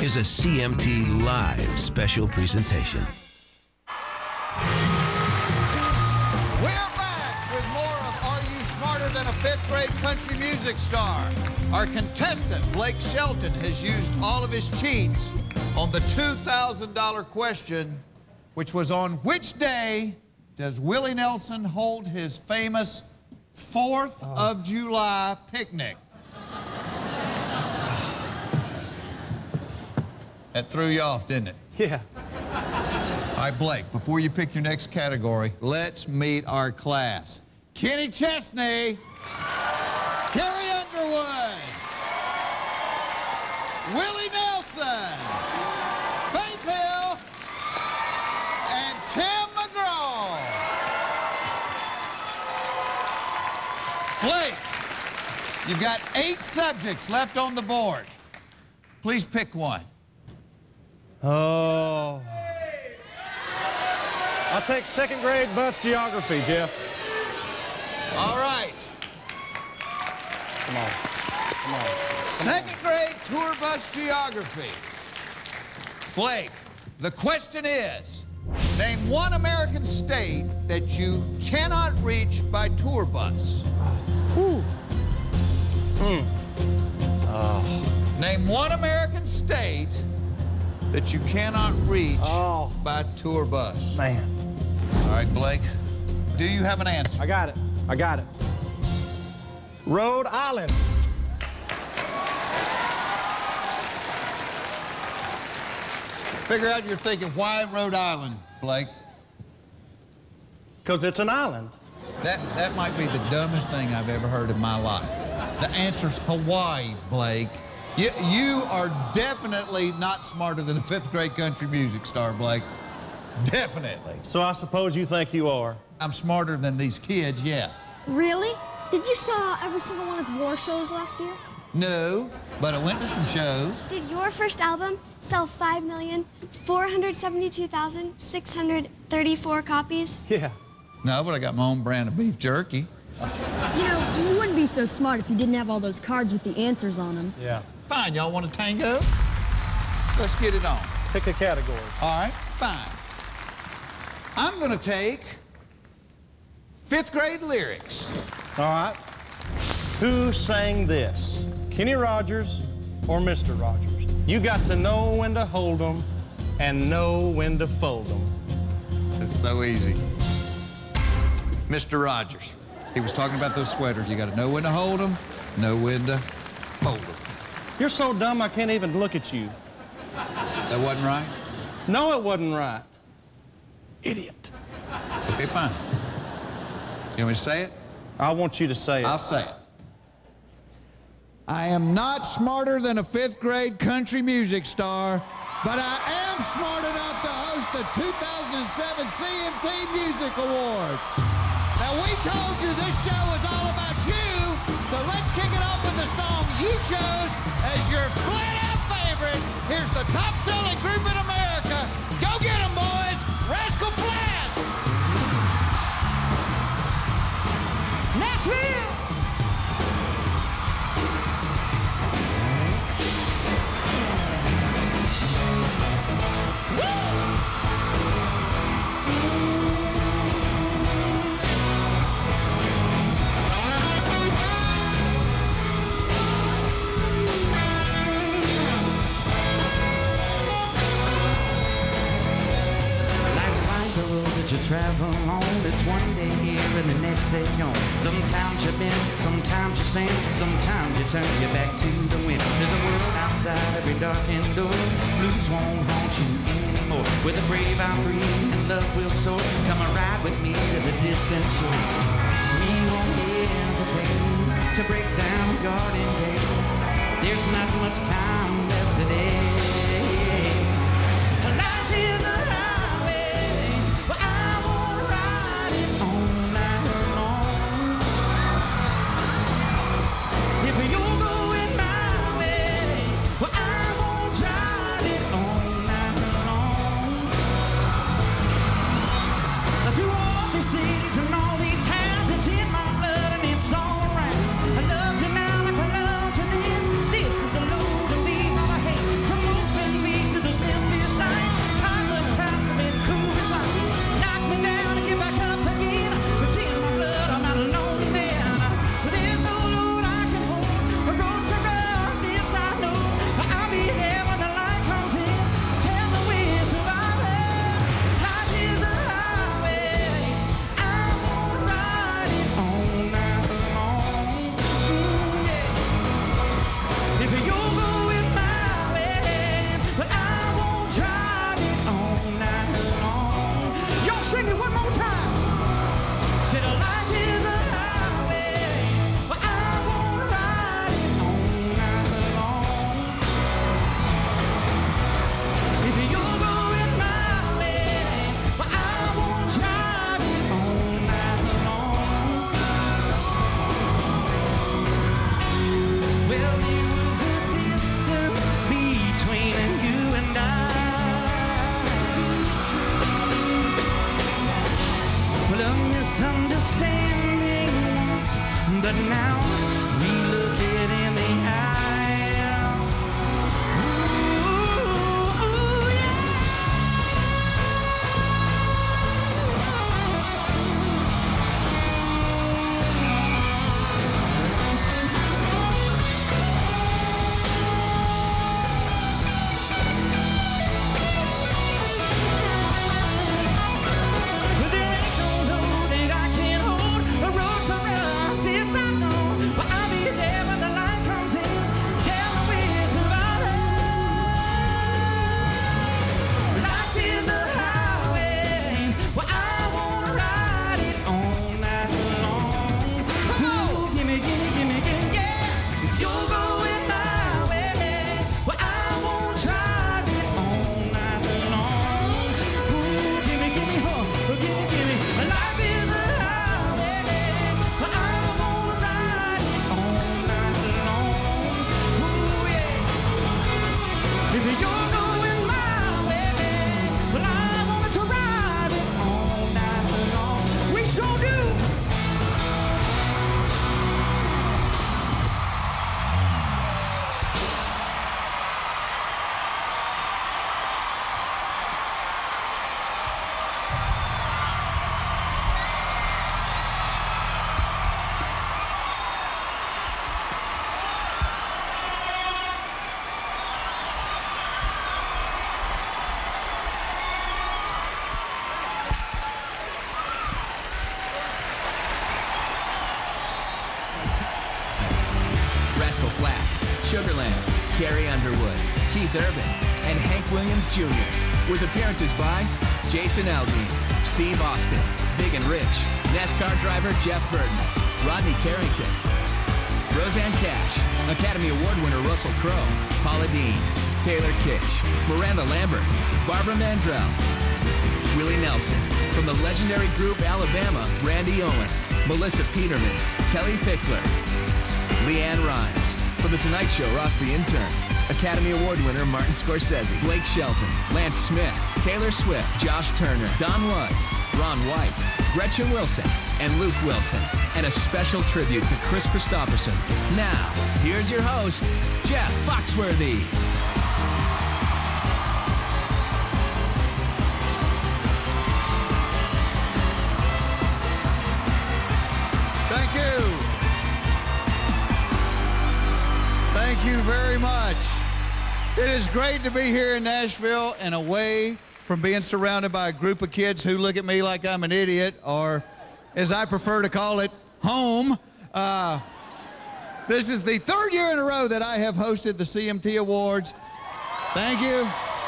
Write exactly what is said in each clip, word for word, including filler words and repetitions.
is a C M T Live special presentation. We're back with more of Are You Smarter Than a Fifth Grade Country Music Star? Our contestant, Blake Shelton, has used all of his cheats on the two thousand dollar question, which was on which day does Willie Nelson hold his famous fourth of July picnic? That threw you off, didn't it? Yeah. All right, Blake, before you pick your next category, let's meet our class. Kenny Chesney, Carrie Underwood, Willie Nelson, Faith Hill, and Tim McGraw. Blake, you've got eight subjects left on the board. Please pick one. Oh. I'll take second grade bus geography, Jeff. All right. Come on. Come on. Second grade tour bus geography. Blake, the question is, name one American state that you cannot reach by tour bus. Whew. Hmm. Oh. Name one American state that you cannot reach oh. by tour bus. Man. All right, Blake, do you have an answer? I got it. I got it. Rhode Island. Figure out you're thinking, why Rhode Island, Blake? Because it's an island. That, that might be the dumbest thing I've ever heard in my life. The answer's Hawaii, Blake. You, you are definitely not smarter than a fifth grade country music star, Blake. Definitely. So I suppose you think you are. I'm smarter than these kids, yeah. Really? Did you sell every single one of your shows last year? No, but I went to some shows. Did your first album sell five million four hundred seventy-two thousand six hundred thirty-four copies? Yeah. No, but I got my own brand of beef jerky. You know, you wouldn't be so smart if you didn't have all those cards with the answers on them. Yeah. Fine, y'all want a tango? Let's get it on. Pick a category. All right, fine. I'm gonna take fifth grade lyrics. All right. Who sang this? Kenny Rogers or Mister Rogers? You got to know when to hold them and know when to fold them. It's so easy. Mister Rogers. He was talking about those sweaters. You got to know when to hold them, know when to fold them. You're so dumb I can't even look at you. That wasn't right? No, it wasn't right. Idiot. Okay, fine. You want me to say it? I want you to say it. I'll say it. I am not smarter than a fifth grade country music star, but I am smart enough to host the two thousand seven C M T Music Awards. Now, we told you this show is all about you, so let's kick it off with the song you chose as your flat-out favorite. Here's the top-selling group in America. Go get them, boys. Rascal Flatts. Nashville. You travel on, it's one day here and the next day gone. Sometimes you bend, sometimes you stand, sometimes you turn your back to the wind. There's a world outside every darkened door. Blues won't haunt you anymore. With the brave I'm free and love will soar. Come and ride with me to the distant shore. We won't hesitate to break down the garden gate. There's not much time left today. Life is a From said life is a highway, but I won't ride it all night long. If you're going my way, but I won't drive it all night long. Well, there was a distance between you and I. Well, a misunderstanding once, but now we look it in the eye. Ooh, ooh, yeah. But there ain't no road that I can't hold. A road so rough, this I know. But I'll be there when the light comes in. Tell me we're surviving. Life is a highway, but I won't ride it all night long. Come on, gimme, gimme, gimme, gimme, yeah. If you're going my way, but I won't drive it all night long. Ooh, gimme, gimme, huh, gimme, gimme. Life is a highway, but I won't ride it all night long. Ooh, yeah. If you're going my way, well, I want to ride it all night long. We sure do. Rascal Flatts, Sugarland, Carrie Underwood, Keith Urban, and Hank Williams Junior With appearances by Jason Aldean, Steve Austin, Big and Rich, NASCAR driver Jeff Burton, Rodney Carrington, Roseanne Cash, Academy Award winner Russell Crowe, Paula Dean, Taylor Kitsch, Miranda Lambert, Barbara Mandrell, Willie Nelson, from the legendary group Alabama, Randy Owen, Melissa Peterman, Kelly Pickler, Leanne Rhymes, from The Tonight Show, Ross the Intern, Academy Award winner Martin Scorsese, Blake Shelton, Lance Smith, Taylor Swift, Josh Turner, Don Was, Ron White, Gretchen Wilson, and Luke Wilson, and a special tribute to Chris Christopherson. Now, here's your host, Jeff Foxworthy. Thank you. Thank you very much. It is great to be here in Nashville and away from being surrounded by a group of kids who look at me like I'm an idiot, or as I prefer to call it, home. Uh, this is the third year in a row that I have hosted the C M T Awards. Thank you.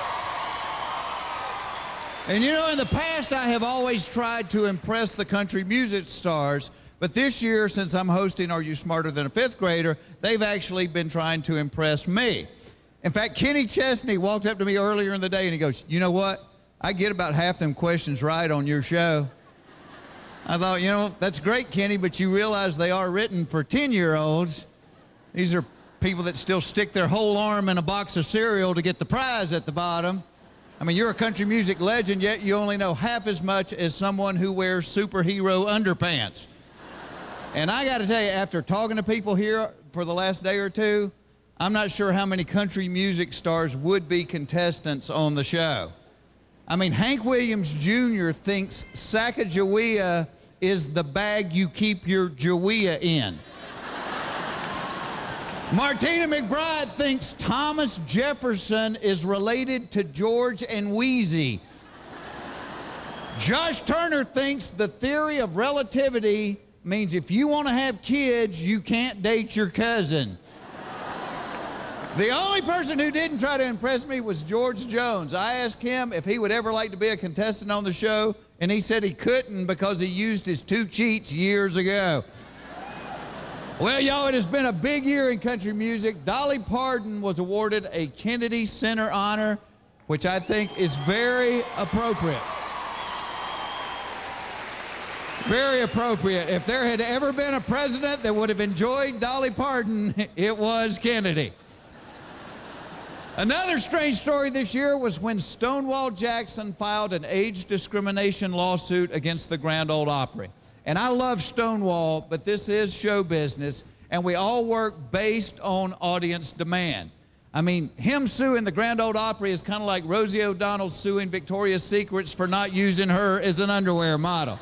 And you know, in the past, I have always tried to impress the country music stars. But this year, since I'm hosting Are You Smarter Than a Fifth Grader, they've actually been trying to impress me. In fact, Kenny Chesney walked up to me earlier in the day and he goes, you know what? I get about half them questions right on your show. I thought, you know, that's great, Kenny, but you realize they are written for ten-year-olds. These are people that still stick their whole arm in a box of cereal to get the prize at the bottom. I mean, you're a country music legend, yet you only know half as much as someone who wears superhero underpants. And I got to tell you, after talking to people here for the last day or two, I'm not sure how many country music stars would be contestants on the show. I mean, Hank Williams Junior thinks Sacagawea is the bag you keep your Jawea in. Martina McBride thinks Thomas Jefferson is related to George and Wheezy. Josh Turner thinks the theory of relativity means if you want to have kids, you can't date your cousin. The only person who didn't try to impress me was George Jones. I asked him if he would ever like to be a contestant on the show. and he said he couldn't because he used his two cheats years ago. Well, y'all, it has been a big year in country music. Dolly Parton was awarded a Kennedy Center honor, which I think is very appropriate. Very appropriate. If there had ever been a president that would have enjoyed Dolly Parton, it was Kennedy. Another strange story this year was when Stonewall Jackson filed an age discrimination lawsuit against the Grand Ole Opry. And I love Stonewall, but this is show business, and we all work based on audience demand. I mean, him suing the Grand Ole Opry is kind of like Rosie O'Donnell suing Victoria's Secrets for not using her as an underwear model.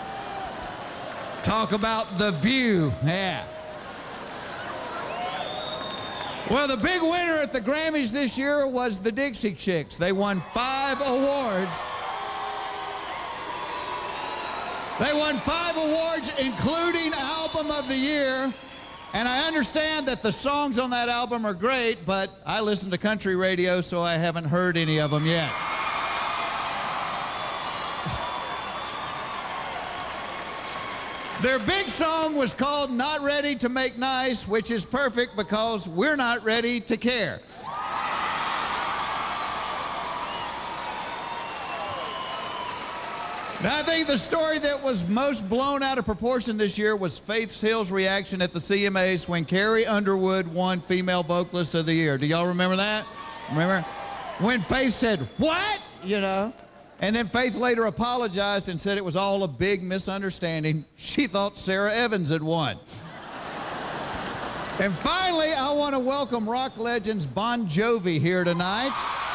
Talk about The View, yeah. Well, the big winner at the Grammys this year was the Dixie Chicks. They won five awards. They won five awards, including Album of the Year. And I understand that the songs on that album are great, but I listen to country radio, so I haven't heard any of them yet. Their big song was called Not Ready to Make Nice, which is perfect because we're not ready to care. Now, I think the story that was most blown out of proportion this year was Faith Hill's reaction at the C M As when Carrie Underwood won Female Vocalist of the Year. Do y'all remember that? Remember? When Faith said, "What?" You know? And then Faith later apologized and said it was all a big misunderstanding. She thought Sarah Evans had won. And finally, I want to welcome rock legends Bon Jovi here tonight.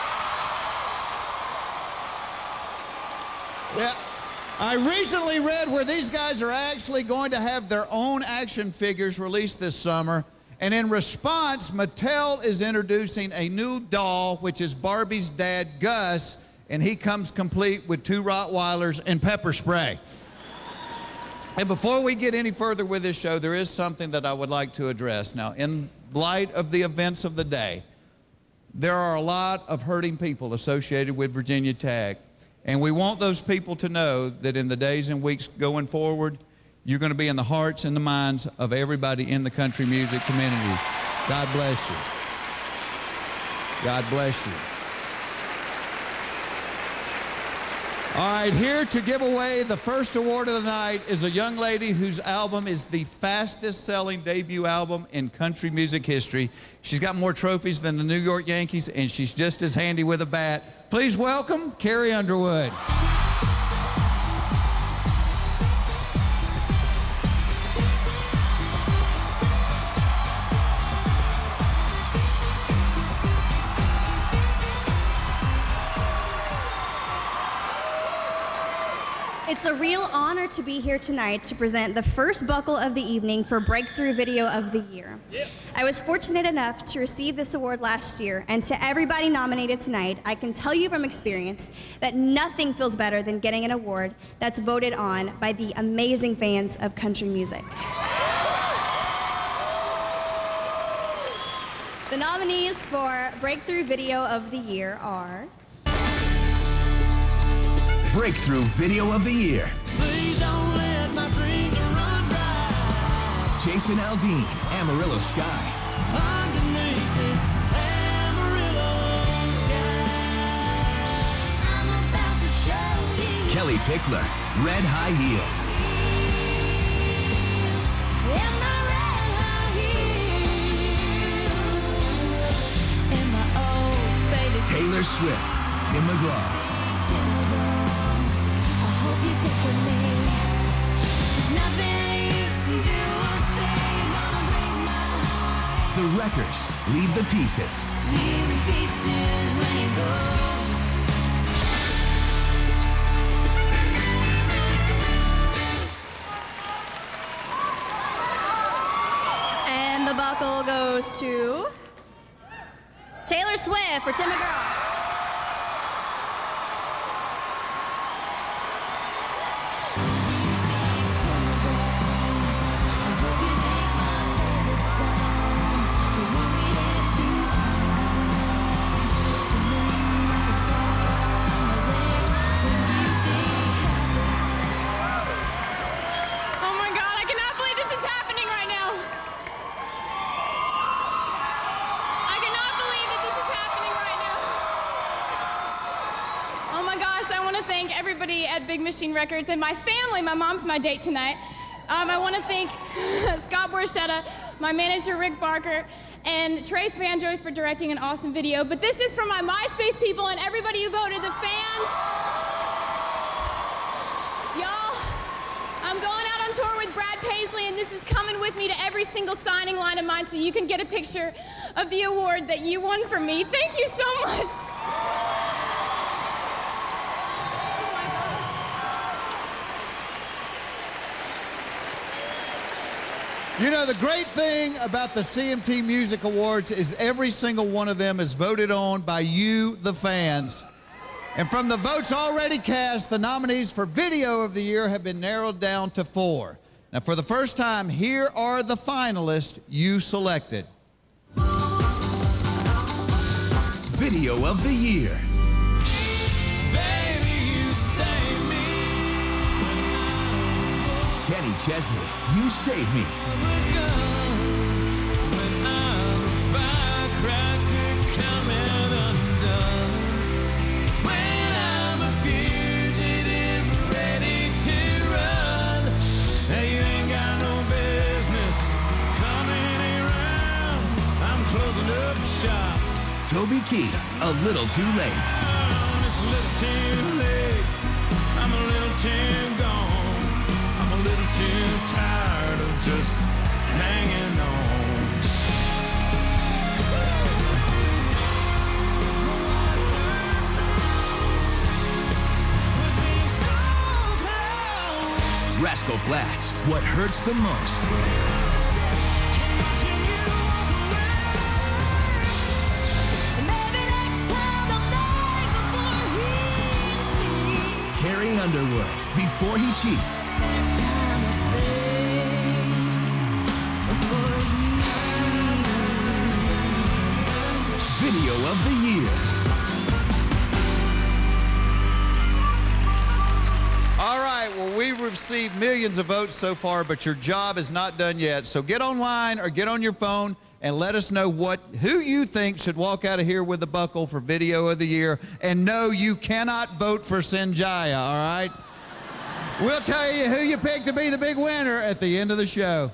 Yeah. I recently read where these guys are actually going to have their own action figures released this summer. And in response, Mattel is introducing a new doll, which is Barbie's dad, Gus, and he comes complete with two Rottweilers and pepper spray. And before we get any further with this show, there is something that I would like to address. Now, in light of the events of the day, there are a lot of hurting people associated with Virginia Tech. And we want those people to know that in the days and weeks going forward, you're going to be in the hearts and the minds of everybody in the country music community. God bless you. God bless you. All right, here to give away the first award of the night is a young lady whose album is the fastest-selling debut album in country music history. She's got more trophies than the New York Yankees, and she's just as handy with a bat. Please welcome Carrie Underwood. It's a real honor to be here tonight to present the first buckle of the evening for Breakthrough Video of the Year. Yep. I was fortunate enough to receive this award last year, and to everybody nominated tonight, I can tell you from experience that nothing feels better than getting an award that's voted on by the amazing fans of country music. The nominees for Breakthrough Video of the Year are... Breakthrough Video of the Year. Please don't let my dreams run dry. Jason Aldean, Amarillo Sky. Underneath this Amarillo sky, I'm about to show you. Kelly Pickler, Red High Heels. In my red high heels. In my old faded Taylor Swift, Tim McGraw. The Wreckers, Leave the Pieces. Leave the pieces when you go. And the buckle goes to Taylor Swift for Tim McGraw. Big Machine Records, and my family. My mom's my date tonight. Um, I want to thank Scott Borchetta, my manager Rick Barker, and Trey Fanjoy for directing an awesome video. But this is from my MySpace people and everybody who voted, the fans. Y'all, I'm going out on tour with Brad Paisley, and this is coming with me to every single signing line of mine so you can get a picture of the award that you won from me. Thank you so much. You know, the great thing about the C M T Music Awards is every single one of them is voted on by you, the fans. And from the votes already cast, the nominees for Video of the Year have been narrowed down to four. Now, for the first time, here are the finalists you selected. Video of the Year. Kenny Chesney, You Save Me. Toby Keith, A Little Too Late. It's a little too late. I'm a little too gone. I'm a little too tired of just hanging on. Rascal Flatts, What Hurts the Most. Carrie Underwood, Before He Cheats. Video of the Year. All right, well, we've received millions of votes so far, but your job is not done yet. So get online or get on your phone and let us know what who you think should walk out of here with the buckle for Video of the Year. And no, you cannot vote for Sanjaya, all right? We'll tell you who you picked to be the big winner at the end of the show.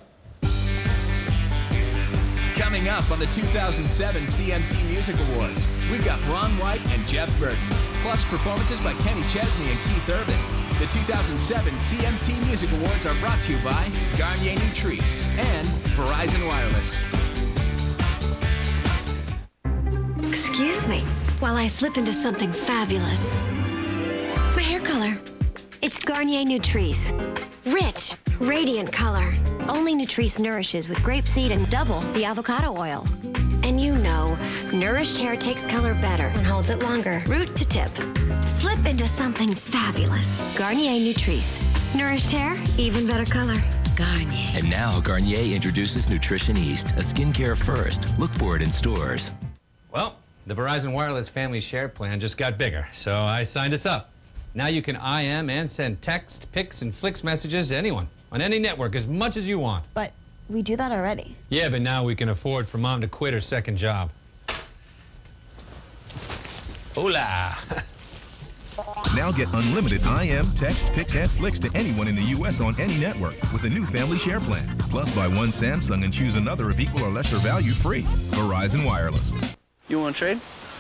Coming up on the two thousand seven C M T Music Awards, we've got Ron White and Jeff Burton, plus performances by Kenny Chesney and Keith Urban. The two thousand seven C M T Music Awards are brought to you by Garnier Nutrice and Verizon Wireless. Excuse me, while I slip into something fabulous. My hair color. It's Garnier Nutrice. Rich, radiant color. Only Nutrice nourishes with grapeseed and double the avocado oil. And you know, nourished hair takes color better and holds it longer, root to tip. Slip into something fabulous. Garnier Nutrice. Nourished hair, even better color. Garnier. And now Garnier introduces Nutrition East, a skincare first. Look for it in stores. Well, the Verizon Wireless Family Share Plan just got bigger, so I signed us up. Now you can I M and send text, pics, and flicks messages to anyone on any network as much as you want. But we do that already. Yeah, but now we can afford for Mom to quit her second job. Hola! Now get unlimited I M, text, pics, and flicks to anyone in the U S on any network with the new Family Share Plan. Plus, buy one Samsung and choose another of equal or lesser value free. Verizon Wireless. You want to trade?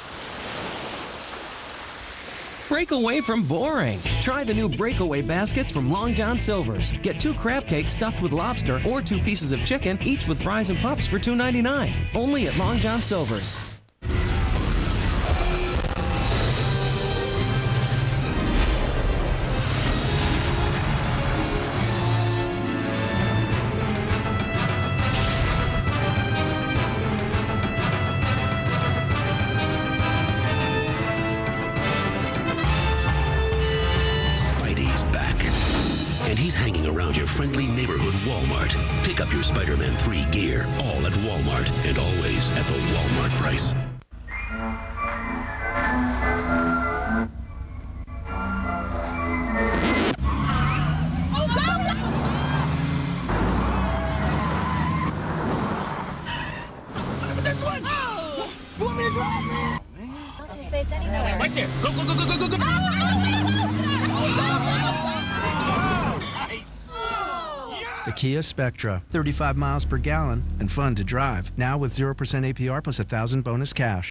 Break away from boring. Try the new Breakaway baskets from Long John Silver's. Get two crab cakes stuffed with lobster or two pieces of chicken, each with fries and pups for two ninety-nine. Only at Long John Silver's. Friendly neighborhood Walmart. Pick up your Spider-Man three gear, all at Walmart, and always at the Walmart price. This one! Oh. Yes! You want me to drive? Don't see his face anywhere. Right there! Go, go, go, go, go, go, go! Oh, oh, oh, oh, oh, oh, oh, oh. The Kia Spectra, thirty-five miles per gallon and fun to drive. Now with zero percent A P R plus one thousand bonus cash.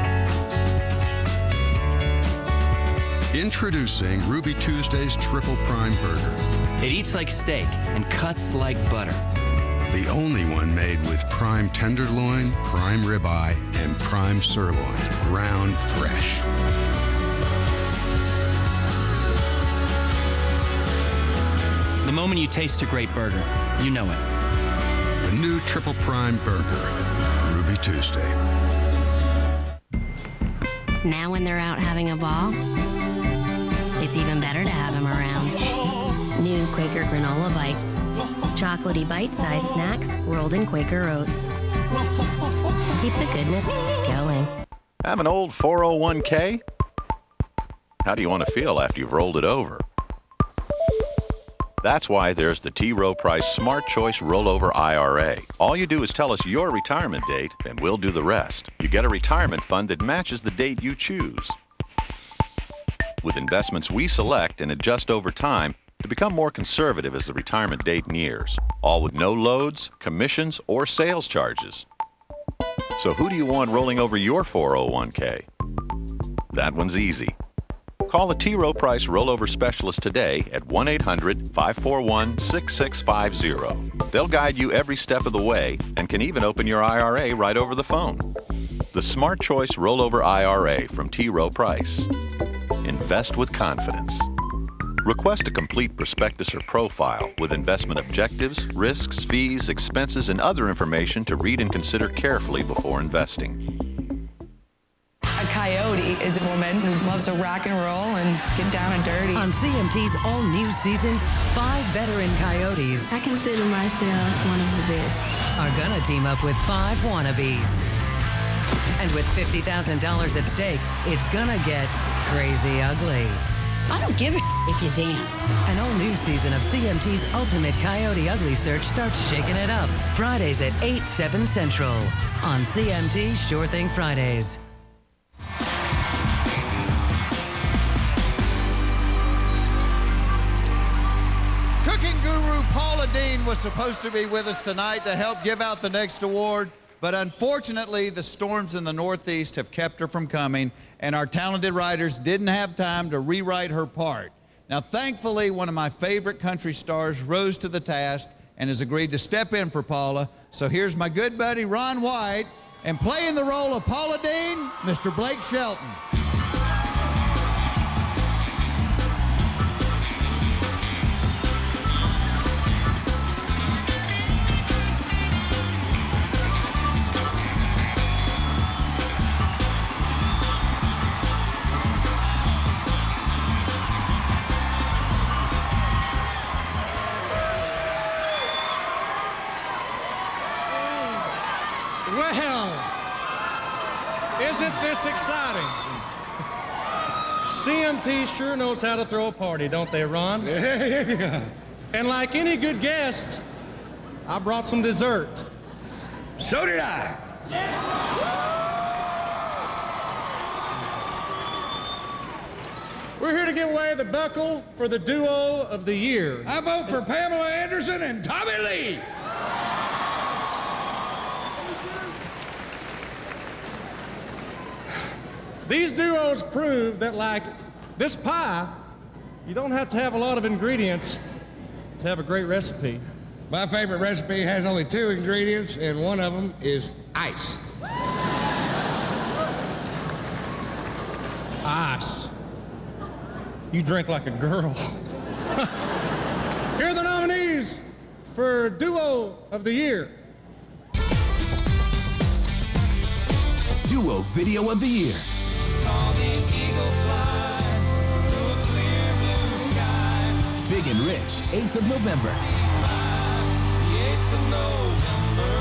Introducing Ruby Tuesday's Triple Prime Burger. It eats like steak and cuts like butter. The only one made with prime tenderloin, prime ribeye, and prime sirloin, ground fresh. The moment you taste a great burger, you know it. The new Triple Prime Burger, Ruby Tuesday. Now when they're out having a ball, it's even better to have them around. New Quaker Granola Bites. Chocolatey bite-sized snacks rolled in Quaker oats. Keep the goodness going. Have an old four oh one K? How do you want to feel after you've rolled it over? That's why there's the T. Rowe Price Smart Choice Rollover I R A. All you do is tell us your retirement date, and we'll do the rest. You get a retirement fund that matches the date you choose. With investments we select and adjust over time to become more conservative as the retirement date nears, all with no loads, commissions, or sales charges. So who do you want rolling over your four oh one K? That one's easy. Call the T. Rowe Price Rollover Specialist today at one eight hundred, five four one, six six five zero. They'll guide you every step of the way and can even open your I R A right over the phone. The Smart Choice Rollover I R A from T. Rowe Price. Invest with confidence. Request a complete prospectus or profile with investment objectives, risks, fees, expenses, and other information to read and consider carefully before investing. A coyote is a woman who loves to rock and roll and get down and dirty. On C M T's all-new season, five veteran coyotes, I consider myself one of the best, are gonna team up with five wannabes. And with fifty thousand dollars at stake, it's gonna get crazy ugly. I don't give a if you dance. An all-new season of C M T's Ultimate Coyote Ugly Search starts shaking it up. Fridays at eight, seven Central. On C M T Sure Thing Fridays. Cooking guru Paula Deen was supposed to be with us tonight to help give out the next award, but unfortunately, the storms in the Northeast have kept her from coming, and our talented writers didn't have time to rewrite her part. Now, thankfully, one of my favorite country stars rose to the task and has agreed to step in for Paula. So here's my good buddy, Ron White, and playing the role of Paula Deen, Mister Blake Shelton. Well, isn't this exciting? C M T sure knows how to throw a party, don't they, Ron? Yeah. And like any good guest, I brought some dessert. So did I. We're here to give away the buckle for the duo of the year. I vote for Pamela Anderson and Tommy Lee. These duos prove that, like this pie, you don't have to have a lot of ingredients to have a great recipe. My favorite recipe has only two ingredients, and one of them is ice. Ice. You drink like a girl. Here are the nominees for Duo of the Year. Duo Video of the Year. Saw the eagle fly through a clear blue sky. Big and Rich, eighth of November. The eighth of November.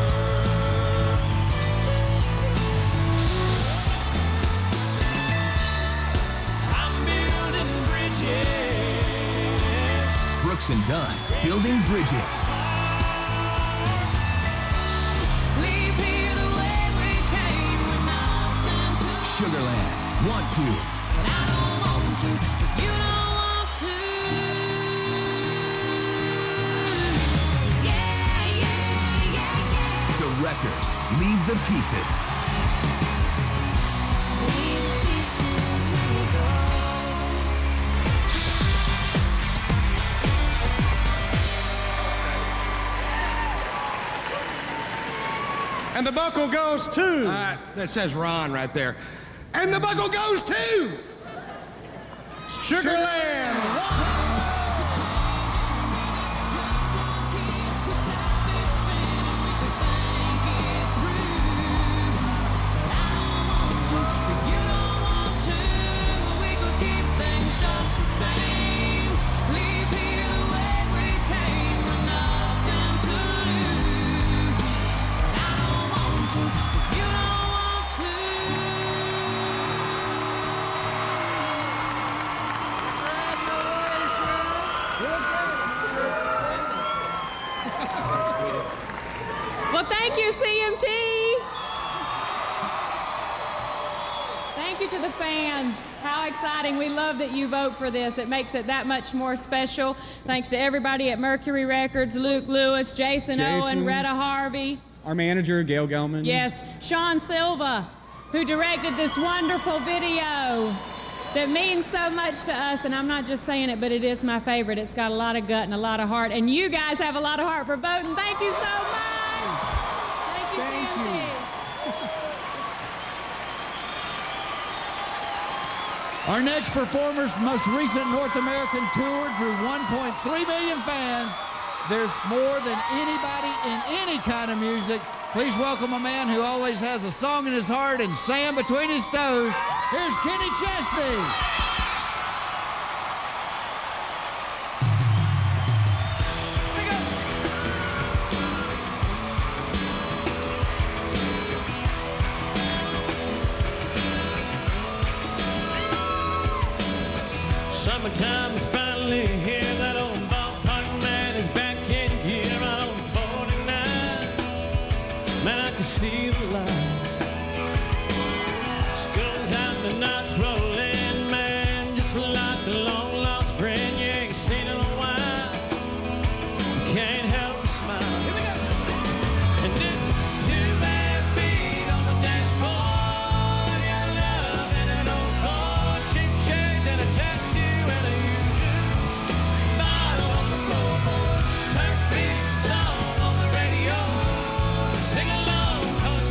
I'm building bridges. Brooks and Dunn, Building Bridges. Leave here the way we came. We're not done to Sugarland, Want To. But I don't want to, but you don't want to. Yeah. Records. Leave the Pieces. And the buckle goes to... Uh, that says Ron right there. And the buckle goes to... Sugarland. Well, thank you, C M T. Thank you to the fans. How exciting. We love that you vote for this. It makes it that much more special. Thanks to everybody at Mercury Records, Luke Lewis, Jason, Jason. Owen, Retta Harvey. Our manager, Gail Gelman. Yes, Sean Silva, who directed this wonderful video that means so much to us. And I'm not just saying it, but it is my favorite. It's got a lot of gut and a lot of heart. And you guys have a lot of heart for voting. Thank you so much. Thank you, Thank C M T. you. Our next performer's most recent North American tour drew one point three million fans. There's more than anybody in any kind of music. Please welcome a man who always has a song in his heart and sand between his toes. Here's Kenny Chesney. Summertime is finally here. That old ballpark man is back in gear right on forty-nine. Man, I can see the lights. School's out, the night's rolling, man, just like a long lost friend you ain't seen in a while. Can't help but smile. Here we go. And it's two bare feet on the dance floor. Your love and an old car, cheap shades and a tattoo. Perfect song on the radio. Sing along, 'cause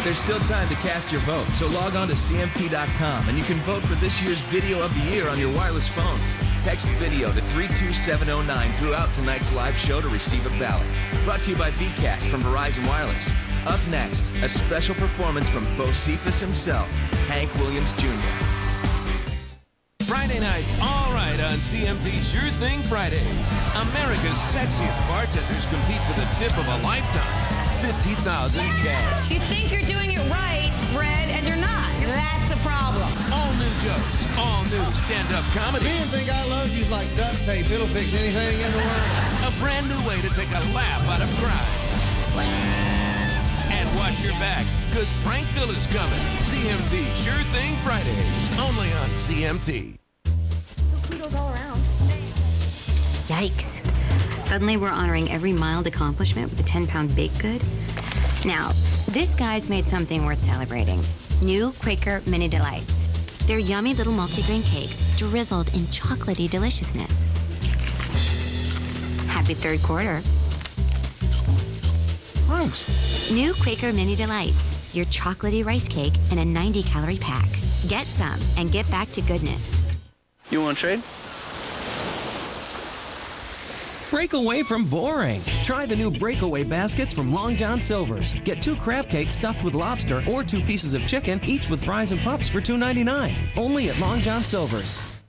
There's still time to cast your vote, so log on to C M T dot com and you can vote for this year's Video of the Year on your wireless phone. Text video to three two seven oh nine throughout tonight's live show to receive a ballot. Brought to you by V CAST from Verizon Wireless. Up next, a special performance from Bocephus himself, Hank Williams Junior Friday nights, all right on C M T Sure Thing Fridays. America's sexiest bartenders compete for the tip of a lifetime. fifty thousand cash. You think you're doing it right, Red, and you're not. That's a problem. All new jokes, all new stand-up comedy. Men think I love you's like duct tape. It'll fix anything in the world. A brand new way to take a laugh out of crime. And watch your back, because Prankville is coming. C M T Sure Thing Fridays, only on C M T. Kudos all around. Yikes. Suddenly we're honoring every mild accomplishment with a ten pound baked good. Now, this guy's made something worth celebrating. New Quaker Mini Delights. They're yummy little multigrain cakes drizzled in chocolatey deliciousness. Happy third quarter. Thanks. New Quaker Mini Delights. Your chocolatey rice cake in a ninety calorie pack. Get some and get back to goodness. You want to trade? Break away from boring. Try the new Breakaway baskets from Long John Silver's. Get two crab cakes stuffed with lobster or two pieces of chicken, each with fries and pups for two ninety-nine. Only at Long John Silver's.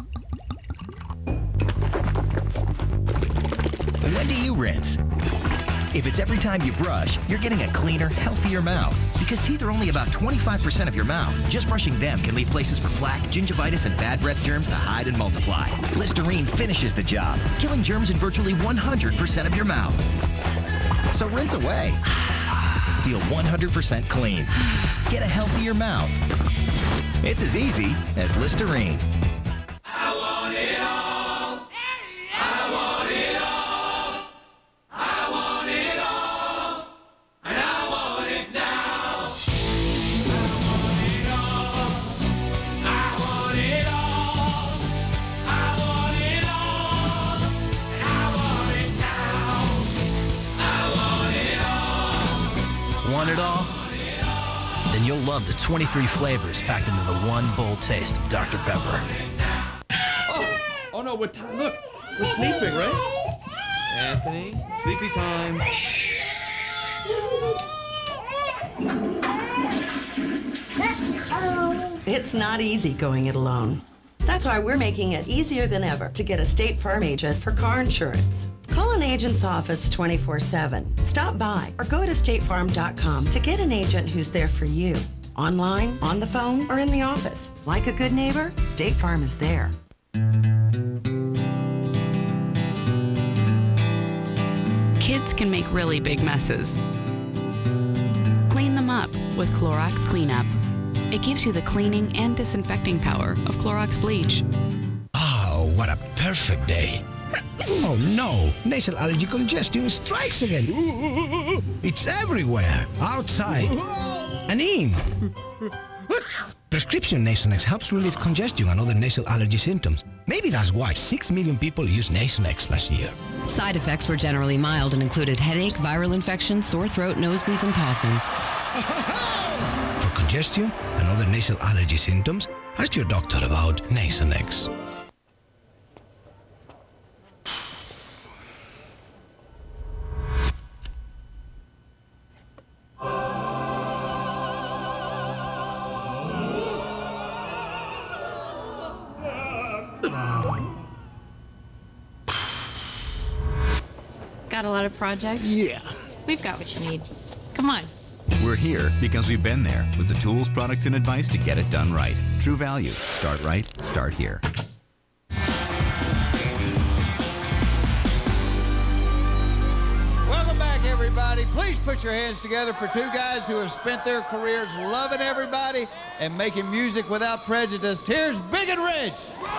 When do you rinse? If it's every time you brush, you're getting a cleaner, healthier mouth. Because teeth are only about twenty-five percent of your mouth. Just brushing them can leave places for plaque, gingivitis, and bad breath germs to hide and multiply. Listerine finishes the job, killing germs in virtually one hundred percent of your mouth. So rinse away. Feel one hundred percent clean. Get a healthier mouth. It's as easy as Listerine. I want it all. I want it all. I want it all. And I want it now. I want it all. I want it all. I want it all. And I want it now. I want it all. Want it all? Then you'll love the twenty-three flavors packed into the one bold taste of Doctor Pepper. Oh, oh no, we're t- look, we're sleeping, right? Anthony, sleepy time. It's not easy going it alone. That's why we're making it easier than ever to get a State Farm agent for car insurance. Call an agent's office twenty-four seven. Stop by or go to state farm dot com to get an agent who's there for you. Online, on the phone, or in the office. Like a good neighbor, State Farm is there. Kids can make really big messes. Clean them up with Clorox Cleanup. It gives you the cleaning and disinfecting power of Clorox bleach. Oh, what a perfect day. Oh no, nasal allergy congestion strikes again. It's everywhere, outside and in. Prescription Nasonex helps relieve congestion and other nasal allergy symptoms. Maybe that's why six million people used Nasonex last year. Side effects were generally mild and included headache, viral infection, sore throat, nosebleeds, and coughing. For congestion and other nasal allergy symptoms, ask your doctor about Nasonex. Got a lot of projects? Yeah. We've got what you need. Come on. We're here because we've been there with the tools, products, and advice to get it done right. True Value. Start right. Start here. Welcome back, everybody. Please put your hands together for two guys who have spent their careers loving everybody and making music without prejudice. Here's Big and Rich.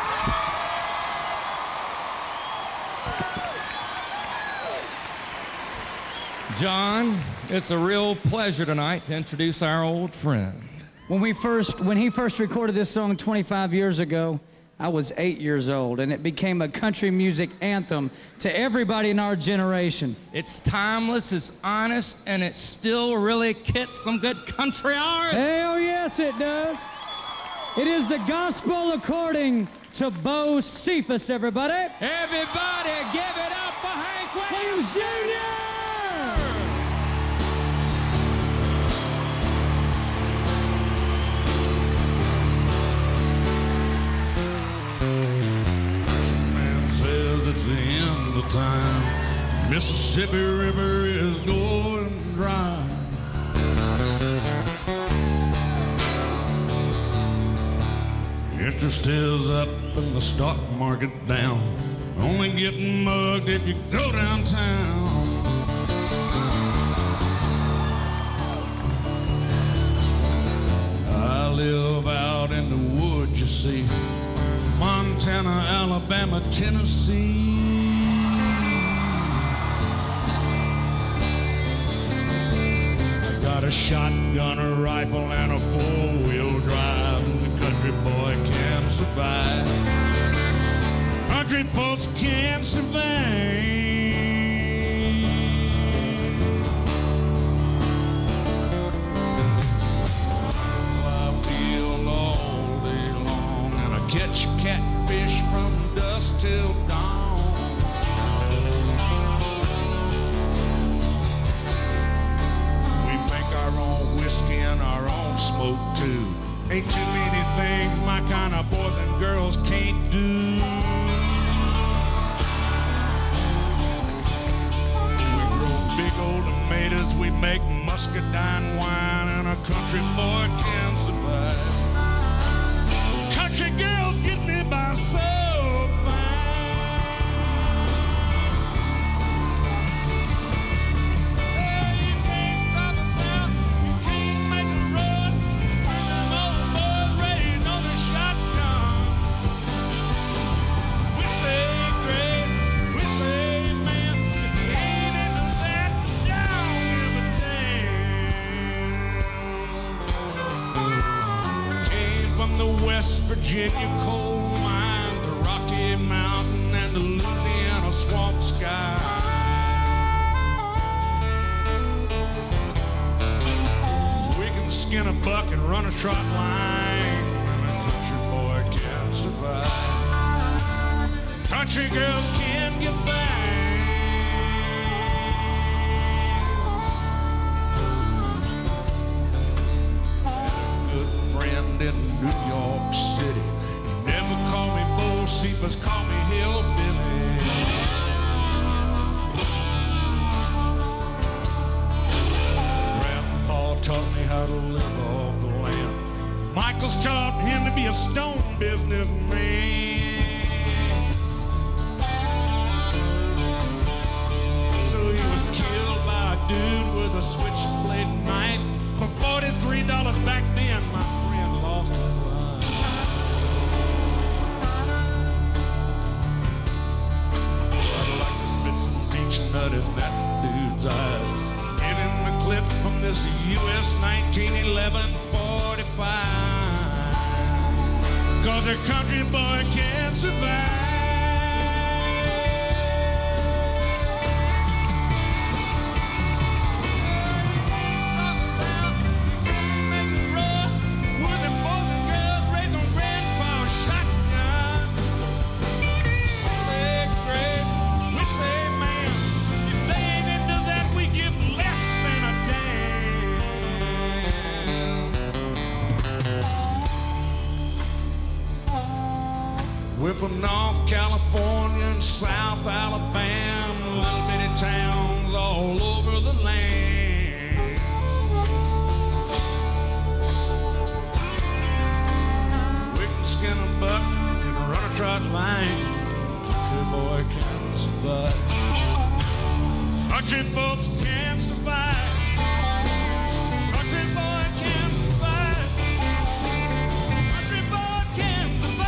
John, it's a real pleasure tonight to introduce our old friend. When we first, when he first recorded this song twenty-five years ago, I was eight years old, and it became a country music anthem to everybody in our generation. It's timeless, it's honest, and it still really kicks some good country artists. Hell yes, it does. It is the gospel according to Bo Cephas, everybody. Everybody give it up for Hank Williams Junior! Man says it's the end of time. Mississippi River is going dry. Interest is up and the stock market down. Only getting mugged if you go downtown. I live out in the woods, you see. Montana, Alabama, Tennessee. I got a shotgun, a rifle, and a four-wheel drive. Country boy can survive. Country folks can survive. I feel all day long, and I catch catfish from dusk till dawn. We make our own whiskey and our own smoke too. Ain't too many things my kind of boys and girls can't do. We grow big old tomatoes, we make muscadine wine, and a country boy can survive. Country girls get me by so West Virginia coal mine, the Rocky Mountain, and the Louisiana swamp sky. We can skin a buck and run a trot line, and a country boy can survive. Country girls can get by. In New York City, you never call me Bo Cephas, call me Hillbilly. Grandpa taught me how to live off the land. Michael's taught him to be a stone businessman. So he was killed by a dude with a switchblade knife for forty-three dollars back then. My nut in that dude's eyes. Give him a clip from this U S nineteen eleven forty-five. Cause a country boy can't survive. We're from North California and South Alabama, little bitty towns all over the land. We can skin a buck, can run a trot line. Country boy can survive. Country folks can survive. Country boy can survive. Country boy can survive.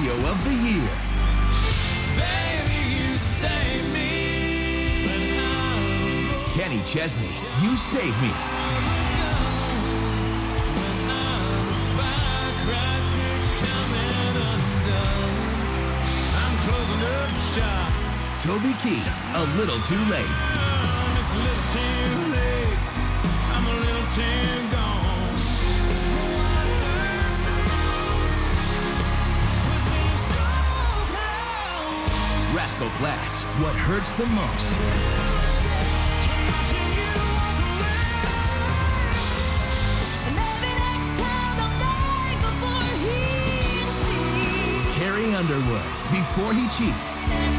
Video of the Year. Baby, you save me. Kenny Chesney, You Save Me. Toby Keith, A Little Too Late. It's a little too late. I'm a little too gone. Rascal Flatts, What Hurts the Most. Carrie Underwood, Before He Cheats.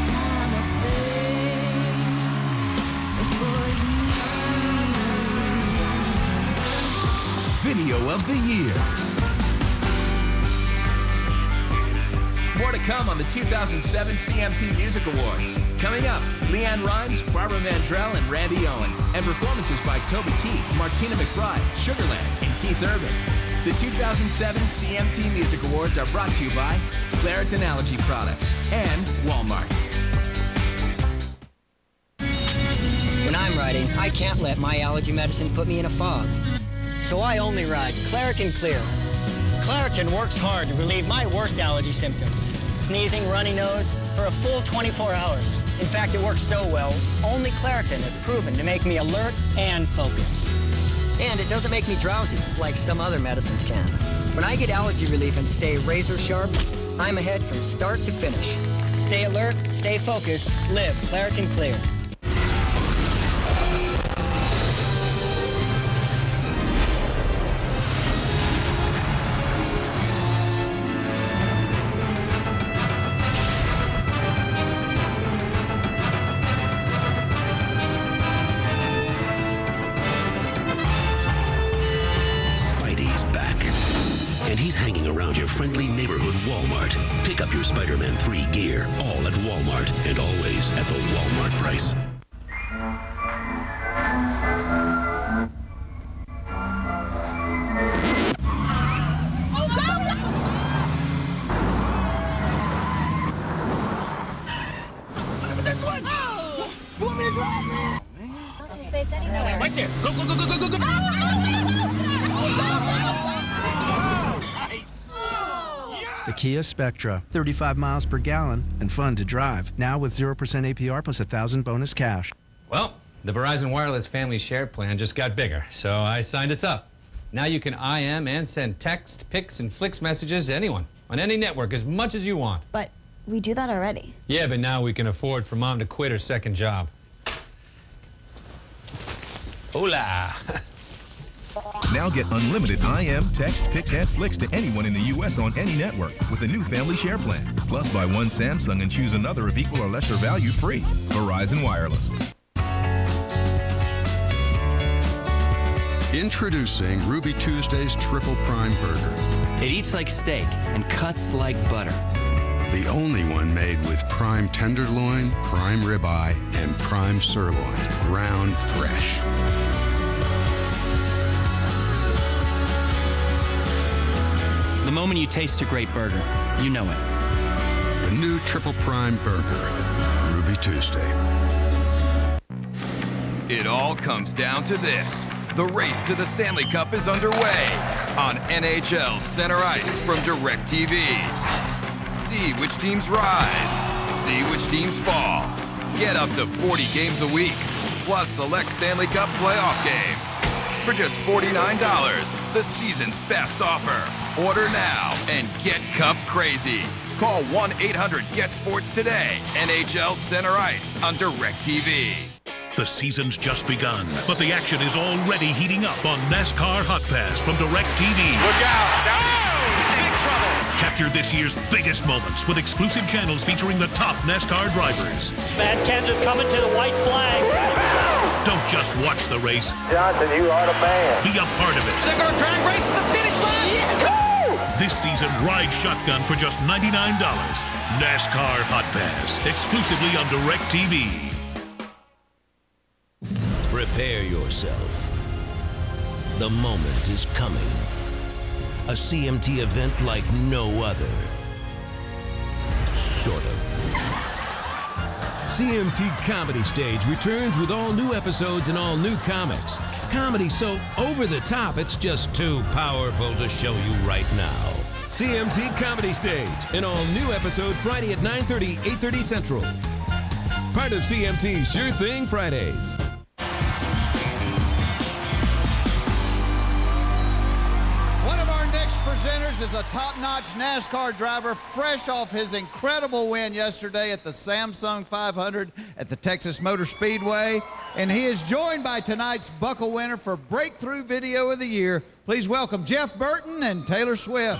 Video of the Year. More to come on the two thousand seven C M T Music Awards. Coming up, Leanne Rimes, Barbara Mandrell, and Randy Owen. And performances by Toby Keith, Martina McBride, Sugarland, and Keith Urban. The two thousand seven C M T Music Awards are brought to you by Claritin Allergy Products and Walmart. When I'm riding, I can't let my allergy medicine put me in a fog. So I only ride Claritin Clear. Claritin works hard to relieve my worst allergy symptoms. Sneezing, runny nose, for a full twenty-four hours. In fact, it works so well, only Claritin is proven to make me alert and focused. And it doesn't make me drowsy, like some other medicines can. When I get allergy relief and stay razor sharp, I'm ahead from start to finish. Stay alert, stay focused, live Claritin Clear. Friendly neighborhood Walmart. Pick up your Spider-Man three gear, all at Walmart, and always at the Walmart price. This one! Yes! You want me to drive? I don't see space anywhere. Right there! Go, go, go, go, go, go, go! The Kia Spectra, thirty-five miles per gallon and fun to drive. Now with zero percent A P R plus one thousand bonus cash. Well, the Verizon Wireless Family Share Plan just got bigger, so I signed us up. Now you can I M and send text, pics, and flicks messages to anyone on any network as much as you want. But we do that already. Yeah, but now we can afford for Mom to quit her second job. Hola! Now get unlimited I M, text, pics, and flicks to anyone in the U S on any network with the new Family Share Plan. Plus, buy one Samsung and choose another of equal or lesser value free. Verizon Wireless. Introducing Ruby Tuesday's Triple Prime Burger. It eats like steak and cuts like butter. The only one made with prime tenderloin, prime ribeye, and prime sirloin. Ground fresh. The moment you taste a great burger, you know it. The new Triple Prime Burger, Ruby Tuesday. It all comes down to this. The race to the Stanley Cup is underway on N H L Center Ice from DirecTV. See which teams rise, see which teams fall. Get up to forty games a week, plus select Stanley Cup playoff games. For just forty-nine dollars, the season's best offer. Order now and get Cup crazy. Call one eight hundred get sports today. N H L Center Ice on DirecTV. The season's just begun, but the action is already heating up on NASCAR Hot Pass from DirecTV. Look out! No! Big trouble! Capture this year's biggest moments with exclusive channels featuring the top NASCAR drivers. Matt Kenseth coming to the white flag. Don't just watch the race. Johnson, you are the man. Be a part of it. They're going to drag race to the finish line. Yes! Woo! This season, ride shotgun for just ninety-nine dollars. NASCAR Hot Pass, exclusively on DirecTV. Prepare yourself. The moment is coming. A C M T event like no other. sort of. C M T Comedy Stage returns with all new episodes and all new comics. Comedy so over the top, it's just too powerful to show you right now. C M T Comedy Stage, an all new episode Friday at nine thirty, eight thirty Central. Part of C M T's Sure Thing Fridays. Presenters is a top-notch NASCAR driver fresh off his incredible win yesterday at the Samsung five hundred at the Texas Motor Speedway. And he is joined by tonight's Buckle winner for Breakthrough Video of the Year. Please welcome Jeff Burton and Taylor Swift.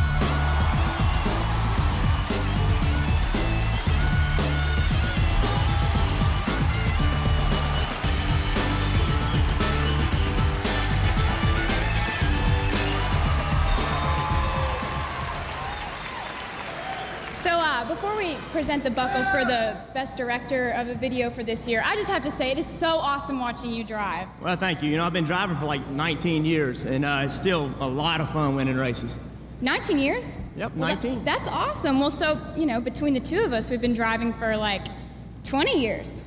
So uh, before we present the Buckle for the Best Director of a Video for this year, I just have to say it is so awesome watching you drive. Well, thank you. You know, I've been driving for like nineteen years, and uh, it's still a lot of fun winning races. nineteen years? Yep, well, nineteen. That, that's awesome. Well, so, you know, between the two of us, we've been driving for like twenty years.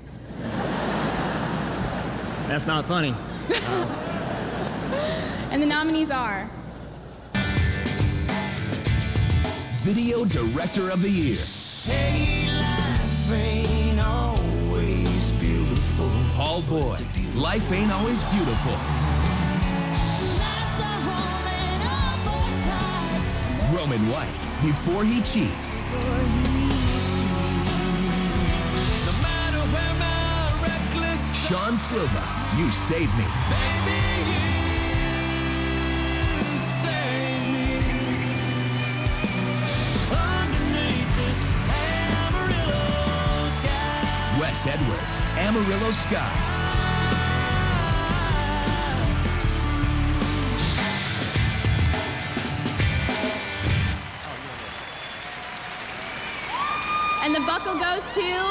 That's not funny. Uh, and the nominees are... Video Director of the Year. Hey, life ain't always beautiful. Paul Boyd, Life Ain't Always Beautiful. Roman White, Before He Cheats. No matter where my reckless Sean Silva, You Save Me. baby, you save me. Underneath this Amarillo sky. Wes Edwards, Amarillo Sky. And the Buckle goes to...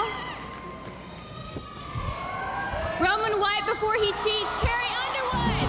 Roman White, Before He Cheats, Carrie Underwood.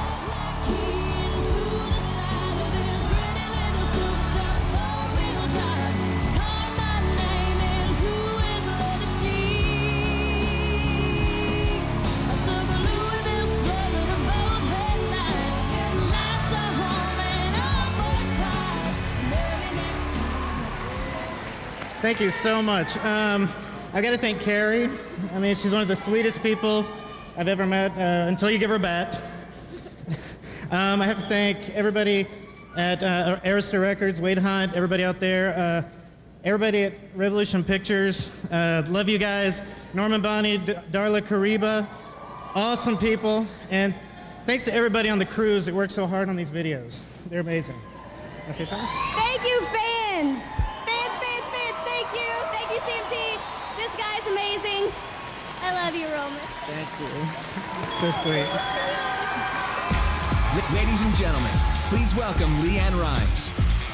Thank you so much. Um, I got to thank Carrie. I mean, she's one of the sweetest people I've ever met uh, until you give her a bat. um, I have to thank everybody at uh, Arista Records, Wade Hunt, everybody out there, uh, everybody at Revolution Pictures. Uh, love you guys. Norman Bonney, D- Darla Kariba, awesome people. And thanks to everybody on the crews that worked so hard on these videos. They're amazing. Can I say something? Thank you, fans. Fans, fans, fans, thank you. Thank you, C M T. This guy's amazing. I love you, Roman. Thank you. So sweet. L- Ladies and gentlemen, please welcome Leanne Rimes.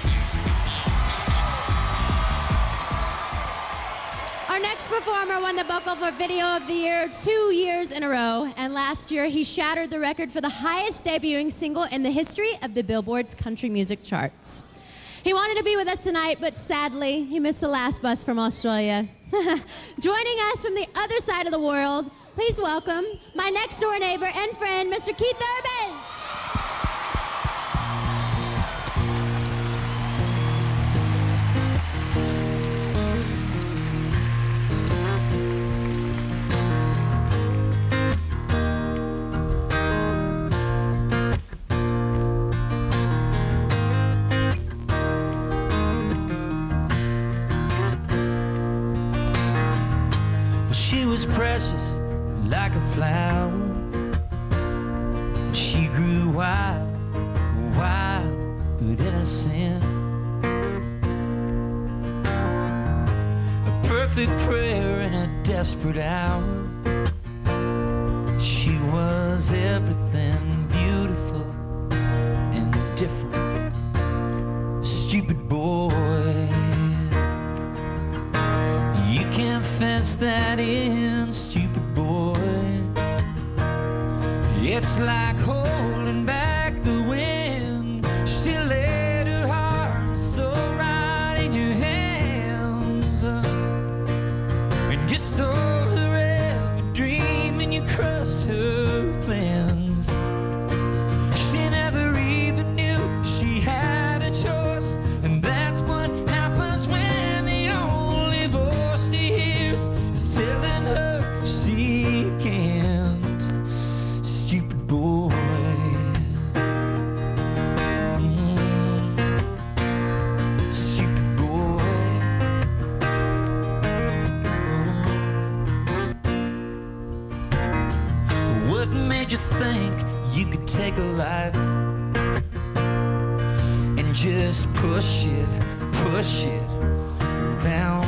Our next performer won the Buckle for Video of the Year two years in a row, and last year he shattered the record for the highest debuting single in the history of the Billboard's country music charts. He wanted to be with us tonight, but sadly, he missed the last bus from Australia. Joining us from the other side of the world, please welcome my next door neighbor and friend, Mister Keith Urban. She was precious like a flower. She grew wild, wild, but innocent. A perfect prayer in a desperate hour. She was everything beautiful and different. Stupid boy. You can't fence that in, stupid boy. It's like holding back the wind. She laid her heart and soul right in your hands. Oh, just push it, push it around.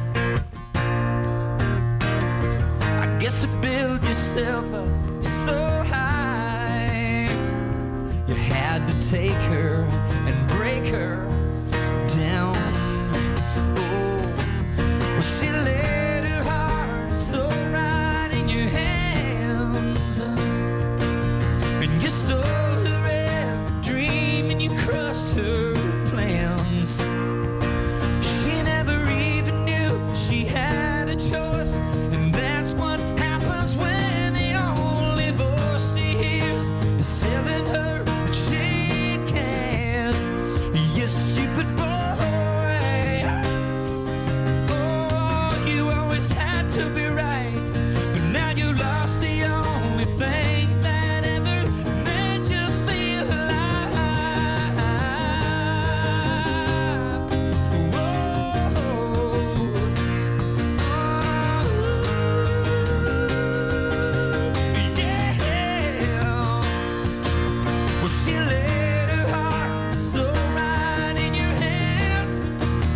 I guess to build yourself up so high, you had to take her and break her down. Oh, well, she laid her heart so right in your hands, and you stole her every dream and you crushed her plans. She never even knew she had a choice, and that's what happens when the only voice she hears is telling her that she can't. You stupid boy. Oh, you always had to be right, but now you lost the only thing that ever made you feel alive. Well, she laid her heart so right in your hands,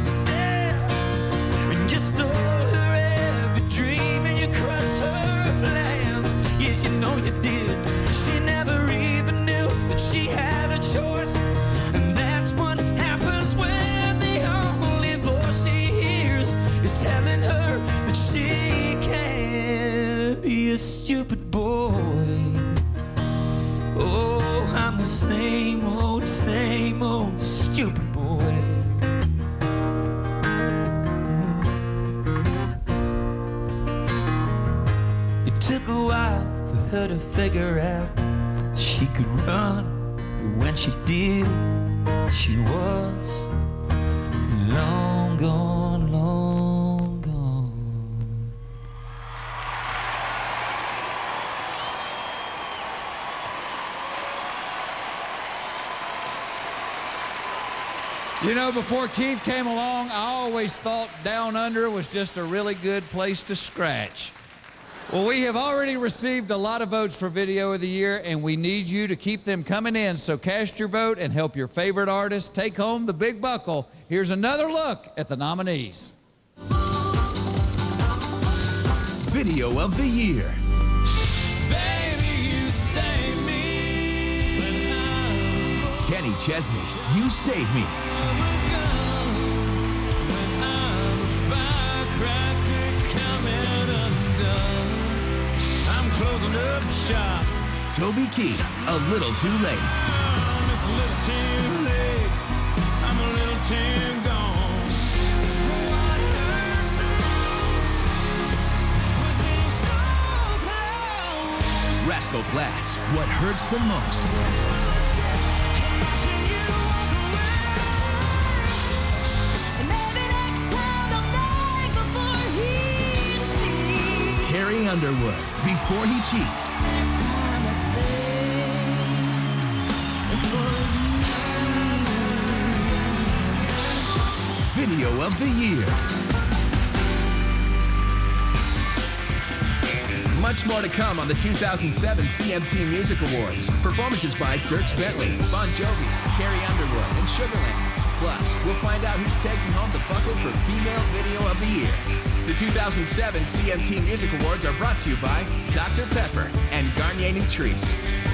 yeah. And you stole her every dream and you crushed her plans. Yes, you know you did. She never even knew that she had a choice, and that's what happens when the only voice she hears is telling her that she can't be a stupid boy. Oh, I'm the same old, same old stupid boy. It took a while for her to figure out she could run, but when she did, she was long gone, long gone. You know, before Keith came along, I always thought Down Under was just a really good place to scratch. Well, we have already received a lot of votes for Video of the Year, and we need you to keep them coming in. So cast your vote and help your favorite artist take home the big buckle. Here's another look at the nominees. Video of the Year. Baby, you save me. Kenny Chesney, You Save Me. Closing up shop. Toby Keith, A Little Too Late. Oh, it's a little too late. I'm a little too gone. What hurts the most was being so close. Rascal Flatts, What Hurts the Most. Carrie Underwood, Before He Cheats. Video of the Year. Much more to come on the two thousand seven C M T Music Awards. Performances by Dierks Bentley, Bon Jovi, Carrie Underwood, and Sugarland. Plus, we'll find out who's taking home the buckle for Female Video of the Year. The two thousand seven C M T Music Awards are brought to you by Doctor Pepper and Garnier Nutrice.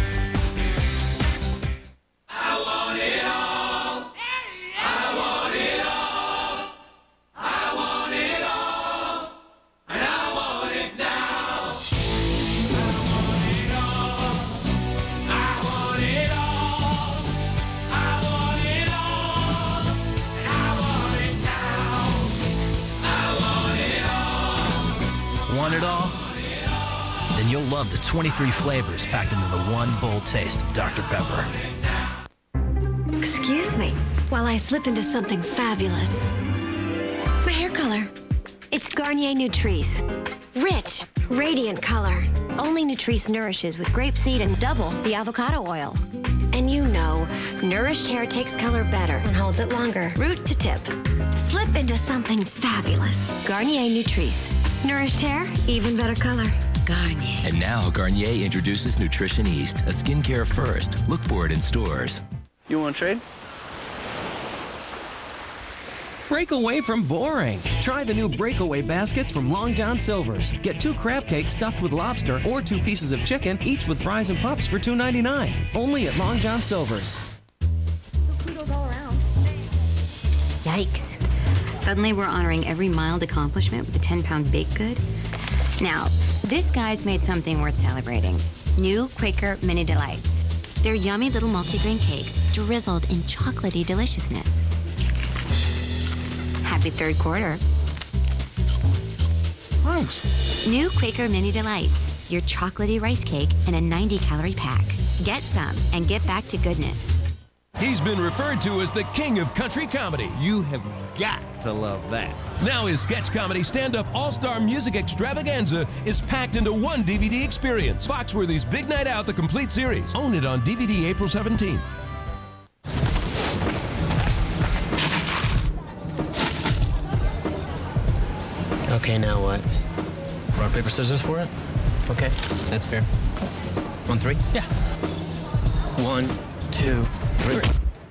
I want it all. I want it all. I want it all. And I want it now. I want it all. I want it all. I want it all. And I want it now. I want it all. Want it all? Then you'll love the twenty-three flavors packed into the one bold taste of Doctor Pepper. Excuse me, while I slip into something fabulous. My hair color. It's Garnier Nutrice. Rich, radiant color. Only Nutrice nourishes with grapeseed and double the avocado oil. And you know, nourished hair takes color better and holds it longer, root to tip. Slip into something fabulous. Garnier Nutrice. Nourished hair, even better color. Garnier. And now Garnier introduces Nutrition East, a skincare first. Look for it in stores. You want to trade? Break away from boring. Try the new Breakaway baskets from Long John Silver's. Get two crab cakes stuffed with lobster or two pieces of chicken, each with fries and pups for two ninety-nine. Only at Long John Silver's. Yikes. Suddenly we're honoring every mild accomplishment with a ten pound baked good. Now, this guy's made something worth celebrating. New Quaker Mini Delights. They're yummy little multigrain cakes drizzled in chocolatey deliciousness. Happy third quarter. Thanks. New Quaker Mini Delights. Your chocolatey rice cake in a ninety calorie pack. Get some and get back to goodness. He's been referred to as the king of country comedy. You have got to love that. Now his sketch comedy stand-up all-star music extravaganza is packed into one D V D experience. Foxworthy's Big Night Out, the complete series. Own it on D V D April seventeenth. Okay, now what? Rock, paper, scissors for it? Okay, that's fair. On three? Yeah. One, two, three.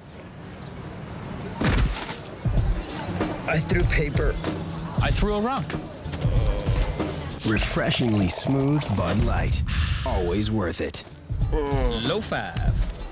I threw paper. I threw a rock. Refreshingly smooth Bud Light. Always worth it. Low five.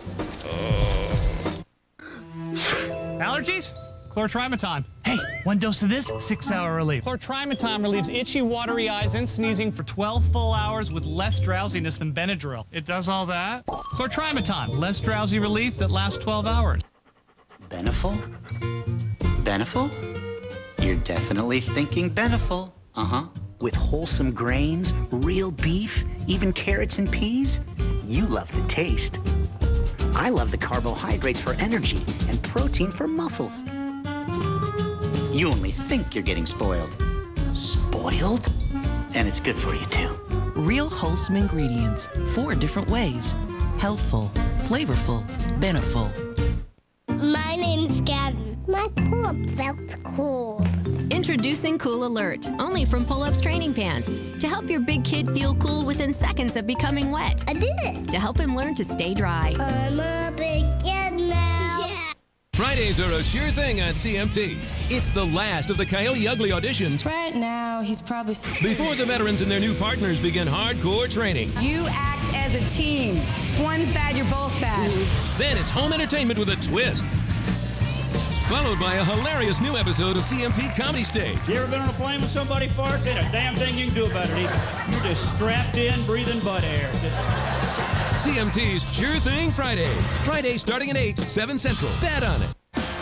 Allergies? Chlortrimeton. Hey, one dose of this, six-hour relief. Chlortrimeton relieves itchy, watery eyes and sneezing for twelve full hours with less drowsiness than Benadryl. It does all that? Chlortrimeton, less drowsy relief that lasts twelve hours. Beneful? Beneful? You're definitely thinking Beneful. Uh-huh. With wholesome grains, real beef, even carrots and peas. You love the taste. I love the carbohydrates for energy and protein for muscles. You only think you're getting spoiled. Spoiled? And it's good for you, too. Real wholesome ingredients, four different ways. Healthful, flavorful, Beneful. My name's Gavin. My pull-up felt cool. Introducing Cool Alert, only from Pull-Ups Training Pants. To help your big kid feel cool within seconds of becoming wet. I did it. To help him learn to stay dry. I'm a big kid now. Yeah. Fridays are a sure thing on C M T. It's the last of the Coyote Ugly auditions. Right now, he's probably... Before the veterans and their new partners begin hardcore training. You act as a team. If one's bad, you're both bad. Then it's home entertainment with a twist. Followed by a hilarious new episode of C M T Comedy Stage. You ever been on a plane with somebody farts? Ain't a damn thing you can do about it either. You're just strapped in, breathing butt air. C M T's Sure Thing Fridays. Fridays starting at eight, seven Central. Bet on it.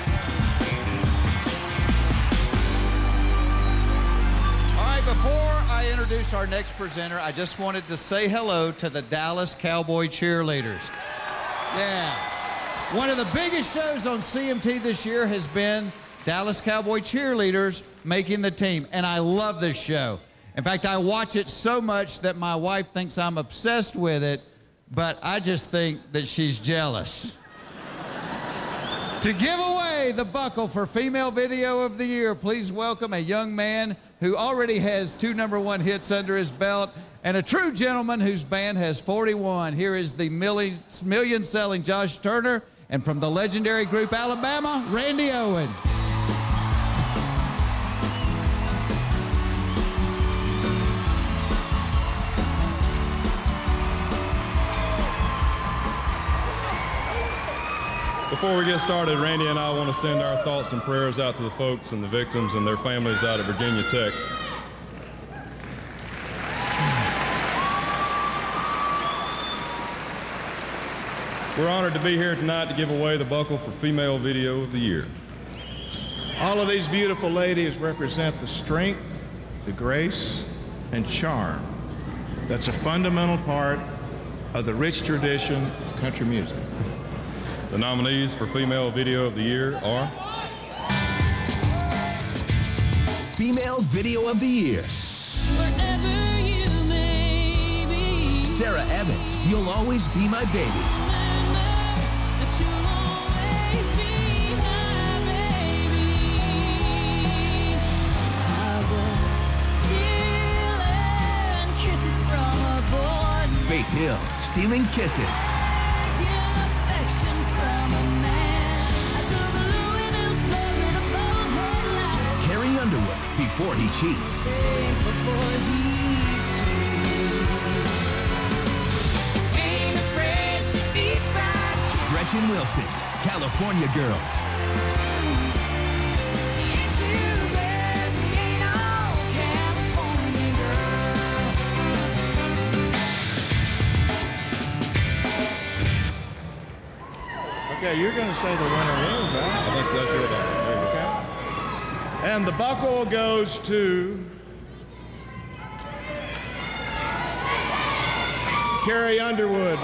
All right, before I introduce our next presenter, I just wanted to say hello to the Dallas Cowboy cheerleaders. Yeah. One of the biggest shows on C M T this year has been Dallas Cowboy cheerleaders making the team, and I love this show. In fact, I watch it so much that my wife thinks I'm obsessed with it, but I just think that she's jealous. To give away the buckle for Female Video of the Year, please welcome a young man who already has two number one hits under his belt and a true gentleman whose band has forty-one. Here is the million-selling Josh Turner, and from the legendary group Alabama, Randy Owen. Before we get started, Randy and I want to send our thoughts and prayers out to the folks and the victims and their families out of Virginia Tech. We're honored to be here tonight to give away the buckle for Female Video of the Year. All of these beautiful ladies represent the strength, the grace, and charm that's a fundamental part of the rich tradition of country music. The nominees for Female Video of the Year are... Female Video of the Year. Wherever you may be. Sarah Evans, You'll Always Be My Baby. Faith Hill, Stealing Kisses. he cheats. Gretchen Wilson, California Girls. Okay, you're going to say the winner is, right? I think that's your ball. There you go. And the buckle goes to Carrie Underwood.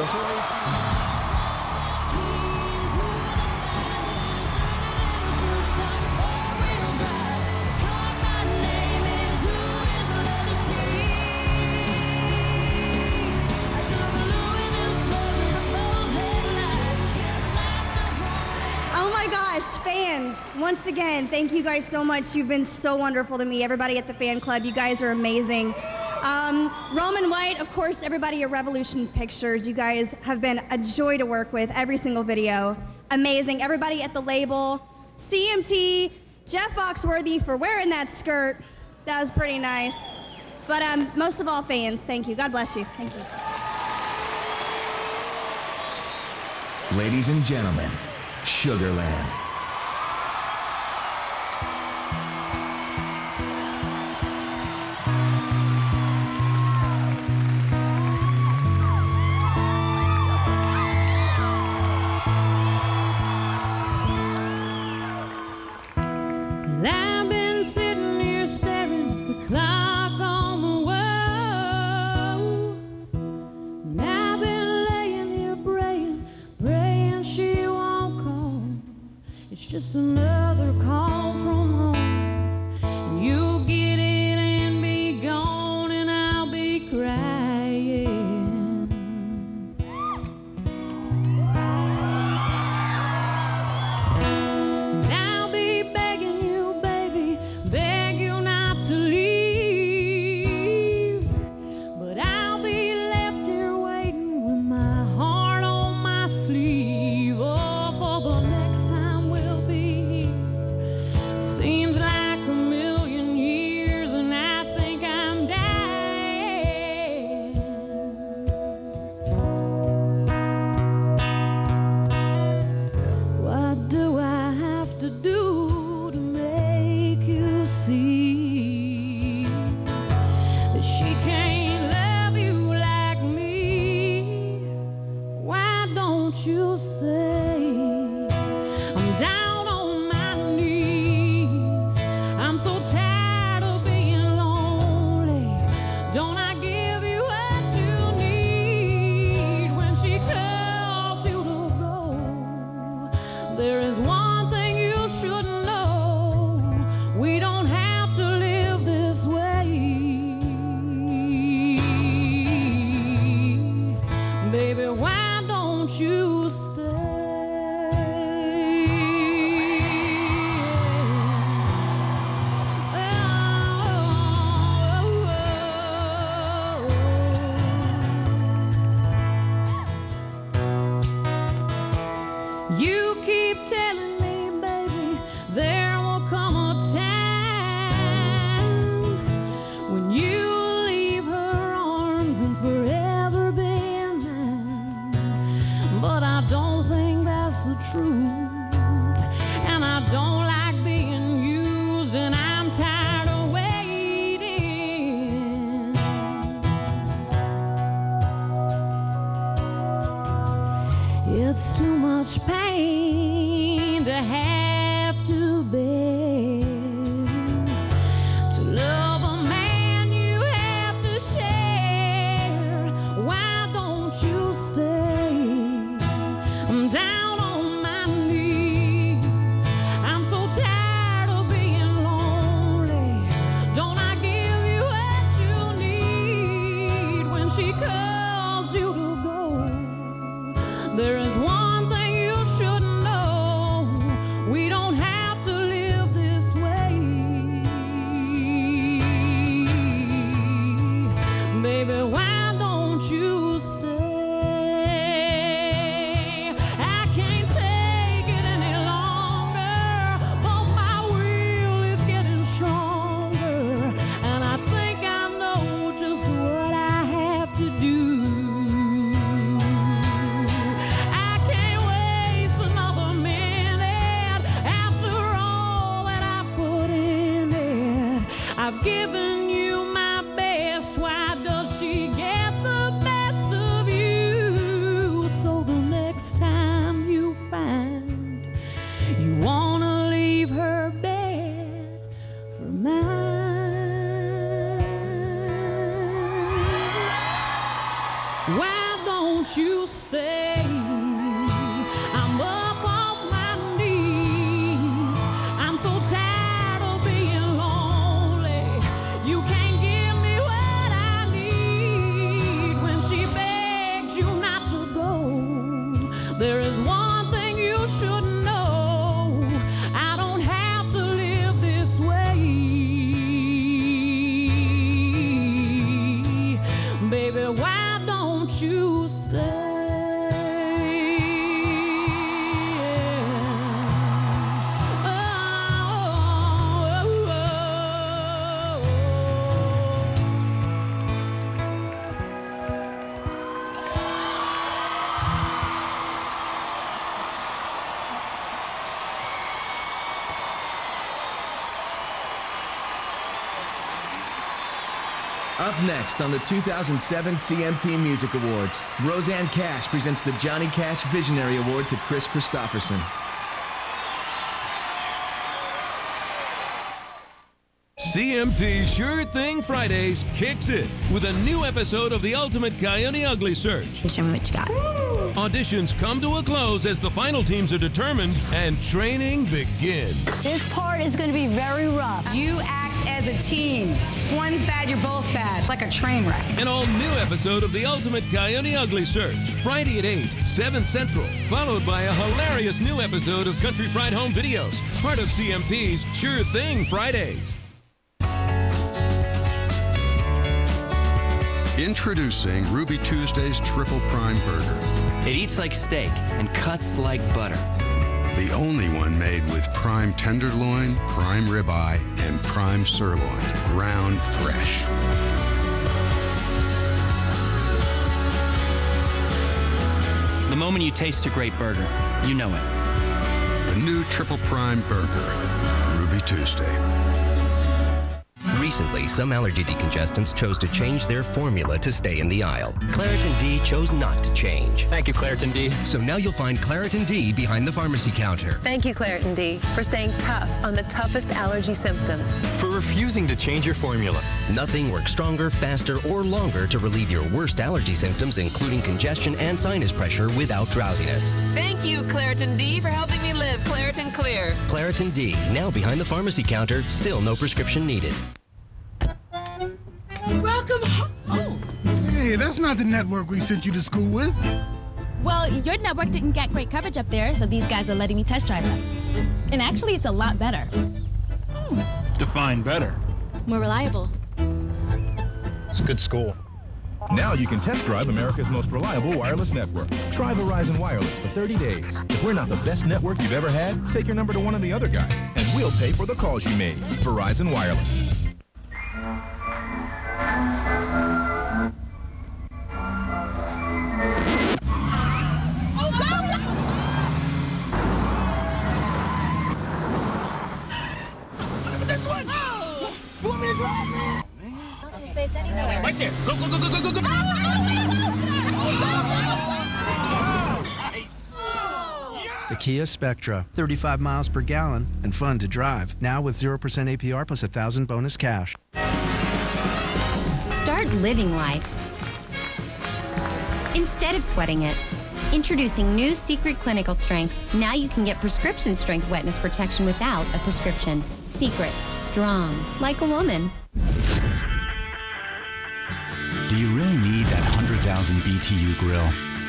Fans, once again, thank you guys so much. You've been so wonderful to me. Everybody at the fan club, you guys are amazing. Um, Roman White, of course, everybody at Revolutions Pictures, you guys have been a joy to work with every single video. Amazing. Everybody at the label, C M T, Jeff Foxworthy for wearing that skirt. That was pretty nice. But um, most of all, fans, thank you. God bless you. Thank you. Ladies and gentlemen, Sugarland. I've been sitting here staring at the clock on the wall. And I've been laying here praying, praying she won't call. It's just another call from home. And you'll get it and be gone, and I'll be crying. And I'll be begging you, baby, beg you not to leave. But I'll be left here waiting with my heart on my sleeve. Oh, for the next time we'll be here. Seems like a million years, and I think I'm dying. What do I have to do to make you see that she can't love you like me? Why don't you stay? I'm down on my knees. I'm so tired of being lonely. Don't I give you what you need when she calls you to go? There is one thing you should know. We don't have to live this way. Baby, why don't you stay? You keep telling me, baby, there will come a time when you'll leave her arms and forever be mine. But I don't think that's the truth, and I don't like being used, and I'm tired of waiting. It's too much pain to have to bear. To love a man you have to share. Why don't you stay? I'm down on my knees. I'm so tired of being lonely. Don't I give you what you need when she calls you to go? There is one thing you should know. I've given you my best. Why does she get the best of you? So the next time you find you wanna leave her bed for mine, why don't you stay? I'm up off my knees. I'm so tired of being lonely. You can't give me what I need. When she begs you not to go, there is one thing you should know. I don't have to live this way. Baby, why don't you stay? Up next on the two thousand seven C M T Music Awards, Rosanne Cash presents the Johnny Cash Visionary Award to Chris Christopherson. C M T Sure Thing Fridays kicks it with a new episode of the Ultimate Coyote Ugly Search. Show me what you got. Auditions come to a close as the final teams are determined and training begins. This part is going to be very rough. You act as a team. If one's bad, you're both bad. Like a train wreck. An all-new episode of the Ultimate Coyote Ugly Search. Friday at eight, seven Central. Followed by a hilarious new episode of Country Fried Home Videos. Part of C M T's Sure Thing Fridays. Introducing Ruby Tuesday's Triple Prime Burger. It eats like steak and cuts like butter. The only one made with prime tenderloin, prime ribeye, and prime sirloin, ground fresh. The moment you taste a great burger, you know it. The new Triple Prime Burger, Ruby Tuesday. Recently, some allergy decongestants chose to change their formula to stay in the aisle. Claritin D chose not to change. Thank you, Claritin D. So now you'll find Claritin D behind the pharmacy counter. Thank you, Claritin D, for staying tough on the toughest allergy symptoms. For refusing to change your formula. Nothing works stronger, faster, or longer to relieve your worst allergy symptoms, including congestion and sinus pressure, without drowsiness. Thank you, Claritin D, for helping me live Claritin Clear. Claritin D, now behind the pharmacy counter, still no prescription needed. Welcome home. Oh. Hey, that's not the network we sent you to school with. Well, your network didn't get great coverage up there, so these guys are letting me test drive it. And actually, it's a lot better. Hmm. Define better. More reliable. It's a good school. Now you can test drive America's most reliable wireless network. Try Verizon Wireless for thirty days. If we're not the best network you've ever had, take your number to one of the other guys, and we'll pay for the calls you made. Verizon Wireless. Right there. Go, go, go, go, go, go, go. The Kia Spectra, thirty-five miles per gallon and fun to drive. Now with zero percent A P R plus one thousand bonus cash. Start living life instead of sweating it. Introducing new Secret Clinical Strength. Now you can get prescription strength wetness protection without a prescription. Secret, strong, like a woman. Do you really need that one hundred thousand B T U grill?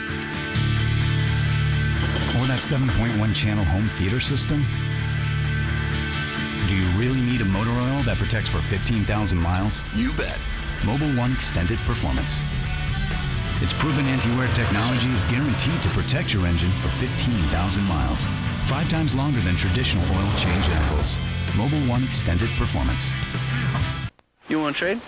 Or that seven point one channel home theater system? Do you really need a motor oil that protects for fifteen thousand miles? You bet. Mobil One Extended Performance. Its proven anti-wear technology is guaranteed to protect your engine for fifteen thousand miles. Five times longer than traditional oil change intervals. Mobil One Extended Performance. You want to trade?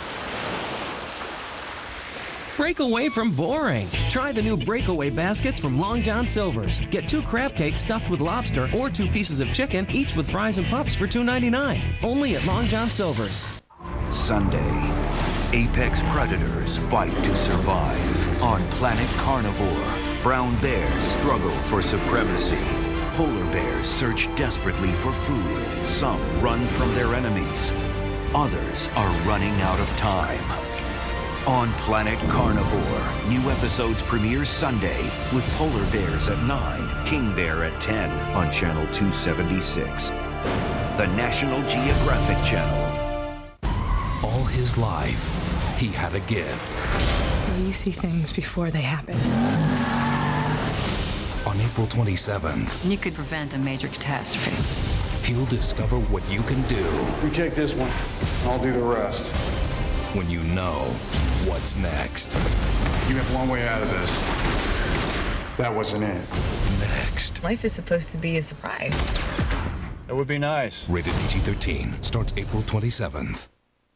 Break away from boring. Try the new Breakaway baskets from Long John Silver's. Get two crab cakes stuffed with lobster or two pieces of chicken, each with fries and pups for two ninety-nine. Only at Long John Silver's. Sunday. Apex predators fight to survive. On Planet Carnivore, brown bears struggle for supremacy. Polar bears search desperately for food. Some run from their enemies. Others are running out of time. On Planet Carnivore, new episodes premiere Sunday with polar bears at nine, king bear at ten on Channel two seventy-six. The National Geographic Channel. All his life, he had a gift. Well, you see things before they happen. On April twenty-seventh, You could prevent a major catastrophe. he'll discover what you can do You take this one, I'll do the rest. when you know what's next. You have one way out of this. That wasn't it. Next. Life is supposed to be a surprise. It would be nice. Rated P G thirteen. Starts April twenty-seventh.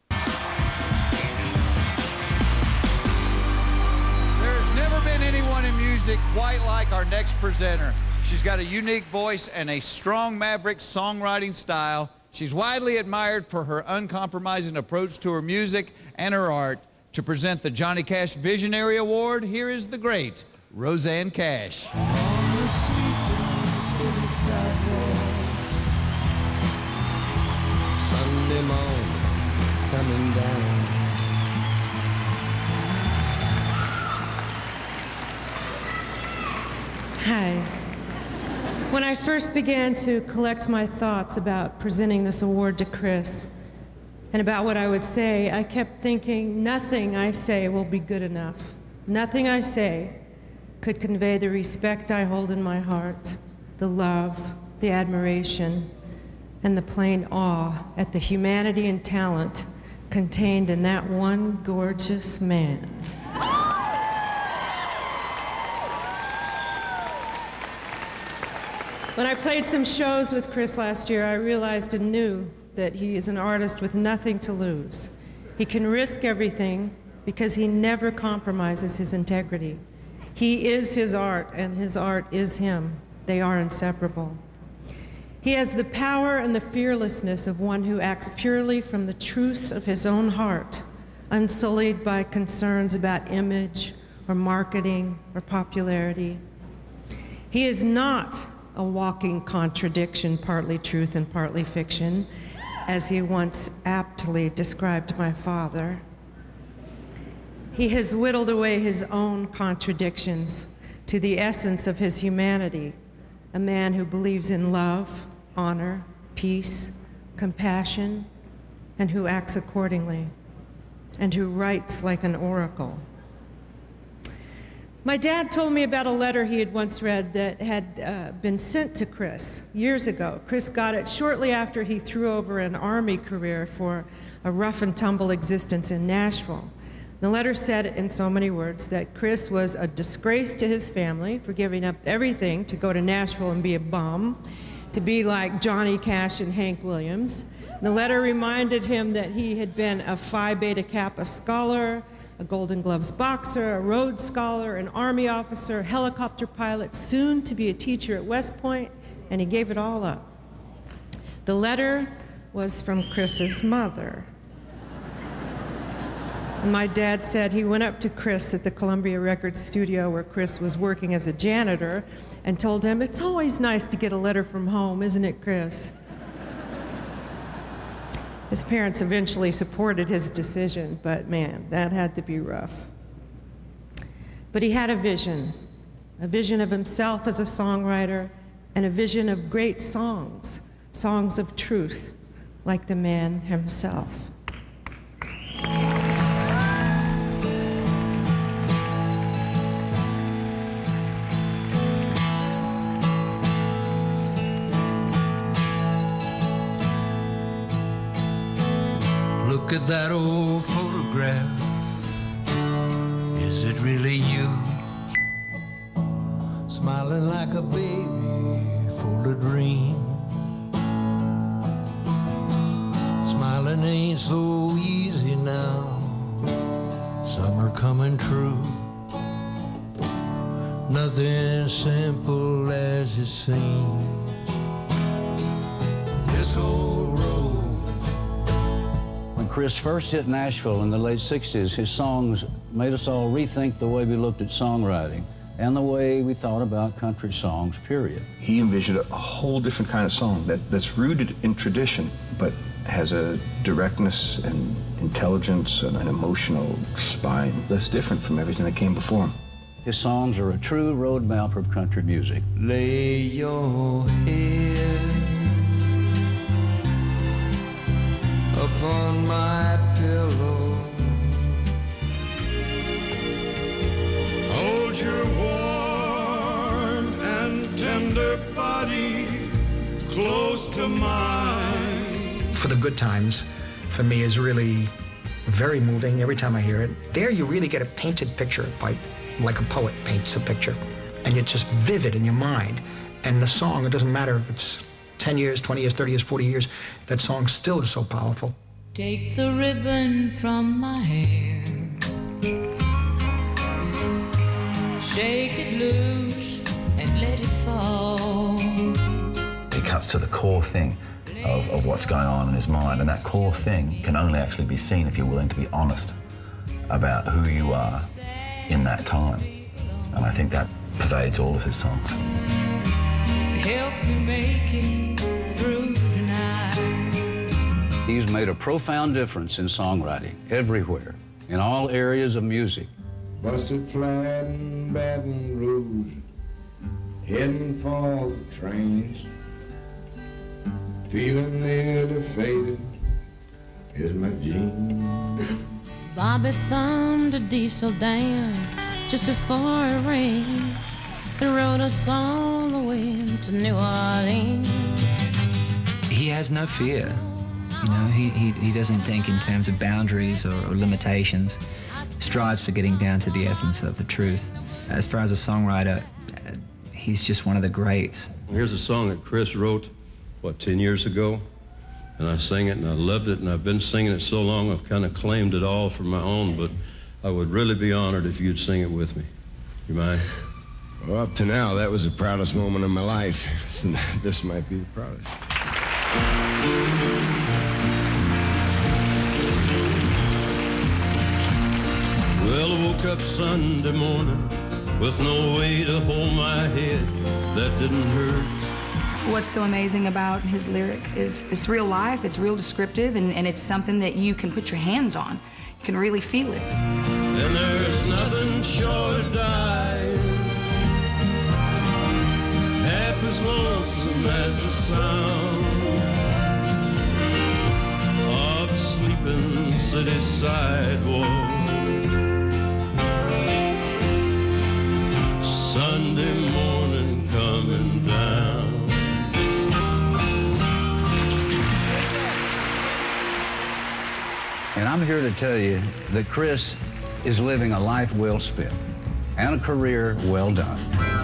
There's never been anyone in music quite like our next presenter. She's got a unique voice and a strong maverick songwriting style. She's widely admired for her uncompromising approach to her music and her art. To present the Johnny Cash Visionary Award, here is the great Rosanne Cash. Sunday morning, coming down. Hi. When I first began to collect my thoughts about presenting this award to Chris and about what I would say, I kept thinking nothing I say will be good enough. Nothing I say could convey the respect I hold in my heart, the love, the admiration, and the plain awe at the humanity and talent contained in that one gorgeous man. When I played some shows with Chris last year, I realized anew that he is an artist with nothing to lose. He can risk everything because he never compromises his integrity. He is his art, and his art is him. They are inseparable. He has the power and the fearlessness of one who acts purely from the truth of his own heart, unsullied by concerns about image or marketing or popularity. He is not a walking contradiction, partly truth and partly fiction, as he once aptly described my father. He has whittled away his own contradictions to the essence of his humanity, a man who believes in love, honor, peace, compassion, and who acts accordingly, and who writes like an oracle. My dad told me about a letter he had once read that had uh, been sent to Chris years ago. Chris got it shortly after he threw over an Army career for a rough and tumble existence in Nashville. The letter said in so many words that Chris was a disgrace to his family for giving up everything to go to Nashville and be a bum, to be like Johnny Cash and Hank Williams. The letter reminded him that he had been a Phi Beta Kappa scholar, a Golden Gloves boxer, a Rhodes Scholar, an Army officer, a helicopter pilot, soon to be a teacher at West Point, and he gave it all up. The letter was from Chris's mother. And my dad said he went up to Chris at the Columbia Records studio where Chris was working as a janitor and told him, "It's always nice to get a letter from home, isn't it, Chris?" His parents eventually supported his decision, but man, that had to be rough. But he had a vision, a vision of himself as a songwriter, and a vision of great songs, songs of truth, like the man himself. Look at that old photograph. Is it really you? Smiling like a baby full of dreams. Smiling ain't so easy now. Some are coming true. Nothing simple as it seems. This old road, when Chris first hit Nashville in the late sixties, his songs made us all rethink the way we looked at songwriting and the way we thought about country songs, period. He envisioned a whole different kind of song that, that's rooted in tradition, but has a directness and intelligence and an emotional spine that's different from everything that came before him. His songs are a true roadmap of country music. Lay your head upon my pillow. Hold your warm and tender body close to mine. For the Good Times, for me, is really very moving every time I hear it. There you really get a painted picture, by, like a poet paints a picture. And it's just vivid in your mind. And the song, it doesn't matter if it's ten years, twenty years, thirty years, forty years, that song still is so powerful. Take the ribbon from my hair, shake it loose and let it fall. It cuts to the core thing of, of what's going on in his mind, and that core thing can only actually be seen if you're willing to be honest about who you are in that time. And I think that pervades all of his songs. Help me make it through tonight. He's made a profound difference in songwriting everywhere, in all areas of music. Busted flat in Baton Rouge, heading for the trains. Feeling nearly faded is my gene. Bobby thumbed a diesel down just before it rained and rode us all the way to New Orleans. He has no fear. You know, he, he, he doesn't think in terms of boundaries or, or limitations. Strives for getting down to the essence of the truth. As far as a songwriter, he's just one of the greats. Here's a song that Chris wrote, what, ten years ago? And I sang it and I loved it, and I've been singing it so long I've kind of claimed it all for my own, but I would really be honored if you'd sing it with me. You mind? Well, up to now, that was the proudest moment of my life. This might be the proudest. Well, I woke up Sunday morning with no way to hold my head. That didn't hurt. What's so amazing about his lyric is it's real life, it's real descriptive, and, and it's something that you can put your hands on. You can really feel it. And there's nothing short of dying, half as lonesome as the sound of a sleeping city sidewalk. Sunday morning coming down. And I'm here to tell you that Chris is living a life well spent and a career well done.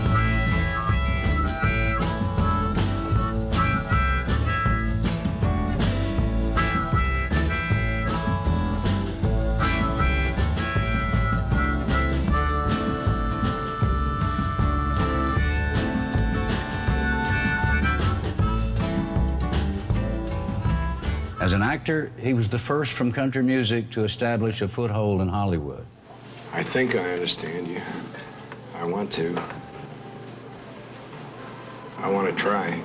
As an actor, he was the first from country music to establish a foothold in Hollywood. I think I understand you. I want to. I want to try.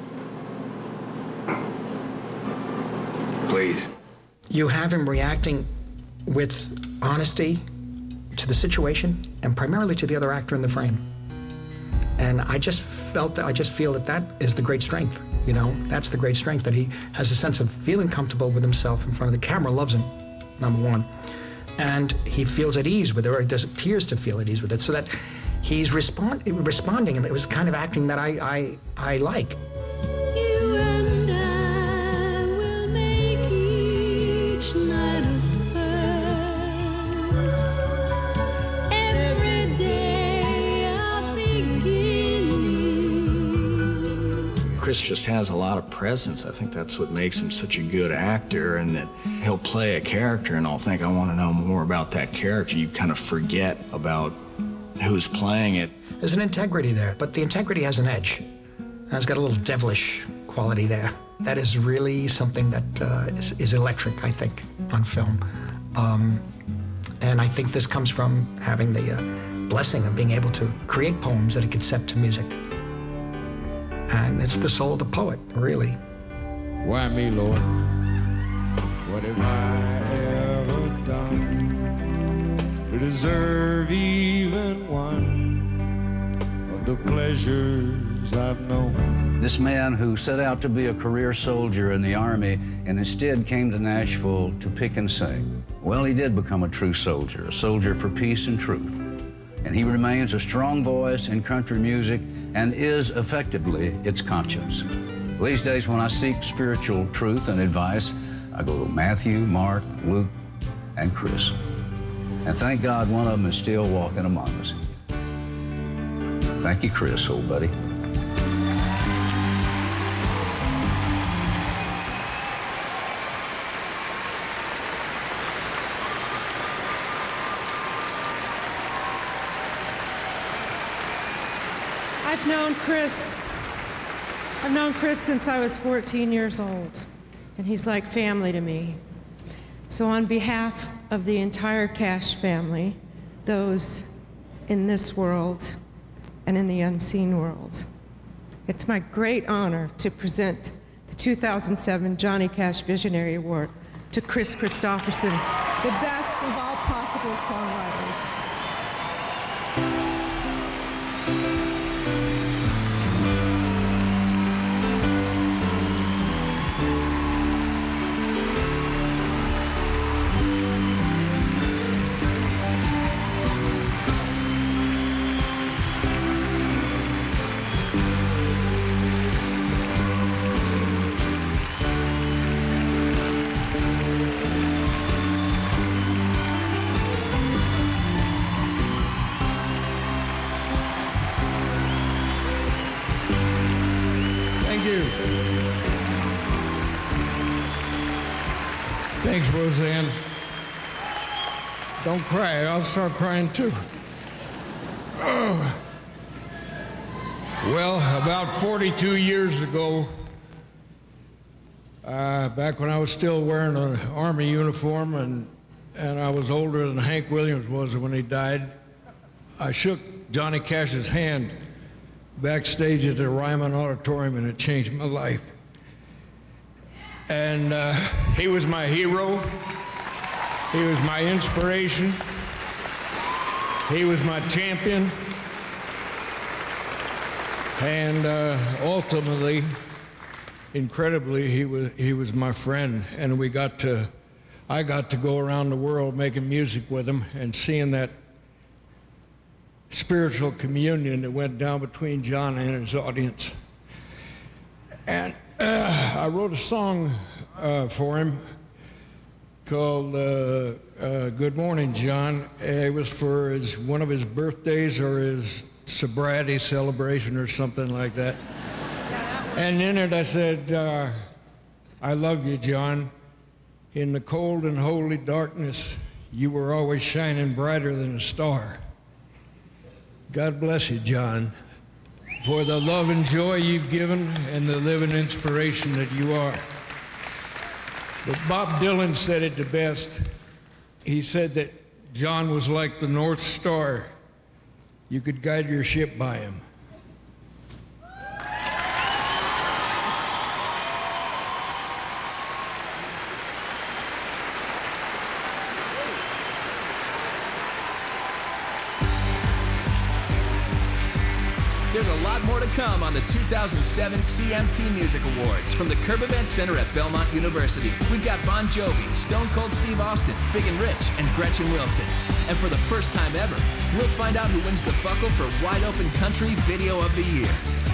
Please. You have him reacting with honesty to the situation and primarily to the other actor in the frame. And I just felt that, I just feel that that is the great strength. You know, that's the great strength, that he has a sense of feeling comfortable with himself in front of the camera, loves him, number one. And he feels at ease with it, or he does, appears to feel at ease with it, so that he's respond, responding, and it was kind of acting that I, I, I like. You and I will make each night a first. Every day a beginning. Chris just has a lot of presence. I think that's what makes him such a good actor, and that he'll play a character and I'll think, I want to know more about that character. You kind of forget about who's playing it. There's an integrity there, but the integrity has an edge. And it's got a little devilish quality there. That is really something that uh, is, is electric, I think, on film. Um, and I think this comes from having the uh, blessing of being able to create poems that are set to music. And it's the soul of the poet, really. Why me, Lord? What have I ever done to deserve even one of the pleasures I've known? This man who set out to be a career soldier in the Army and instead came to Nashville to pick and sing. Well, he did become a true soldier, a soldier for peace and truth. And he remains a strong voice in country music and is effectively its conscience. These days when I seek spiritual truth and advice, I go to Matthew, Mark, Luke, and Chris. And thank God one of them is still walking among us. Thank you, Chris, old buddy. I've known Chris, I've known Chris since I was fourteen years old, and he's like family to me. So on behalf of the entire Cash family, those in this world and in the unseen world, it's my great honor to present the two thousand seven Johnny Cash Visionary Award to Kris Kristofferson, the best of all possible songwriters. Thanks, Roseanne. Don't cry, I'll start crying too. Oh. Well, about forty-two years ago, uh, back when I was still wearing an Army uniform and, and I was older than Hank Williams was when he died, I shook Johnny Cash's hand backstage at the Ryman Auditorium, and it changed my life. And uh, he was my hero. He was my inspiration. He was my champion. And uh, ultimately, incredibly, he was, he was my friend. And we got to, I got to go around the world making music with him and seeing that spiritual communion that went down between John and his audience. And uh, I wrote a song uh, for him called uh, uh, Good Morning, John. It was for his, one of his birthdays or his sobriety celebration or something like that. And in it I said, uh, I love you, John. In the cold and holy darkness, you were always shining brighter than a star. God bless you, John, for the love and joy you've given and the living inspiration that you are. But Bob Dylan said it the best. He said that John was like the North Star. You could guide your ship by him. There's a lot more to come on the two thousand seven C M T Music Awards from the Curb Event Center at Belmont University. We've got Bon Jovi, Stone Cold Steve Austin, Big and Rich, and Gretchen Wilson. And for the first time ever, we'll find out who wins the buckle for Wide Open Country Video of the Year.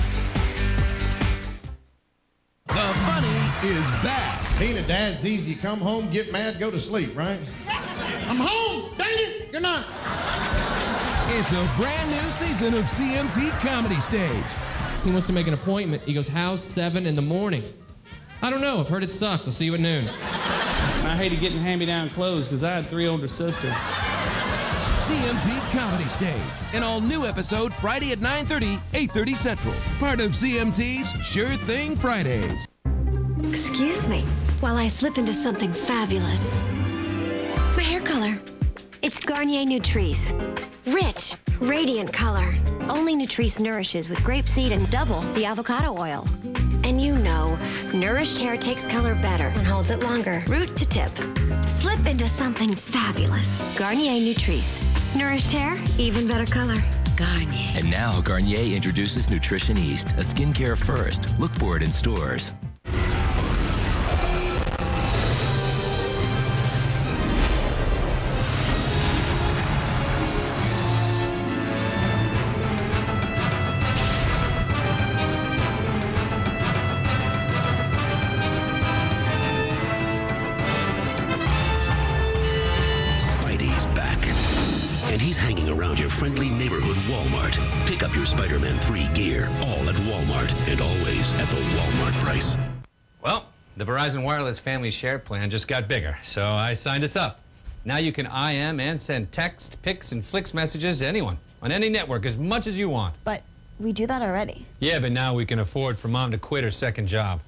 The funny is back. Being a dad's easy. You come home, get mad, go to sleep, right? I'm home! Dang it! You're not. It's a brand new season of C M T Comedy Stage. He wants to make an appointment. He goes, how's seven in the morning? I don't know. I've heard it sucks. I'll see you at noon. I hated getting hand-me-down clothes because I had three older sisters. C M T Comedy Stage. An all-new episode Friday at nine thirty, eight thirty Central. Part of C M T's Sure Thing Fridays. Excuse me while I slip into something fabulous. My hair color. It's Garnier Nutrice. Rich, radiant color. Only Nutrice nourishes with grapeseed and double the avocado oil. And you know, nourished hair takes color better and holds it longer. Root to tip. Slip into something fabulous. Garnier Nutrice. Nourished hair, even better color. Garnier. And now Garnier introduces Nutrition East, a skincare first. Look for it in stores. Friendly neighborhood Walmart. Pick up your Spider-Man three gear, all at Walmart, and always at the Walmart price. Well, the Verizon Wireless Family Share Plan just got bigger, so I signed us up. Now you can I M and send text, pics, and flicks messages to anyone on any network as much as you want. But we do that already. Yeah, but now we can afford for Mom to quit her second job.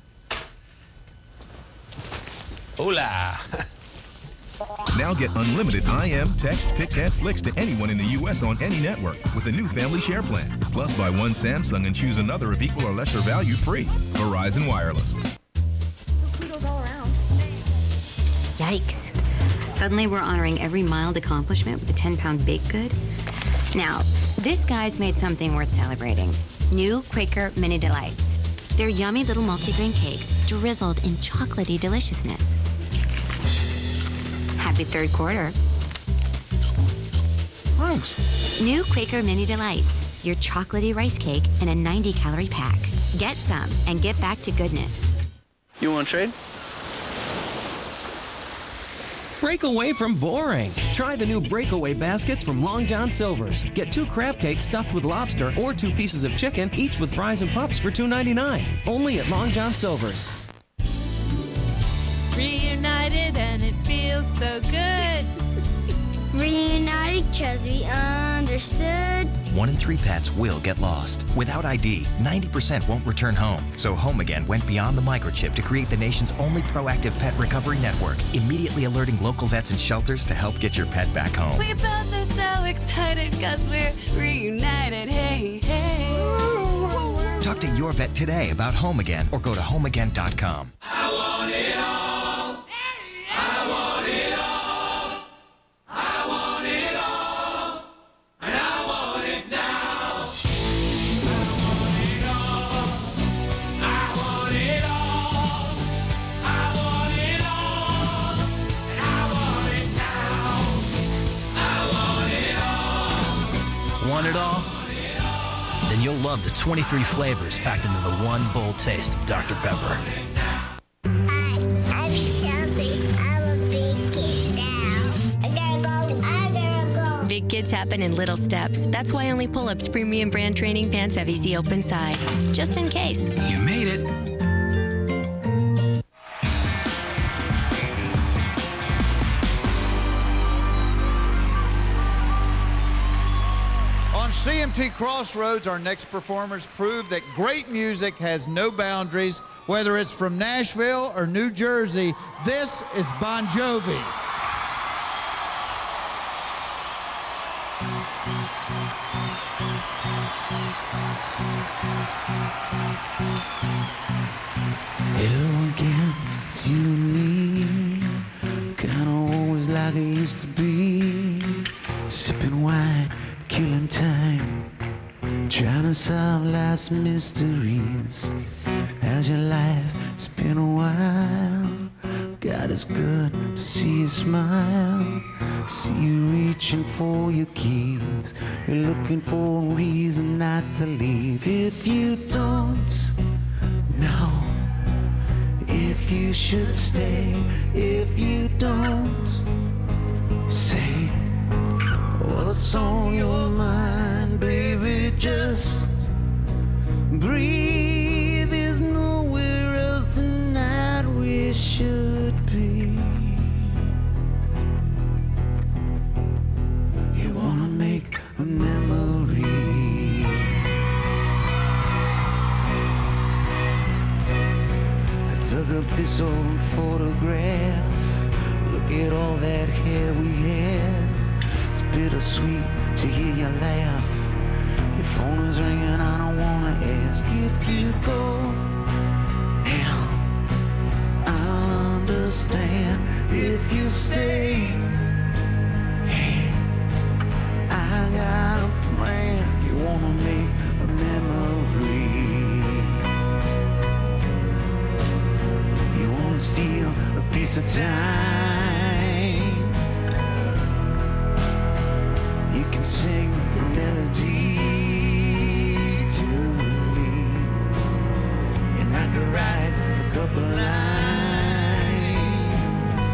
Hola! Now get unlimited I M, text, pics, and flicks to anyone in the U S on any network with the new Family Share Plan. Plus, buy one Samsung and choose another of equal or lesser value free. Verizon Wireless. Yikes. Suddenly we're honoring every mild accomplishment with a ten pound baked good. Now, this guy's made something worth celebrating. New Quaker Mini Delights. They're yummy little multigrain cakes drizzled in chocolatey deliciousness. Happy third quarter. Thanks. New Quaker Mini Delights, your chocolatey rice cake in a ninety calorie pack. Get some and get back to goodness. You want to trade? Break away from boring. Try the new Breakaway baskets from Long John Silver's. Get two crab cakes stuffed with lobster or two pieces of chicken, each with fries and pups for two ninety-nine. Only at Long John Silver's. Reunited and it feels so good. Reunited because we understood. One in three pets will get lost. Without I D, ninety percent won't return home. So Home Again went beyond the microchip to create the nation's only proactive pet recovery network, immediately alerting local vets and shelters to help get your pet back home. We both are so excited because we're reunited. Hey, hey. Talk to your vet today about Home Again or go to home again dot com. I want it all. I want it all. I want it all. And I want it now. I want it all. I want it all. I want it all. And I want it now. I want it all. Want it all? Then you'll love the twenty-three flavors packed into the one bold taste of Doctor Pepper. I'm Shelby. I'm a big kid now. I gotta go. I gotta go. Big kids happen in little steps. That's why only Pull-Up's premium brand training pants have easy open sides. Just in case. You made it. On C M T Crossroads, our next performers prove that great music has no boundaries, whether it's from Nashville or New Jersey. This is Bon Jovi. Hello again, it's you and me. Kinda always like it used to be. Sipping wine, killing time, trying to solve life's mysteries. How's your life? It's been a while. God, it's good to see you smile. See you reaching for your keys. You're looking for a reason not to leave. If you don't know if you should stay, if you don't say what's on your mind, baby, just breathe. There's nowhere else tonight we should be. You won't Dug up this old photograph. Look at all that hair we had. It's bittersweet to hear you laugh. Your phone is ringing, I don't wanna ask if you go. Now I'll understand if you stay. Hey, I got a plan. You wanna make a memory. You wanna steal a piece of time. You can sing the melody to me, and I could write a couple lines.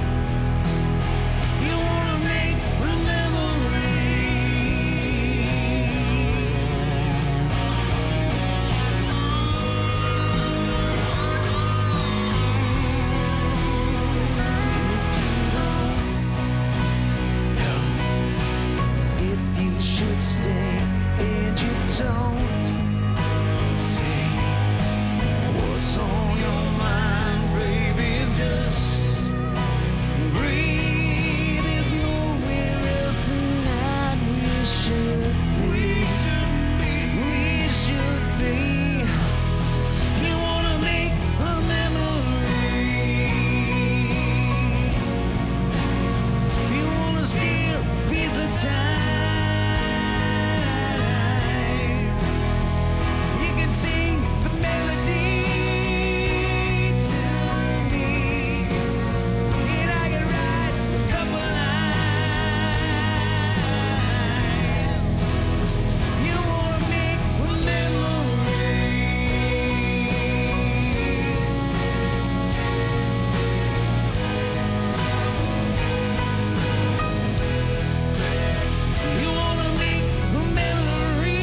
You wanna make a memory. If you should stay and you don't say what's on your mind, baby, just breathe. There's nowhere else tonight we should be. We should be. You wanna make a memory. You wanna steal a piece of time. You can sing the melody to me, and I can write a couple lines. You wanna make a memory. You wanna make a memory.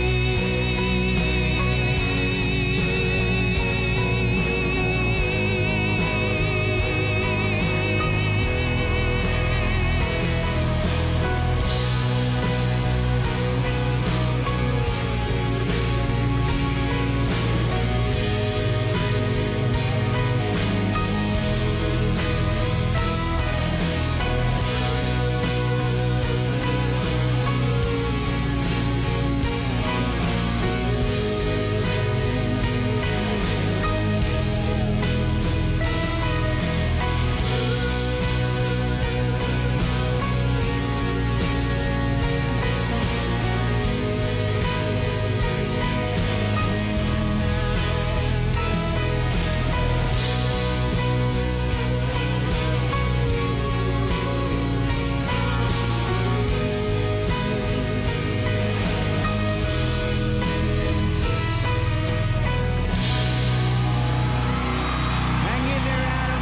Hang in there, Adam.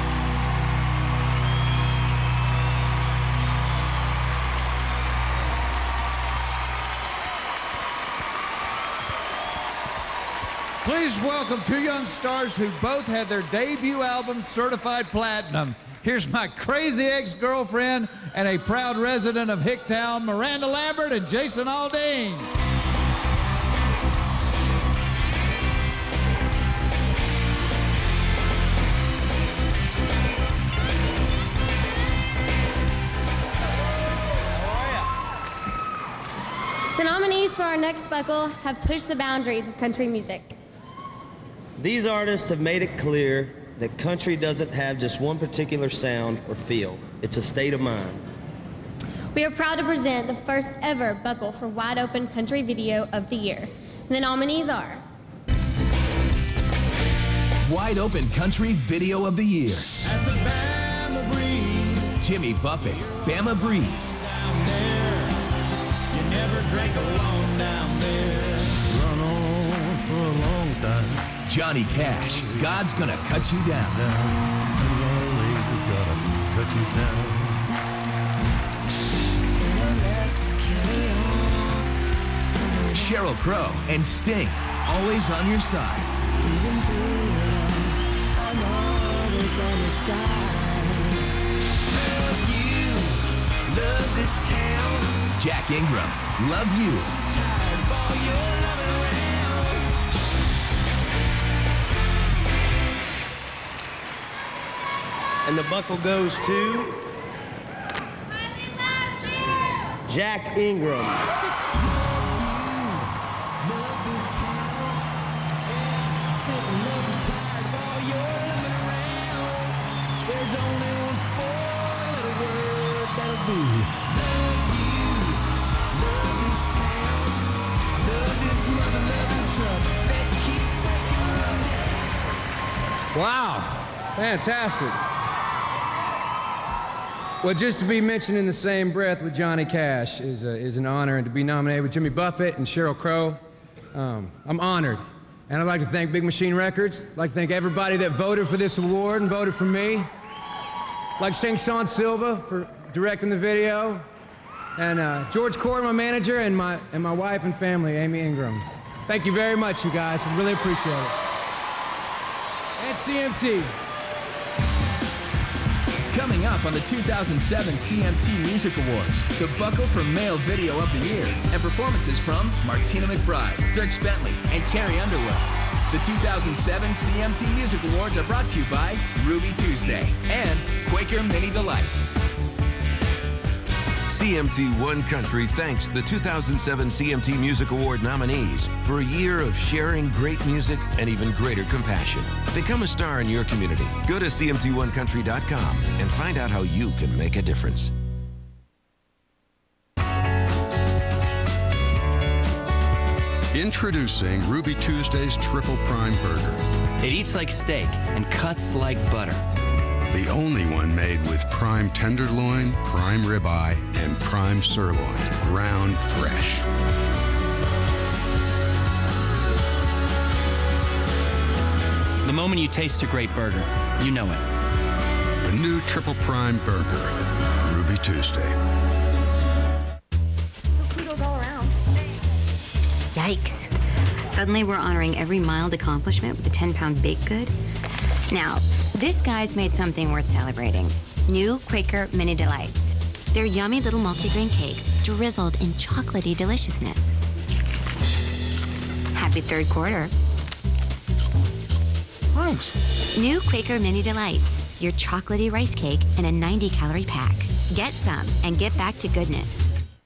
Please welcome two young stars who both had their debut albums certified platinum. Here's my crazy ex-girlfriend and a proud resident of Hicktown, Miranda Lambert and Jason Aldean. The nominees for our next buckle have pushed the boundaries of country music. These artists have made it clear that country doesn't have just one particular sound or feel. It's a state of mind. We are proud to present the first ever buckle for Wide Open Country Video of the Year. The nominees are Wide Open Country Video of the Year. At the Bama Breeze. Jimmy Buffett, Bama Breeze. Down there, you never drank alone down there. Run on for a long time. Johnny Cash, God's Gonna Cut You Down. Cut you down. Sheryl Crow and Sting, always on your side. Even through it all, I'm always on your side. Love you, love this town. Jack Ingram, Love You. Tired of all your loving around. And the buckle goes to Jack Ingram. There's only one four-letter word that'll do. Love you, love this town, love this mother-loving truck that keeps. Wow, fantastic. Well, just to be mentioned in the same breath with Johnny Cash is, a, is an honor, and to be nominated with Jimmy Buffett and Sheryl Crow, um, I'm honored. And I'd like to thank Big Machine Records. I'd like to thank everybody that voted for this award and voted for me. I'd like to thank Sean Silva for directing the video, and uh, George Cord, my manager, and my, and my wife and family, Amy Ingram. Thank you very much, you guys. I really appreciate it. And C M T. Coming up on the two thousand seven C M T Music Awards, the Buckle for Male Video of the Year, and performances from Martina McBride, Dierks Bentley, and Carrie Underwood. The two thousand seven C M T Music Awards are brought to you by Ruby Tuesday and Quaker Mini Delights. C M T One Country thanks the two thousand seven C M T Music Award nominees for a year of sharing great music and even greater compassion. Become a star in your community. Go to C M T one country dot com and find out how you can make a difference. Introducing Ruby Tuesday's Triple Prime Burger. It eats like steak and cuts like butter. The only one made with prime tenderloin, prime ribeye, and prime sirloin, ground fresh. The moment you taste a great burger, you know it. The new Triple Prime Burger, Ruby Tuesday. Yikes. Suddenly we're honoring every mild accomplishment with a ten pound baked good. Now, this guy's made something worth celebrating. New Quaker Mini Delights. They're yummy little multigrain cakes drizzled in chocolatey deliciousness. Happy third quarter. Thanks. New Quaker Mini Delights. Your chocolatey rice cake in a ninety calorie pack. Get some and get back to goodness.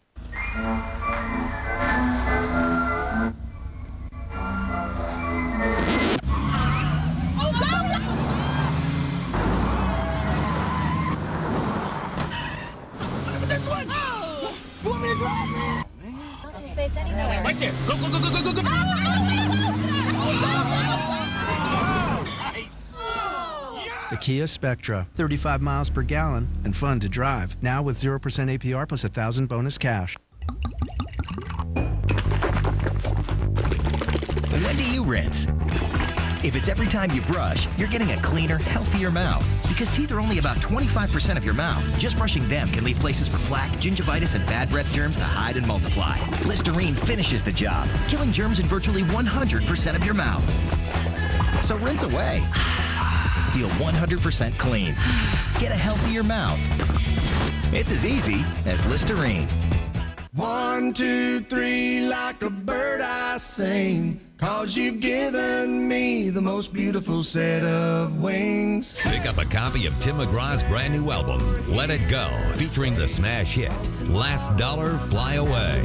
Right there. Go, go, go, go, go, go, go. The Kia Spectra, thirty-five miles per gallon and fun to drive. Now with zero percent A P R plus one thousand bonus cash. When do you rinse? If it's every time you brush, you're getting a cleaner, healthier mouth. Because teeth are only about twenty-five percent of your mouth. Just brushing them can leave places for plaque, gingivitis, and bad breath germs to hide and multiply. Listerine finishes the job, killing germs in virtually one hundred percent of your mouth. So rinse away. Feel one hundred percent clean. Get a healthier mouth. It's as easy as Listerine. One, two, three, like a bird I sing, 'cause you've given me the most beautiful set of wings. Pick up a copy of Tim McGraw's brand new album, Let It Go, featuring the smash hit, Last Dollar, Fly Away.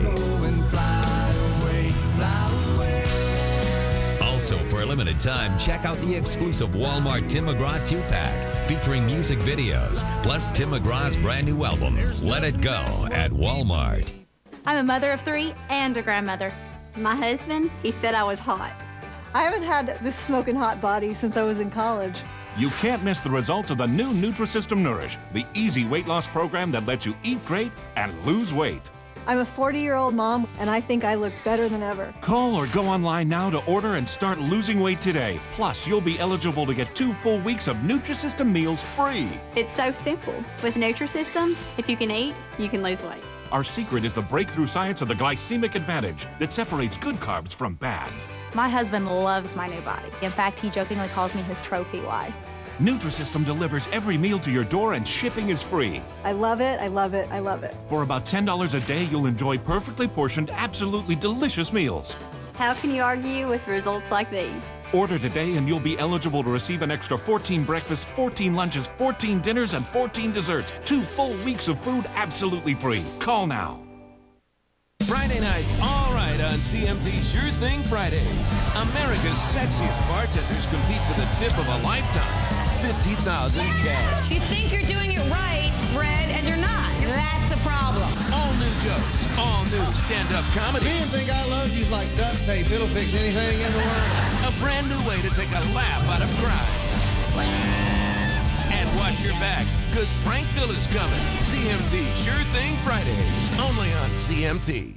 Also, for a limited time, check out the exclusive Walmart Tim McGraw two pack, featuring music videos, plus Tim McGraw's brand new album, Let It Go, at Walmart. I'm a mother of three and a grandmother. My husband, he said I was hot. I haven't had this smoking hot body since I was in college. You can't miss the results of the new Nutrisystem Nourish, the easy weight loss program that lets you eat great and lose weight. I'm a forty-year-old mom, and I think I look better than ever. Call or go online now to order and start losing weight today. Plus, you'll be eligible to get two full weeks of Nutrisystem meals free. It's so simple. With Nutrisystem, if you can eat, you can lose weight. Our secret is the breakthrough science of the glycemic advantage that separates good carbs from bad. My husband loves my new body. In fact, he jokingly calls me his trophy wife. Nutrisystem delivers every meal to your door and shipping is free. I love it, I love it, I love it. For about ten dollars a day, you'll enjoy perfectly portioned, absolutely delicious meals. How can you argue with results like these? Order today and you'll be eligible to receive an extra fourteen breakfasts, fourteen lunches, fourteen dinners, and fourteen desserts. Two full weeks of food absolutely free. Call now. Friday nights, all right on C M T Sure Thing Fridays. America's sexiest bartenders compete for the tip of a lifetime. fifty thousand dollars cash. You think you're doing it right, Red, and you're not. That's a problem. All new jokes, all new stand-up comedy. Me and think I love you like duct tape. It'll fix anything in the world. A brand new way to take a laugh out of crime. And watch your back, because Prankville is coming. C M T Sure Thing Fridays, only on C M T.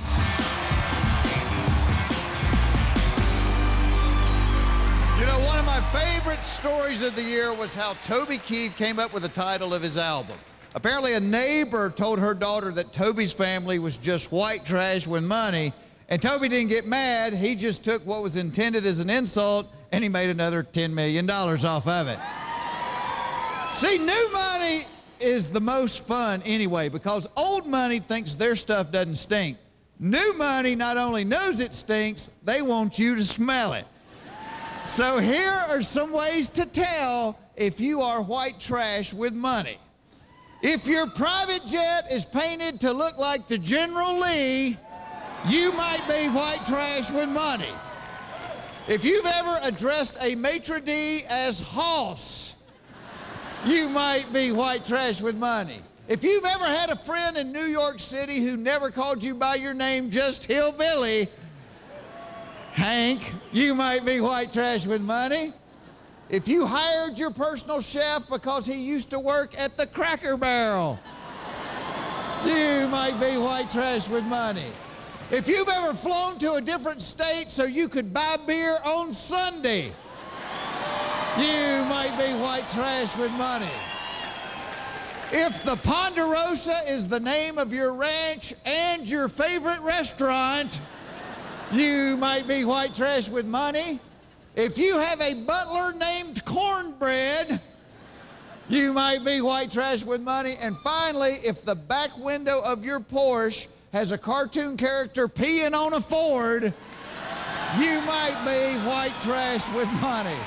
You know, one of my favorite stories of the year was how Toby Keith came up with the title of his album. Apparently, a neighbor told her daughter that Toby's family was just white trash with money, and Toby didn't get mad. He just took what was intended as an insult, and he made another ten million dollars off of it. See, new money is the most fun anyway, because old money thinks their stuff doesn't stink. New money not only knows it stinks, they want you to smell it. So here are some ways to tell if you are white trash with money. If your private jet is painted to look like the General Lee, you might be white trash with money. If you've ever addressed a maitre d' as Hoss, you might be white trash with money. If you've ever had a friend in New York City who never called you by your name, just Hillbilly, Hank, you might be white trash with money. If you hired your personal chef because he used to work at the Cracker Barrel, you might be white trash with money. If you've ever flown to a different state so you could buy beer on Sunday, you might be white trash with money. If the Ponderosa is the name of your ranch and your favorite restaurant, you might be white trash with money. If you have a butler named Cornbread, you might be white trash with money. And finally, if the back window of your Porsche has a cartoon character peeing on a Ford, you might be white trash with money.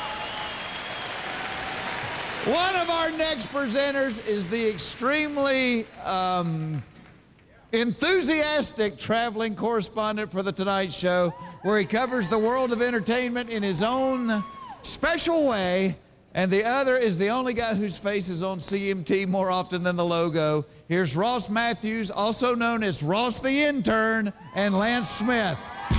One of our next presenters is the extremely um, enthusiastic traveling correspondent for The Tonight Show, where he covers the world of entertainment in his own special way. And the other is the only guy whose face is on C M T more often than the logo. Here's Ross Matthews, also known as Ross the Intern, and Lance Smith.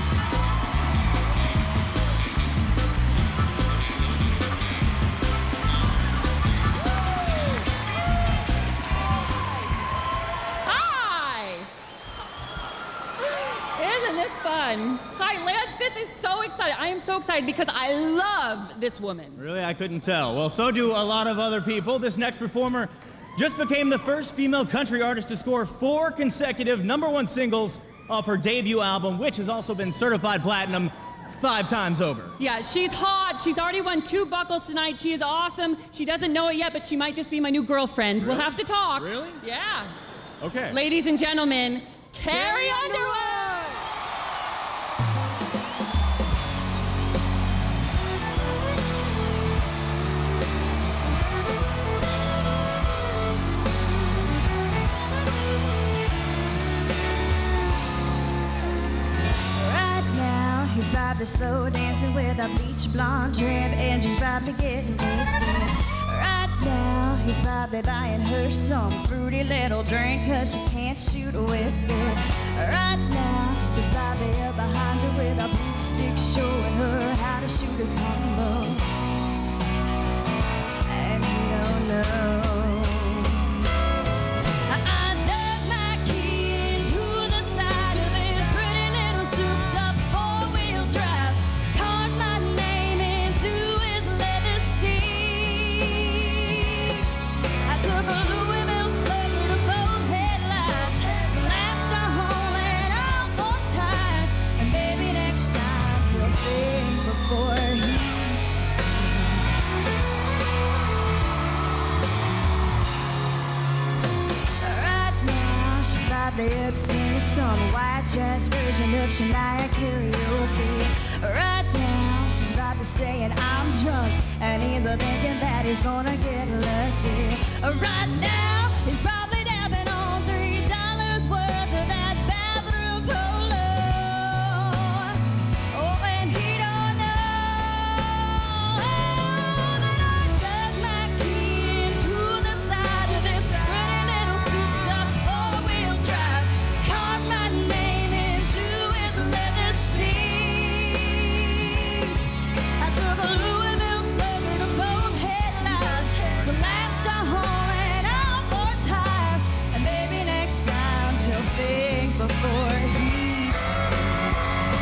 Hi, Lance. This is so exciting. I am so excited because I love this woman. Really? I couldn't tell. Well, so do a lot of other people. This next performer just became the first female country artist to score four consecutive number one singles off her debut album, which has also been certified platinum five times over. Yeah, she's hot. She's already won two buckles tonight. She is awesome. She doesn't know it yet, but she might just be my new girlfriend. Really? We'll have to talk. Really? Yeah. Okay. Ladies and gentlemen, Carrie Underwood! He's probably slow dancing with a bleach blonde trim, and she's probably getting wasted. Right now, he's probably buying her some fruity little drink, cause she can't shoot a whiskey. Right now, he's probably up behind her with a blue stick, showing her how to shoot a combo. And you don't know. Up singing some white trash version of Shania karaoke. Right now, she's about doctor saying I'm drunk, and he's a thinking that he's gonna get lucky. Right now, he's probably dabbing on three dollars worth of that bathroom cologne. Oh, and he don't know that I dug my key into the side of this pretty little souped-up four-wheel drive, carved my name into his leather seats. I took a Louisville slugger to both headlights, so lashed a hole and all four tires, and maybe next time he'll think before he cheats.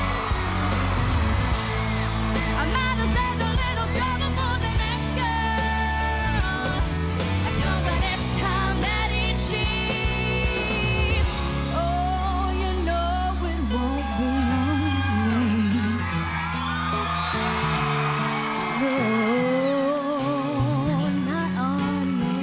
I might have saved a little trouble for the next girl, because the next time that he cheats, oh, you know it won't be on me. No, not on me.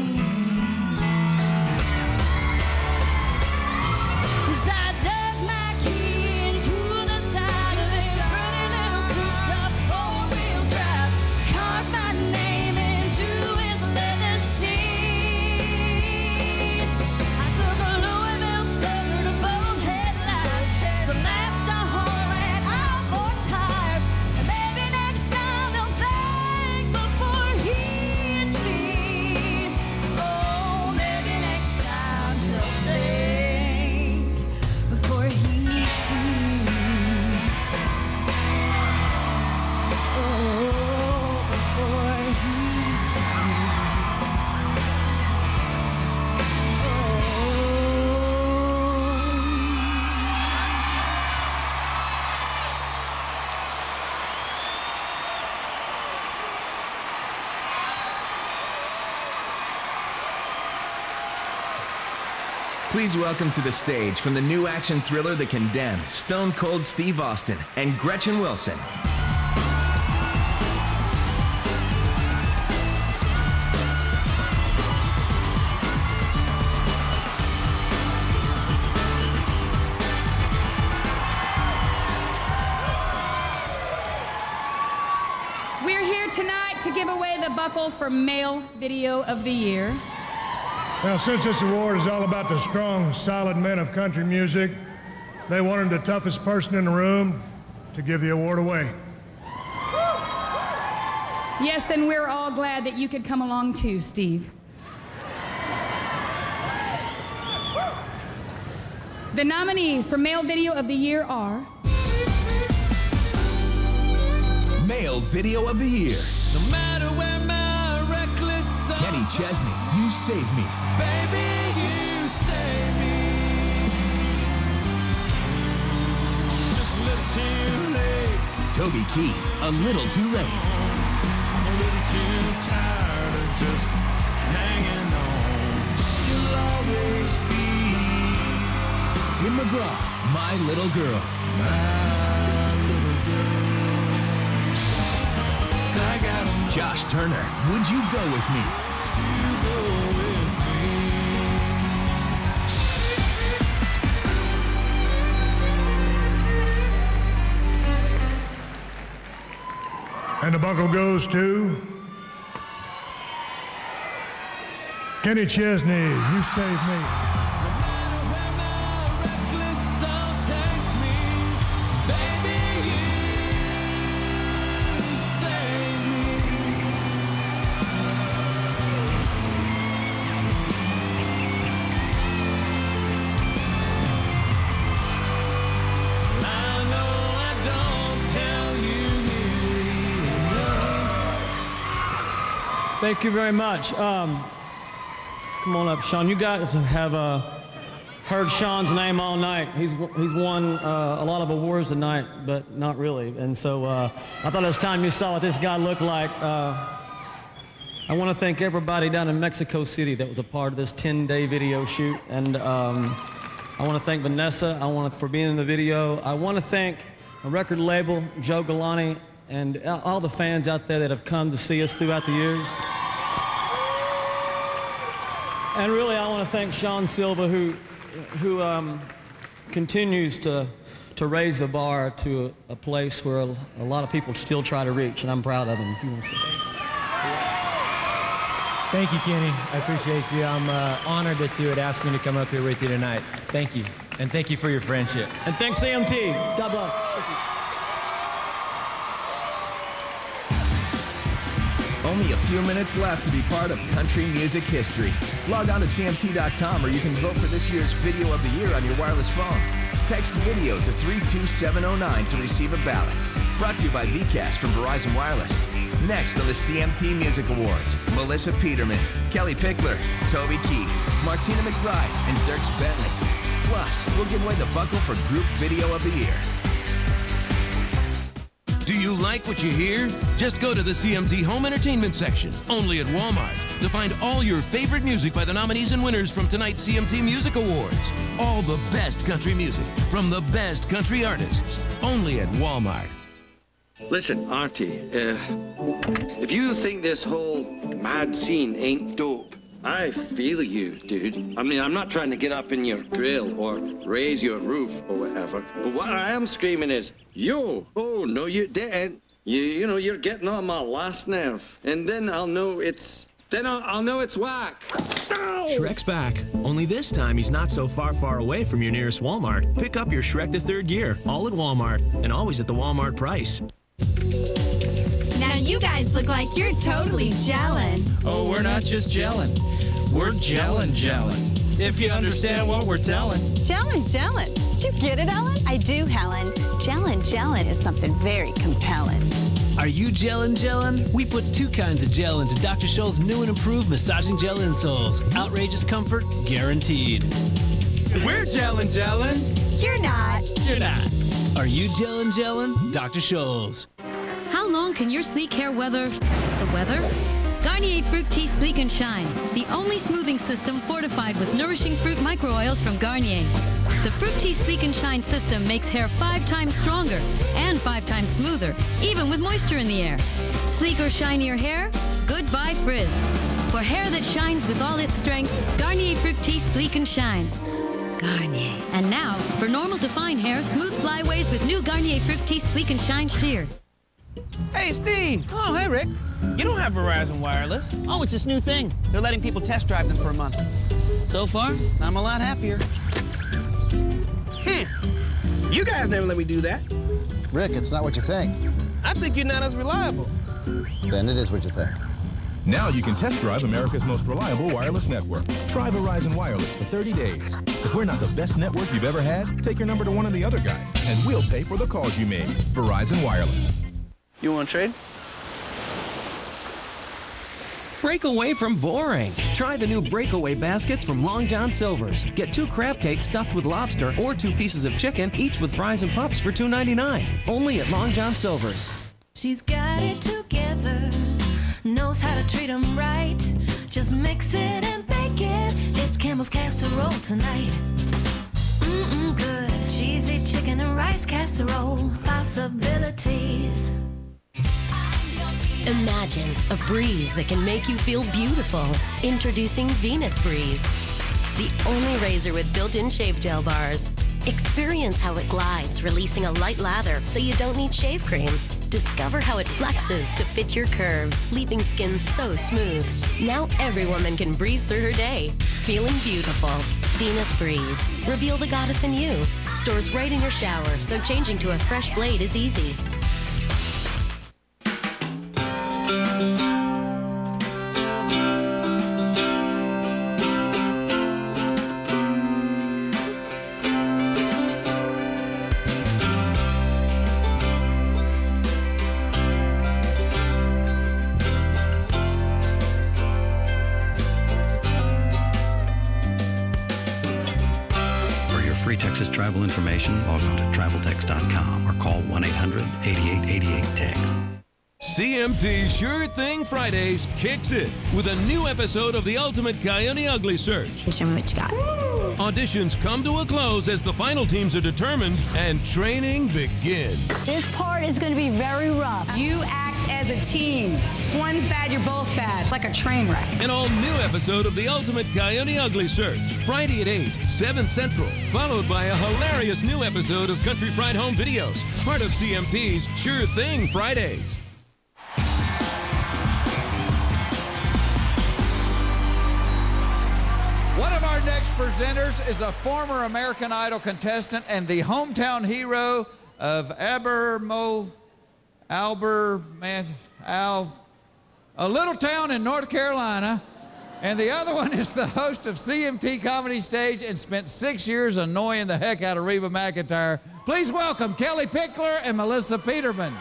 'Cause I dug my key into the side of his pretty little souped-up four-wheel drive, carved my name into his leather seats. I took a Louisville slugger to both headlights, so lashed a hole and all four tires, and maybe next time he'll think before he cheats. Oh, maybe next time he'll think before he cheats. Oh, before he cheats. Please welcome to the stage from the new action thriller The Condemned, Stone Cold Steve Austin and Gretchen Wilson. We're here tonight to give away the buckle for Male Video of the Year. Now, since this award is all about the strong, solid men of country music, they wanted the toughest person in the room to give the award away. Yes, and we're all glad that you could come along too, Steve. The nominees for Male Video of the Year are... Male Video of the Year. No matter where my reckless song Kenny Chesney, You Save Me. Baby, you save me. Just a little too late. Toby Keith, A Little Too Late. I'm a little too tired of just hanging on. You'll always be Tim McGraw, My Little Girl. my little girl. I got 'em. Josh Turner, Would You Go With Me? You go with me. And the buckle goes to Kenny Chesney, You Saved Me. Reckless song takes me. Baby, you save me. I know I don't tell you enough. Thank you very much. Um, come on up, Sean. You guys have uh, heard Sean's name all night. He's he's won uh, a lot of awards tonight, but not really. And so uh, I thought it was time you saw what this guy looked like. Uh, I want to thank everybody down in Mexico City that was a part of this ten-day video shoot. And um, I want to thank Vanessa. I want to, for being in the video. I want to thank a record label, Joe Galante, and all the fans out there that have come to see us throughout the years. And really, I want to thank Sean Silva, who, who um, continues to, to raise the bar to a, a place where a, a lot of people still try to reach, and I'm proud of them. If you want to say Thank you, Kenny. I appreciate you. I'm uh, honored that you had asked me to come up here with you tonight. Thank you. And thank you for your friendship. And thanks, C M T. God bless. Only a few minutes left to be part of country music history. Log on to C M T dot com or you can vote for this year's Video of the Year on your wireless phone. Text video to three two seven oh nine to receive a ballot. Brought to you by V CAST from Verizon Wireless. Next on the C M T Music Awards, Melissa Peterman, Kelly Pickler, Toby Keith, Martina McBride, and Dierks Bentley. Plus, we'll give away the buckle for Group Video of the Year. Do you like what you hear? Just go to the C M T Home Entertainment section, only at Walmart, to find all your favorite music by the nominees and winners from tonight's C M T Music Awards. All the best country music from the best country artists, only at Walmart. Listen, Artie, uh, if you think this whole mad scene ain't dope, I feel you, dude. I mean, I'm not trying to get up in your grill or raise your roof or whatever, but what I am screaming is, yo, oh, no, you didn't. You, you know, you're getting on my last nerve, and then I'll know it's, then I'll, I'll know it's whack. Shrek's back. Only this time he's not so far, far away from your nearest Walmart. Pick up your Shrek the Third Gear, all at Walmart, and always at the Walmart price. Now you guys look like you're totally gelling. Oh, we're not just gelling. We're gelling, gelling. If you understand what we're telling. Gelling, gelling. Did you get it, Ellen? I do, Helen. Gelling, gelling is something very compelling. Are you gelling, gelling? We put two kinds of gel into Doctor Scholl's new and improved massaging gel insoles. Outrageous comfort, guaranteed. We're gelling, gelling. You're not. You're not. Are you gelling, gelling? Doctor Scholl's. How long can your sleek hair weather the weather? Garnier Fructis Sleek and Shine, the only smoothing system fortified with nourishing fruit micro oils from Garnier. The Fructis Sleek and Shine system makes hair five times stronger and five times smoother, even with moisture in the air. Sleeker, shinier hair? Goodbye frizz. For hair that shines with all its strength, Garnier Fructis Sleek and Shine. Garnier. And now, for normal to fine hair, smooth flyaways with new Garnier Fructis Sleek and Shine Sheer. Hey, Steve. Oh, hey, Rick. You don't have Verizon Wireless. Oh, it's this new thing. They're letting people test drive them for a month. So far, I'm a lot happier. Hmm. You guys never let me do that. Rick, it's not what you think. I think you're not as reliable. Then it is what you think. Now you can test drive America's most reliable wireless network. Try Verizon Wireless for thirty days. If we're not the best network you've ever had, take your number to one of the other guys, and we'll pay for the calls you made. Verizon Wireless. You want to trade? Break away from boring. Try the new Breakaway baskets from Long John Silver's. Get two crab cakes stuffed with lobster or two pieces of chicken, each with fries and pups for two ninety-nine. Only at Long John Silver's. She's got it together, knows how to treat them right. Just mix it and bake it. It's Campbell's casserole tonight. Mmm, good. Cheesy chicken and rice casserole. Possibilities. Imagine a breeze that can make you feel beautiful. Introducing Venus Breeze, the only razor with built-in shave gel bars. Experience how it glides, releasing a light lather so you don't need shave cream. Discover how it flexes to fit your curves, leaving skin so smooth. Now every woman can breeze through her day, feeling beautiful. Venus Breeze. Reveal the goddess in you. Stores right in your shower, so changing to a fresh blade is easy. Travel information, log on to travel tex dot com or call one eight hundred, eighty-eight eighty-eight, text. C M T Sure Thing Fridays kicks it with a new episode of the Ultimate Coyote Ugly Search. Show me what you got. Auditions come to a close as the final teams are determined and training begins. This part is going to be very rough. You act as a team. If one's bad, you're both bad. like a train wreck. An all-new episode of The Ultimate Coyote Ugly Search. Friday at eight, seven Central. Followed by a hilarious new episode of Country Fried Home Videos. Part of C M T's Sure Thing Fridays. One of our next presenters is a former American Idol contestant and the hometown hero of Abermo, Alber, man, Al, a little town in North Carolina. And the other one is the host of C M T Comedy Stage and spent six years annoying the heck out of Reba McEntire. Please welcome Kelly Pickler and Melissa Peterman.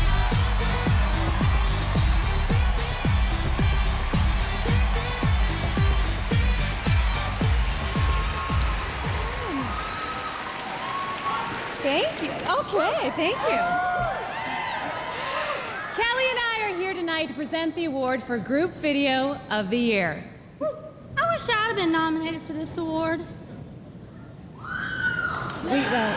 Thank you. Okay, thank you. Kelly and I are here tonight to present the award for Group Video of the Year. I wish I'd have been nominated for this award. We, uh,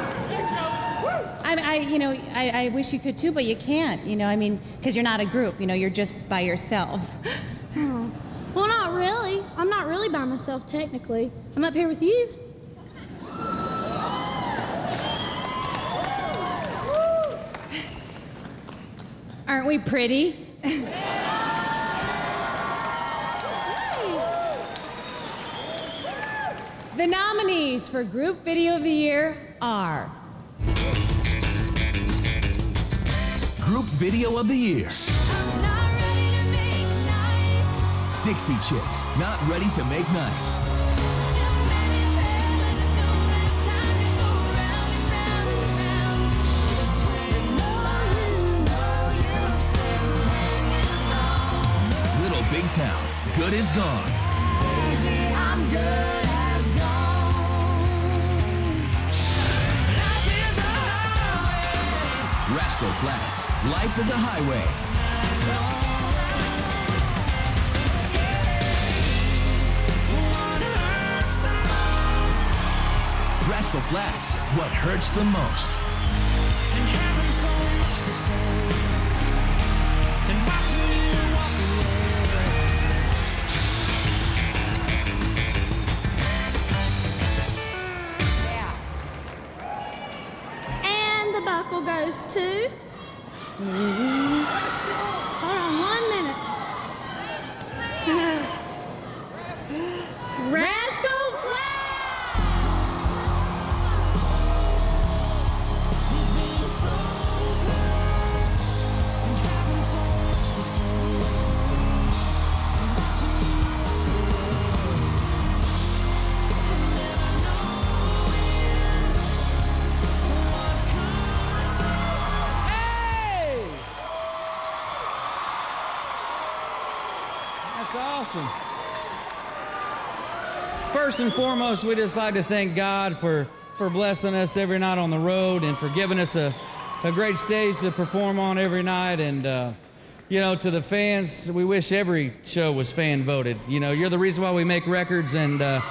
I, I, you know, I, I wish you could too, but you can't. You know, I mean, because you're not a group. You know, you're just by yourself. Oh. Well, not really. I'm not really by myself, technically. I'm up here with you. Aren't we pretty? The nominees for Group Video of the Year are... Group Video of the Year. Dixie Chicks, Not Ready to Make Nice. Big Town, Good Is Gone. Baby, I'm good as gone. Life is a highway. Rascal Flatts, Life is a Highway. Rascal Flatts, What Hurts the Most. And having so much to say. And watching you walk away. The buckle goes to... Mm-hmm. Hold on one minute. Rascal Flatts! He's been so close and having so much to say. I'm watching you walk away. And never knowing what comes. That's awesome. First and foremost, we just like to thank God for, for blessing us every night on the road and for giving us a, a great stage to perform on every night. And, uh, you know, to the fans, we wish every show was fan voted. You know, you're the reason why we make records, and uh,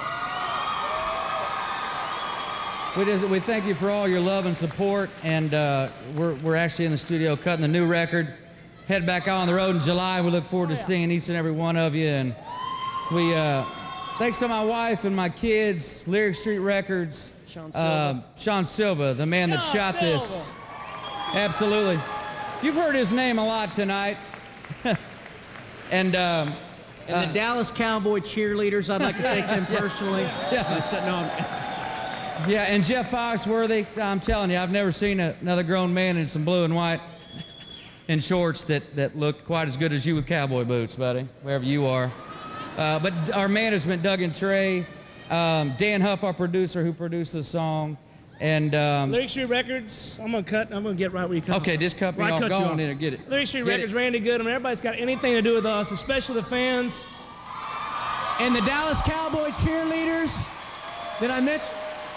we, just, we thank you for all your love and support. And uh, we're, we're actually in the studio cutting the new record. Head back out on the road in July. We look forward to seeing each and every one of you. And we, uh, thanks to my wife and my kids, Lyric Street Records, Sean uh, Silva. Sean Silva, the man that Sean shot Silva. this. Absolutely. You've heard his name a lot tonight. and um, And uh, the Dallas Cowboy cheerleaders, I'd like to thank them personally. Yeah. Uh, so- no, I'm- yeah, and Jeff Foxworthy, I'm telling you, I've never seen a, another grown man in some blue and white in shorts that, that looked quite as good as you with cowboy boots, buddy, wherever you are. Uh, but our management, Doug and Trey, um, Dan Huff, our producer, who produced the song, and... Um, Lyric Street Records, I'm going to cut, I'm going to get right where you come okay, just cut me Right, off. cut Go you on off. in and get it. Lyric Street Get Records, it. Randy Goodham, everybody's got anything to do with us, especially the fans. And the Dallas Cowboy cheerleaders that I mentioned.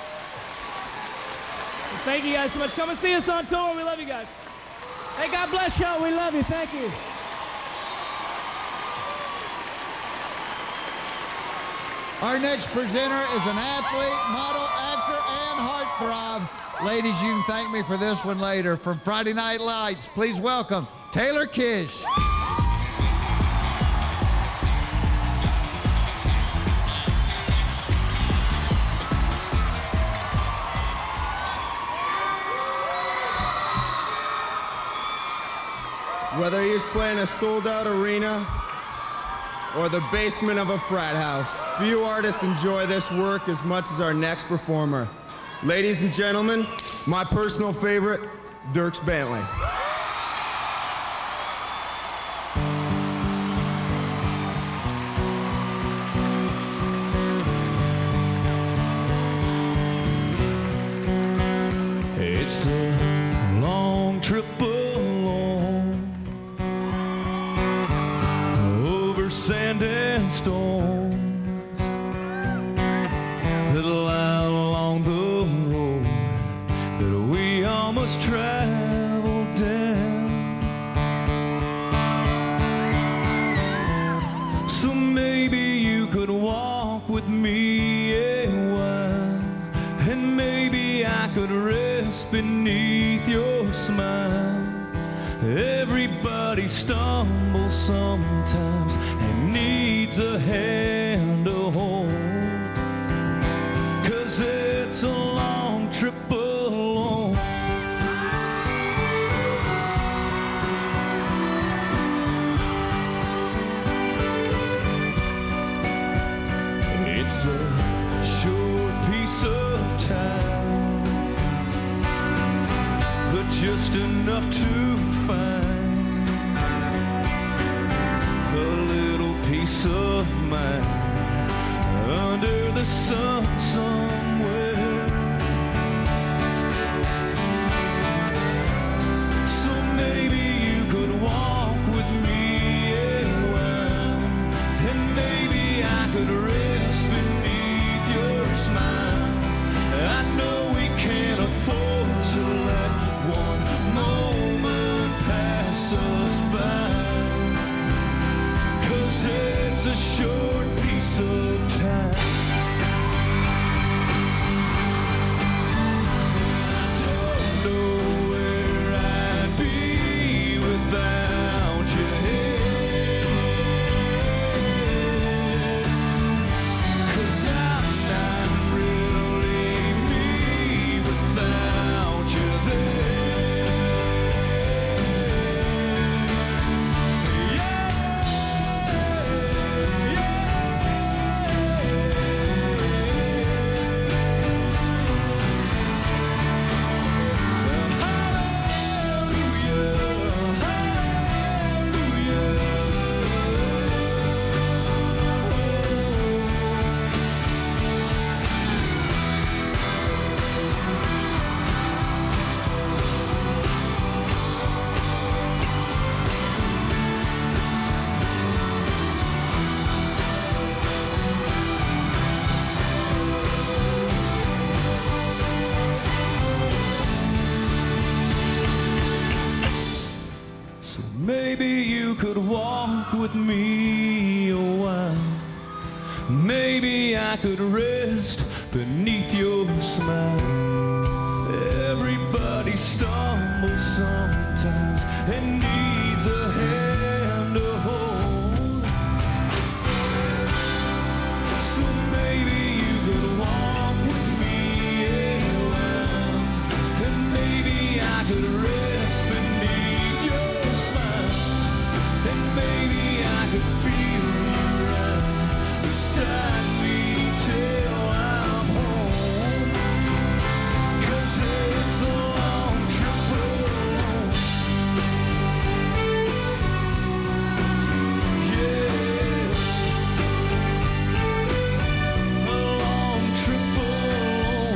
Thank you guys so much. Come and see us on tour. We love you guys. Hey, God bless y'all. We love you. Thank you. Our next presenter is an athlete, model, actor, and heartthrob. Ladies, you can thank me for this one later. From Friday Night Lights, please welcome Taylor Kish. play in a sold-out arena or the basement of a frat house. Few artists enjoy this work as much as our next performer. Ladies and gentlemen, my personal favorite, Dierks Bentley. It's a long trip along over sand and stones that lie along the road that we all must travel down. So maybe you could walk with me a while, and maybe I could rest beneath your smile. Everybody stumbles sometimes and needs a hand to hold, 'cause it's a long trip alone. It's a short piece of time, but just enough to find a little peace of mind under the sun somewhere. So maybe you could walk with me a while, and maybe I could rest beneath your smile. I know we can't afford to let one moment pass us by, 'cause it's a short piece of time. I don't know where I'd be without your head, 'cause I'm not really me without you there. So maybe you could walk with me a while. Maybe I could rest beneath your smile. Everybody stumbles sometimes and needs a hand to hold. So maybe you could walk with me a while, and maybe I could rest beneath your smile, and maybe I could feel you right beside me till I'm home, 'cause it's a long trip alone. Yeah, a long trip alone.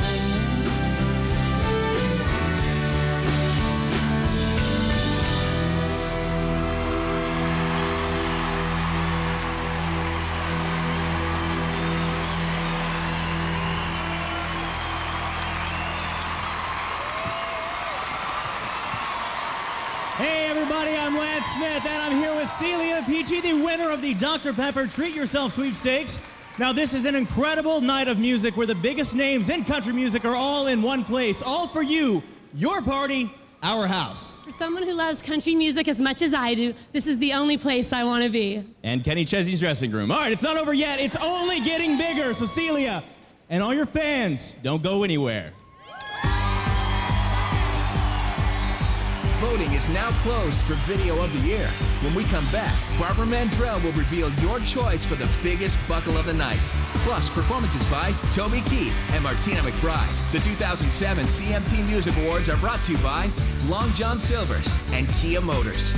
Hey everybody, I'm Lance Smith, and I'm here with Celia Peachy, the winner of the Doctor Pepper Treat Yourself sweepstakes. Now this is an incredible night of music where the biggest names in country music are all in one place, all for you, your party, our house. For someone who loves country music as much as I do, this is the only place I want to be. And Kenny Chesney's dressing room. All right, it's not over yet, it's only getting bigger, so Celia and all your fans, don't go anywhere. Voting is now closed for Video of the Year. When we come back, Barbara Mandrell will reveal your choice for the biggest buckle of the night. Plus, performances by Toby Keith and Martina McBride. The two thousand seven C M T Music Awards are brought to you by Long John Silver's and Kia Motors.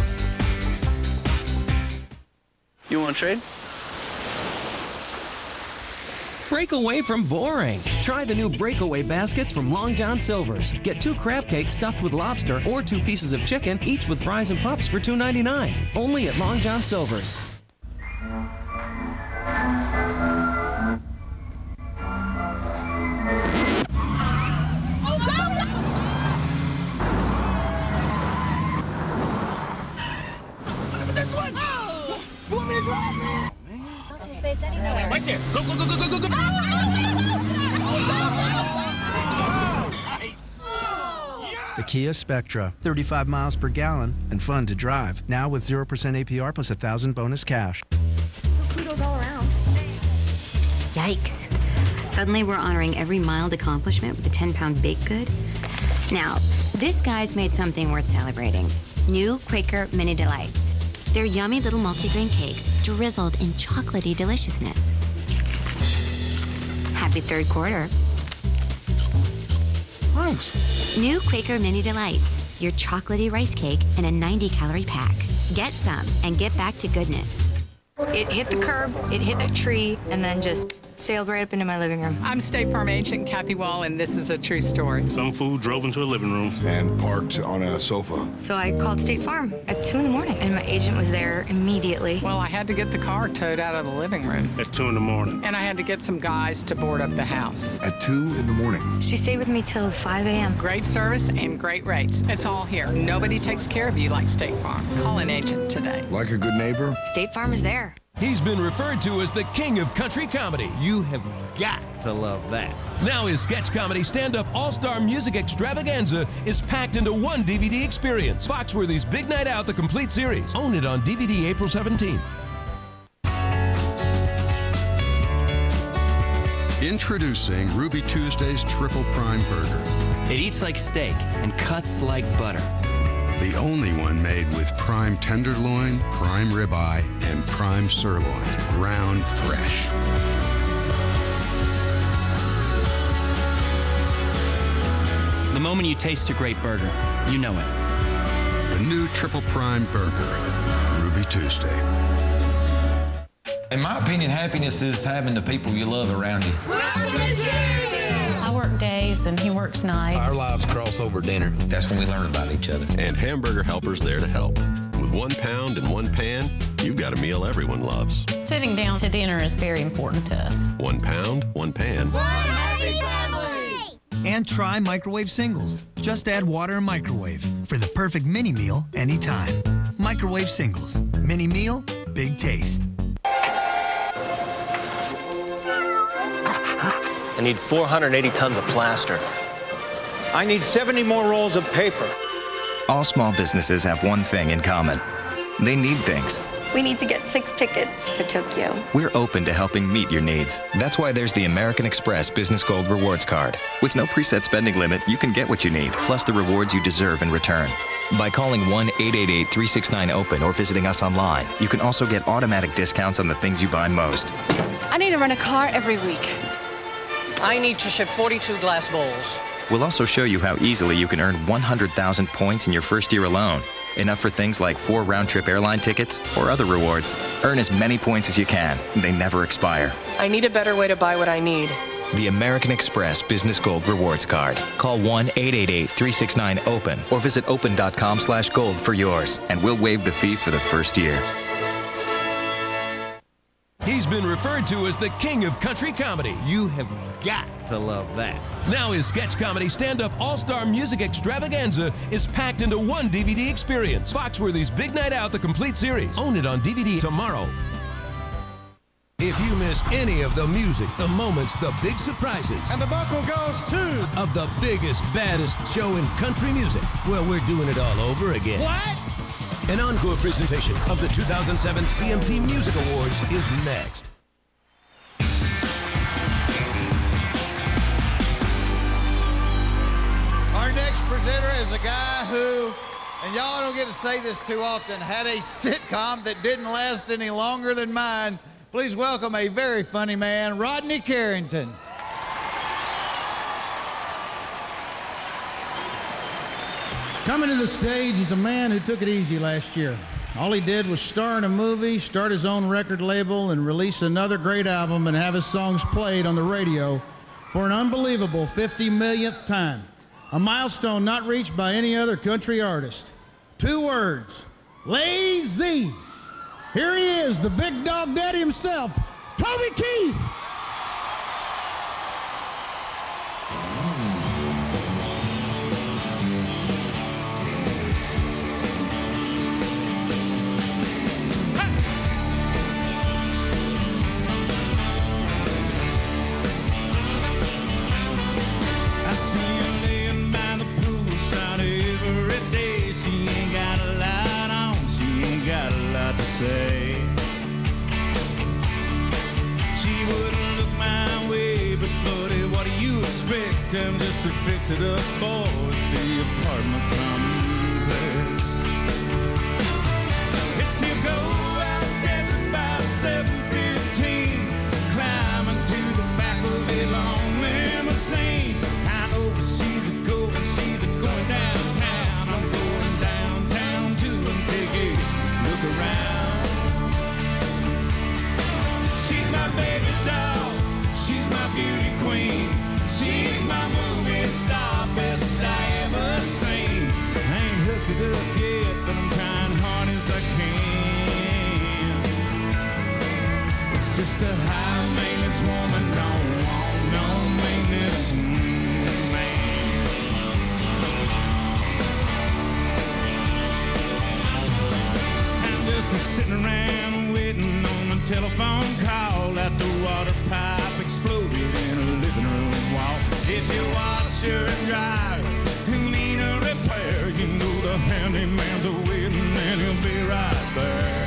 You want to trade? Break away from boring. Try the new Breakaway baskets from Long John Silver's. Get two crab cakes stuffed with lobster or two pieces of chicken, each with fries and pups for two ninety-nine. Only at Long John Silver's. This one! Yes! You want me to grab it? Don't see space anywhere. Right there! Go, go, go, go, go, go! The Kia Spectra, thirty-five miles per gallon and fun to drive. Now with zero percent A P R plus one thousand bonus cash. Kudos all around. Yikes. Suddenly we're honoring every mild accomplishment with a ten pound baked good. Now, this guy's made something worth celebrating. New Quaker Mini Delights. They're yummy little multigrain cakes drizzled in chocolatey deliciousness. Happy third quarter. Thanks. New Quaker Mini Delights. Your chocolatey rice cake in a ninety calorie pack. Get some and get back to goodness. It hit the curb, it hit a tree, and then just sailed right up into my living room. I'm State Farm agent Kathy Wall, and this is a true story. Some fool drove into a living room and parked on a sofa. So I called State Farm at two in the morning, and my agent was there immediately. Well, I had to get the car towed out of the living room. At two in the morning. And I had to get some guys to board up the house. At two in the morning. She stayed with me till five a m Great service and great rates. It's all here. Nobody takes care of you like State Farm. Call an agent today. Like a good neighbor? State Farm is there. He's been referred to as the king of country comedy. You have got to love that. Now his sketch comedy stand-up all-star music extravaganza is packed into one D V D experience. Foxworthy's Big Night Out, the complete series. Own it on D V D April seventeenth. Introducing Ruby Tuesday's Triple Prime Burger. It eats like steak and cuts like butter. The only one made with prime tenderloin, prime ribeye, and prime sirloin, ground fresh. The moment you taste a great burger, you know it. The new Triple Prime Burger, Ruby Tuesday. In my opinion, happiness is having the people you love around you. I work days and he works nights. Our lives cross over dinner. That's when we learn about each other. And Hamburger Helper's there to help. With one pound and one pan, you've got a meal everyone loves. Sitting down to dinner is very important to us. One pound, one pan. One happy family! And try microwave singles. Just add water and microwave for the perfect mini meal anytime. Microwave singles. Mini meal, big taste. I need four hundred eighty tons of plaster. I need seventy more rolls of paper. All small businesses have one thing in common. They need things. We need to get six tickets for Tokyo. We're open to helping meet your needs. That's why there's the American Express Business Gold Rewards Card. With no preset spending limit, you can get what you need, plus the rewards you deserve in return. By calling one eight eight eight, three six nine, open or visiting us online, you can also get automatic discounts on the things you buy most. I need to rent a car every week. I need to ship forty-two glass bowls. We'll also show you how easily you can earn one hundred thousand points in your first year alone. Enough for things like four round-trip airline tickets or other rewards. Earn as many points as you can. They never expire. I need a better way to buy what I need. The American Express Business Gold Rewards Card. Call one eight eight eight, three six nine, open or visit open dot com slash gold for yours, and we'll waive the fee for the first year. He's been referred to as the king of country comedy. You have got to love that. Now his sketch comedy stand-up all-star music extravaganza is packed into one D V D experience. Foxworthy's Big Night Out, the complete series. Own it on D V D tomorrow. If you missed any of the music, the moments, the big surprises, and the buckle goes to of the biggest, baddest show in country music, well, we're doing it all over again. What? An encore presentation of the two thousand seven C M T Music Awards is next. Our next presenter is a guy who and y'all don't get to say this too often, had a sitcom that didn't last any longer than mine. Please welcome a very funny man, Rodney Carrington. Coming to the stage, he's a man who took it easy last year. All he did was star in a movie, start his own record label, and release another great album and have his songs played on the radio for an unbelievable fifty millionth time. A milestone not reached by any other country artist. Two words, lazy. Here he is, the big dog daddy himself, Toby Keith. Say she wouldn't look my way, but buddy, what do you expect? I'm just a fix-it-up boy at the apartment complex. It's here go out dancing by seven fifteen, climbing to the back of a long limousine. I know she's a go, she's a going downtown. I'm going downtown too and take a look around. She's my baby doll, she's my beauty queen, she's my movie star, best I ever seen. I ain't hooked it up yet, but I'm trying hard as I can. It's just a high maintenance woman, don't want no maintenance man. I'm just a sitting around waiting on the telephone call that the water pipe exploded in a living room wall. If you wash your and dry and need a repair, you know the handyman's a waiting and he'll be right there.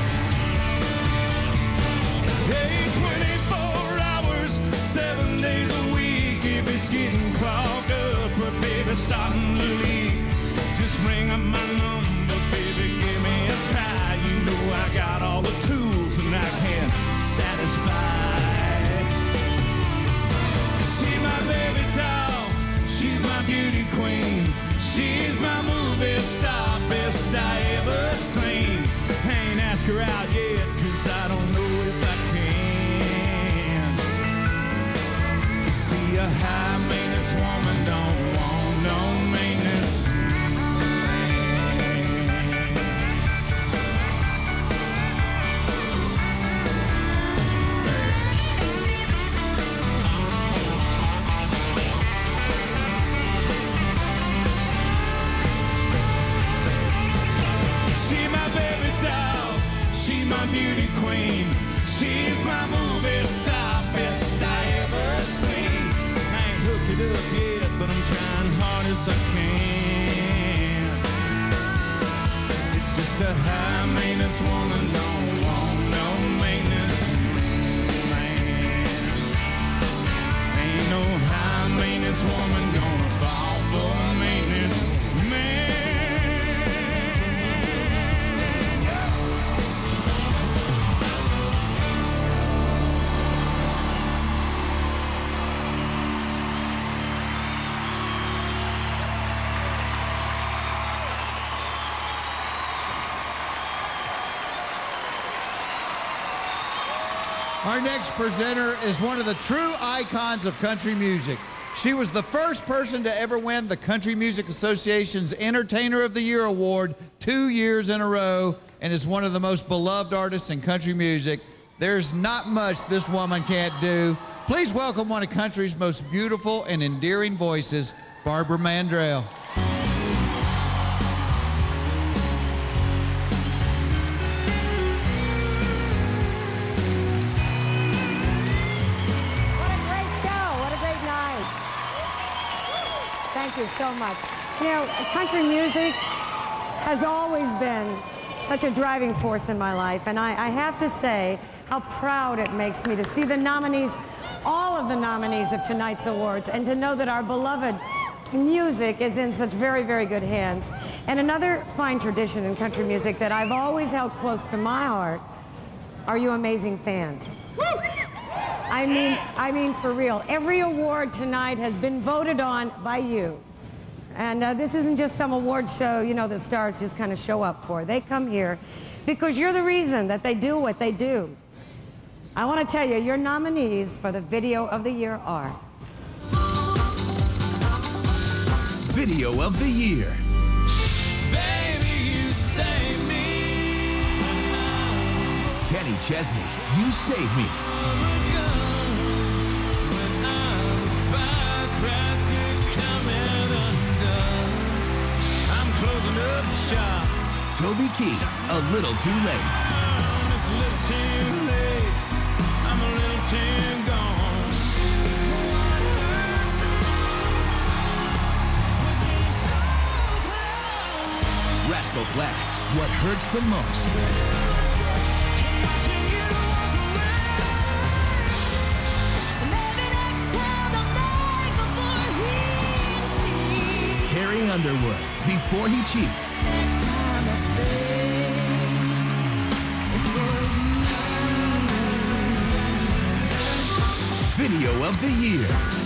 Hey, twenty-four hours, seven days a week. If it's getting clogged up, but baby starting to leak, just ring up my number, baby, give me a try. You know I got all the tools and I can satisfy. She's my baby doll, she's my beauty queen, she's my movie star, best I ever seen. I ain't asked her out yet, cause I don't know if I can. See, a high maintenance woman don't want no maintenance. She's my beauty queen, she's my movie star, best I ever seen. I ain't hooked it up yet, but I'm trying hard as I can. It's just a high maintenance woman, don't want no maintenance man. Ain't no high maintenance woman gonna fall for a maintenance man. Our next presenter is one of the true icons of country music. She was the first person to ever win the Country Music Association's Entertainer of the Year award two years in a row and is one of the most beloved artists in country music. There's not much this woman can't do. Please welcome one of country's most beautiful and endearing voices, Barbara Mandrell. Thank you so much. You know, country music has always been such a driving force in my life, and I, I have to say how proud it makes me to see the nominees, all of the nominees of tonight's awards, and to know that our beloved music is in such very, very good hands. And another fine tradition in country music that I've always held close to my heart are you amazing fans. I mean, I mean for real. Every award tonight has been voted on by you. And uh, this isn't just some award show, you know, the stars just kind of show up for. They come here because you're the reason that they do what they do. I want to tell you, your nominees for the Video of the Year are... Video of the Year. Baby, you save me. Kenny Chesney, You Save Me. I'm closing up shop. Toby Keith, A Little Too Late. It's a little too late. I'm a little too gone. Rascal Flatts, What Hurts the Most. Carrie Underwood, Before He Cheats. Video of the Year.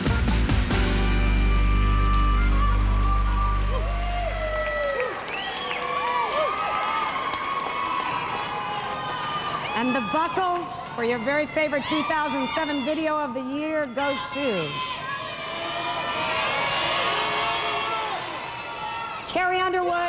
And the buckle for your very favorite two thousand seven Video of the Year goes to... Carrie Underwood.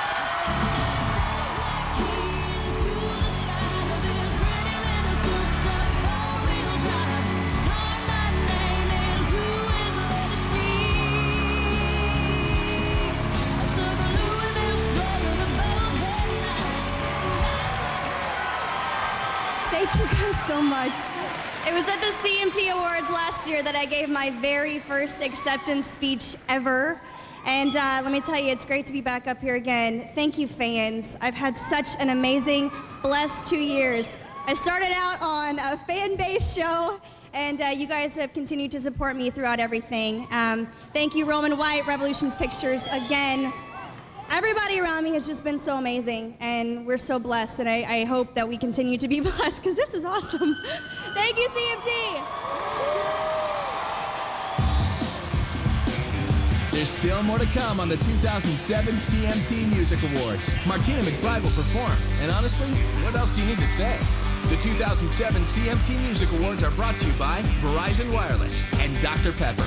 Thank you guys so much. It was at the C M T Awards last year that I gave my very first acceptance speech ever. And uh, let me tell you, it's great to be back up here again. Thank you, fans. I've had such an amazing, blessed two years. I started out on a fan-based show, and uh, you guys have continued to support me throughout everything. Um, thank you, Roman White, Revolutions Pictures, again. Everybody around me has just been so amazing, and we're so blessed, and I, I hope that we continue to be blessed, because this is awesome. Thank you, C M T. There's still more to come on the two thousand seven C M T Music Awards. Martina McBride will perform, and honestly, what else do you need to say? The two thousand seven C M T Music Awards are brought to you by Verizon Wireless and Doctor Pepper.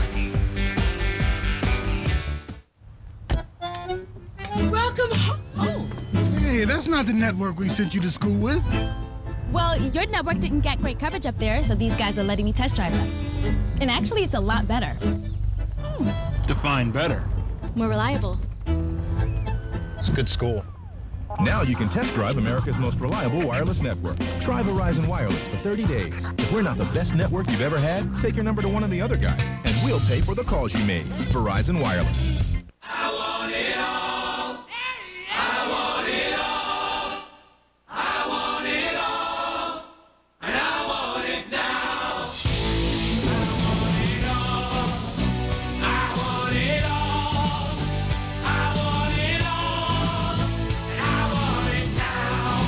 Welcome home. Oh. Hey, that's not the network we sent you to school with. Well, your network didn't get great coverage up there, so these guys are letting me test drive it. And actually, it's a lot better. Mm. Define better. More reliable. It's a good school. Now you can test drive America's most reliable wireless network. Try Verizon Wireless for thirty days. If we're not the best network you've ever had, take your number to one of the other guys, and we'll pay for the calls you made. Verizon Wireless. I want it all. I want it all. I want it all. And I want it now. I want it all. I want it all. I want it all. And I want it now.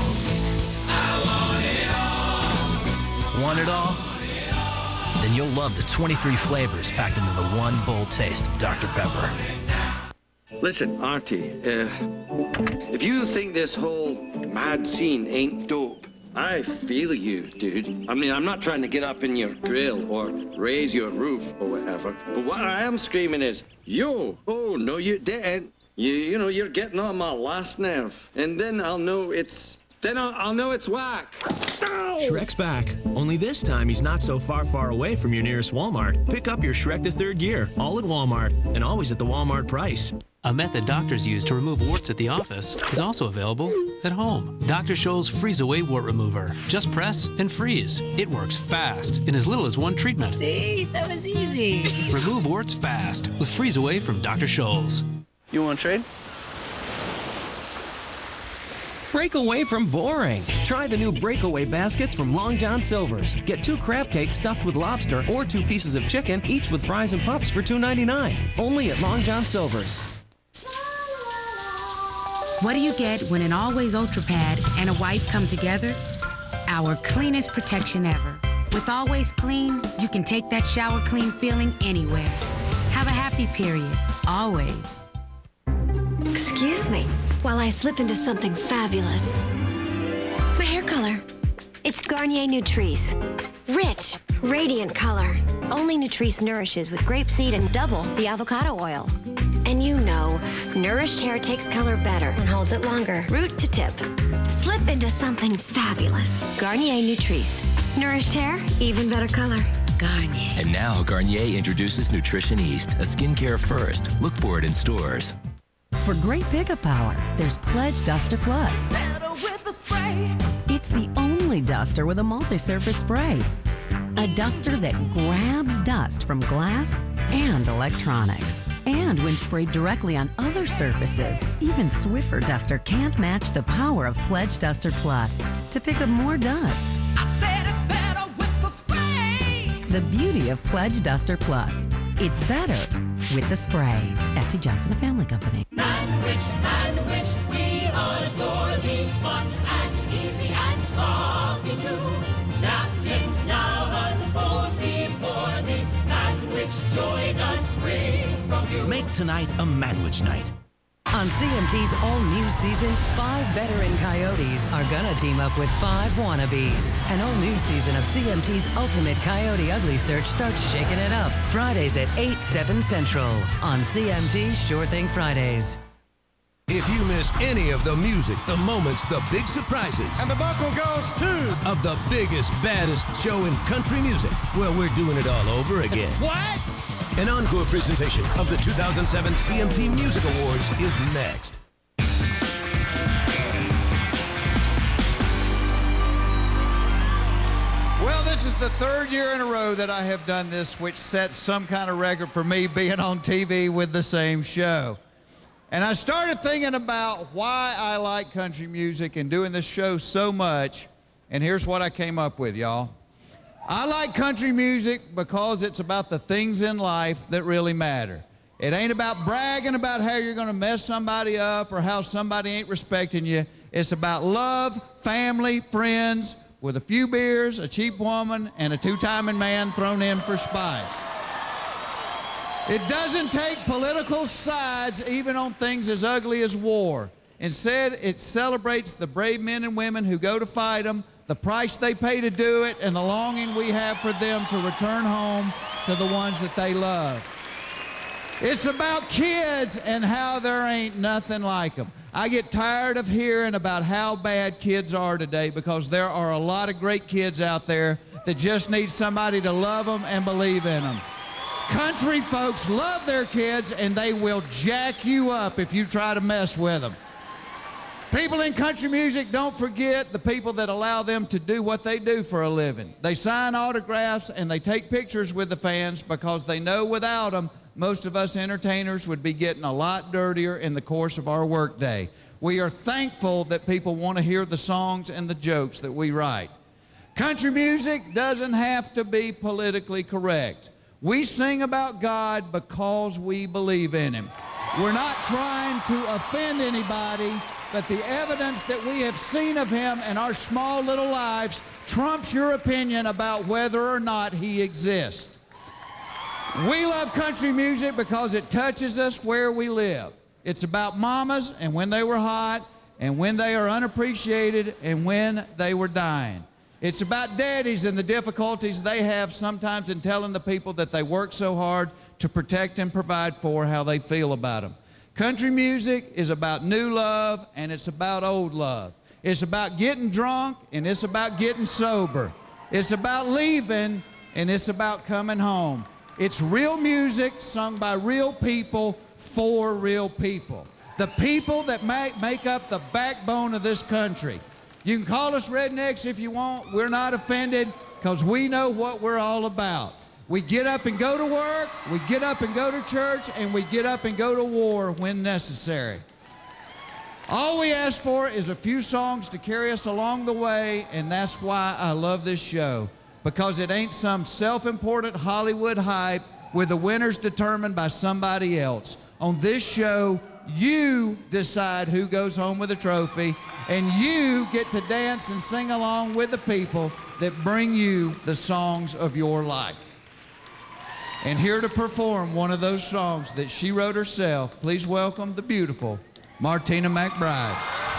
I want it all. Want it all? Then you'll love the twenty-three flavors packed into the one bold taste of Doctor Pepper. Listen, Artie, uh, if you think this whole mad scene ain't dope, I feel you, dude. I mean, I'm not trying to get up in your grill or raise your roof or whatever, but what I am screaming is, yo, oh, no, you didn't. You, you know, you're getting on my last nerve. And then I'll know it's, then I'll, I'll know it's whack. Shrek's back. Only this time he's not so far, far away from your nearest Walmart. Pick up your Shrek the Third Gear, all at Walmart, and always at the Walmart price. A method doctors use to remove warts at the office is also available at home. Doctor Scholl's Freeze Away Wart Remover. Just press and freeze. It works fast in as little as one treatment. See, that was easy. Remove warts fast with Freeze Away from Doctor Scholl's. You want to trade? Break away from boring. Try the new Breakaway baskets from Long John Silver's. Get two crab cakes stuffed with lobster or two pieces of chicken, each with fries and pups for two ninety-nine. Only at Long John Silver's. What do you get when an Always Ultra Pad and a wipe come together? Our cleanest protection ever. With Always Clean, you can take that shower clean feeling anywhere. Have a happy period, always. Excuse me, while I slip into something fabulous. My hair color. It's Garnier Nutrice. Rich, radiant color. Only Nutrice nourishes with grapeseed and double the avocado oil. And you know, nourished hair takes color better and holds it longer, root to tip. Slip into something fabulous. Garnier Nutrice. Nourished hair, even better color. Garnier. And now Garnier introduces Nutrition East, a skincare first. Look for it in stores. For great pickup power, there's Pledge Duster Plus. It's the only duster with a multi-surface spray. A duster that grabs dust from glass and electronics. And when sprayed directly on other surfaces, even Swiffer Duster can't match the power of Pledge Duster Plus to pick up more dust. I said it's better with the spray. The beauty of Pledge Duster Plus. It's better with the spray. S C Johnson, a family company. Manwich, Manwich, we adore thee. Fun and easy and sloppy too. Napkins now unfold before thee. Manwich, joy does spring from you. Make tonight a Manwich night. On C M T's all-new season, five veteran coyotes are gonna team up with five wannabes. An all-new season of C M T's Ultimate Coyote Ugly Search starts shaking it up. Fridays at eight, seven Central on C M T Sure Thing Fridays. If you missed any of the music, the moments, the big surprises, And the buckle goes to... of the biggest, baddest show in country music, well, we're doing it all over again. What? An encore presentation of the two thousand seven C M T Music Awards is next. Well, this is the third year in a row that I have done this, which sets some kind of record for me being on T V with the same show. And I started thinking about why I like country music and doing this show so much, and here's what I came up with, y'all. I like country music because it's about the things in life that really matter. It ain't about bragging about how you're gonna mess somebody up or how somebody ain't respecting you. It's about love, family, friends, with a few beers, a cheap woman, and a two-timing man thrown in for spice. It doesn't take political sides even on things as ugly as war. Instead, it celebrates the brave men and women who go to fight them, the price they pay to do it, and the longing we have for them to return home to the ones that they love. It's about kids and how there ain't nothing like them. I get tired of hearing about how bad kids are today because there are a lot of great kids out there that just need somebody to love them and believe in them. Country folks love their kids and they will jack you up if you try to mess with them. People in country music don't forget the people that allow them to do what they do for a living. They sign autographs and they take pictures with the fans because they know without them, most of us entertainers would be getting a lot dirtier in the course of our workday. We are thankful that people want to hear the songs and the jokes that we write. Country music doesn't have to be politically correct. We sing about God because we believe in Him. We're not trying to offend anybody, but the evidence that we have seen of Him in our small little lives trumps your opinion about whether or not He exists. We love country music because it touches us where we live. It's about mamas and when they were hot and when they are unappreciated and when they were dying. It's about daddies and the difficulties they have sometimes in telling the people that they work so hard to protect and provide for how they feel about them. Country music is about new love and it's about old love. It's about getting drunk and it's about getting sober. It's about leaving and it's about coming home. It's real music sung by real people for real people. The people that make, make up the backbone of this country. You can call us rednecks if you want. We're not offended because we know what we're all about. We get up and go to work, we get up and go to church, and we get up and go to war when necessary. All we ask for is a few songs to carry us along the way, and that's why I love this show, because it ain't some self-important Hollywood hype with the winners determined by somebody else. On this show, you decide who goes home with a trophy, and you get to dance and sing along with the people that bring you the songs of your life. And here to perform one of those songs that she wrote herself, please welcome the beautiful Martina McBride.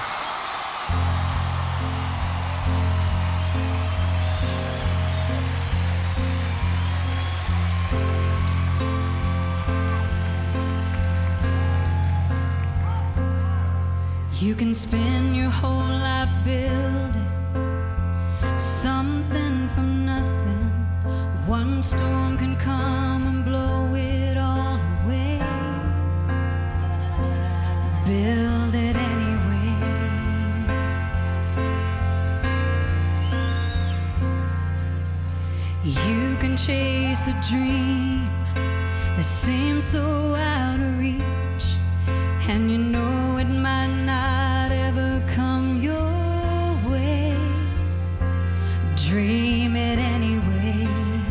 You can spend your whole life building something from nothing. One storm can come and blow it all away. Build it anyway. You can chase a dream that seems so out of reach, and you know it might not ever come your way. Dream it anyway.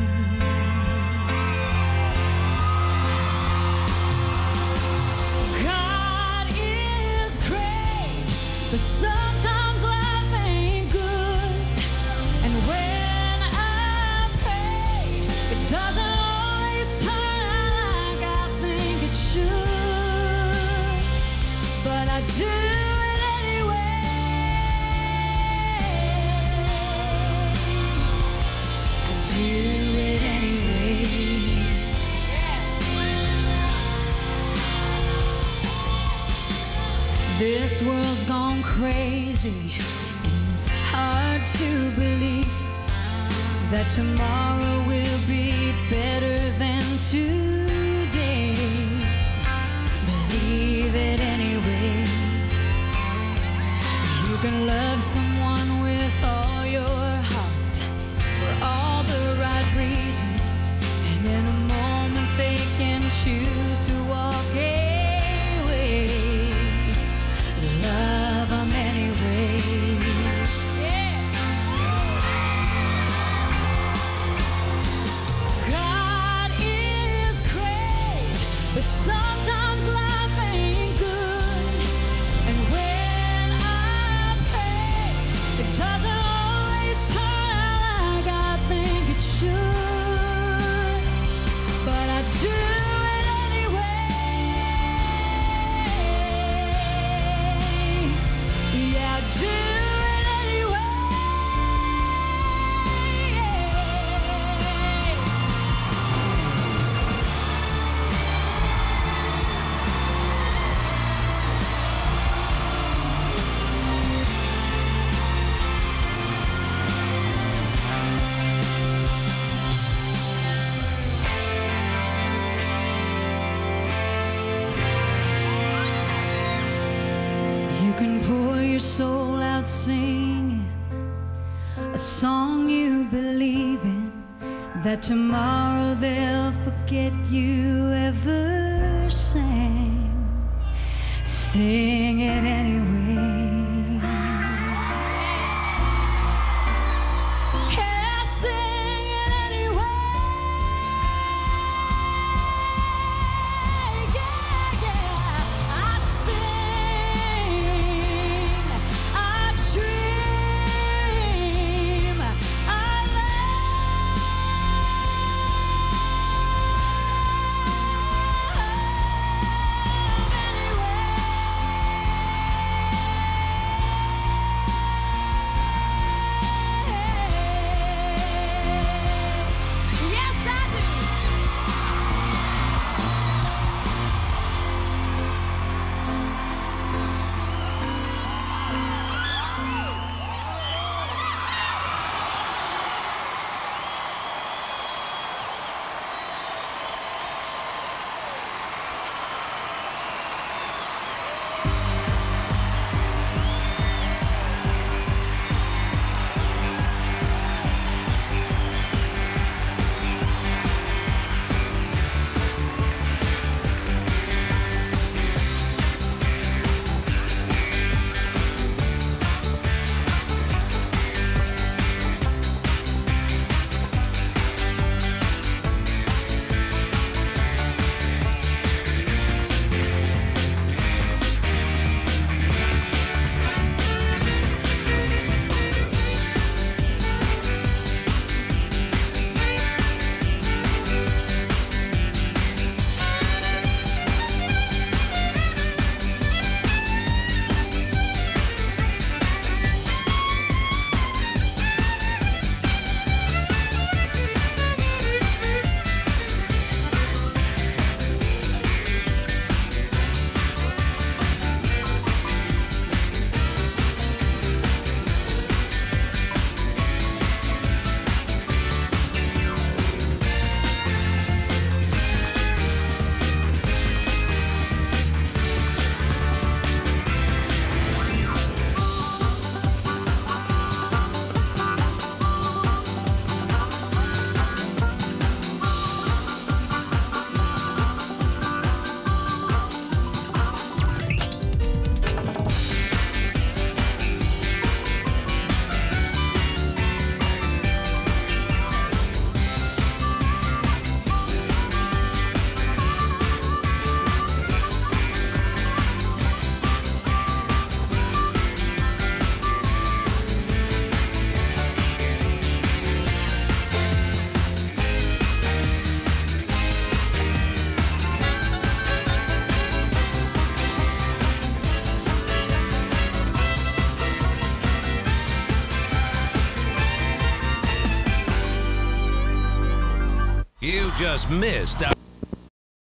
God is great, but sometimes life ain't good. And when I pray, it doesn't always turn out like I think it should. But I do it anyway. I do it anyway. This world's gone crazy, and it's hard to believe that tomorrow will be better than today. Believe it anyway. You can love someone with all your heart for all the right reasons, and in a moment they can choose to walk away. Love them anyway. Yeah. God is great, but sometimes life ain't good. And when I pray, it doesn't always turn out like I think it should. But I do it anyway. Yeah, I do it anyway. You can pour your soul out singing a song you believe in, that tomorrow they'll forget you ever sang. Sing it anyway. Yeah, sing it anyway. Yeah, yeah. I sing, I dream, I love anyway. You just missed out.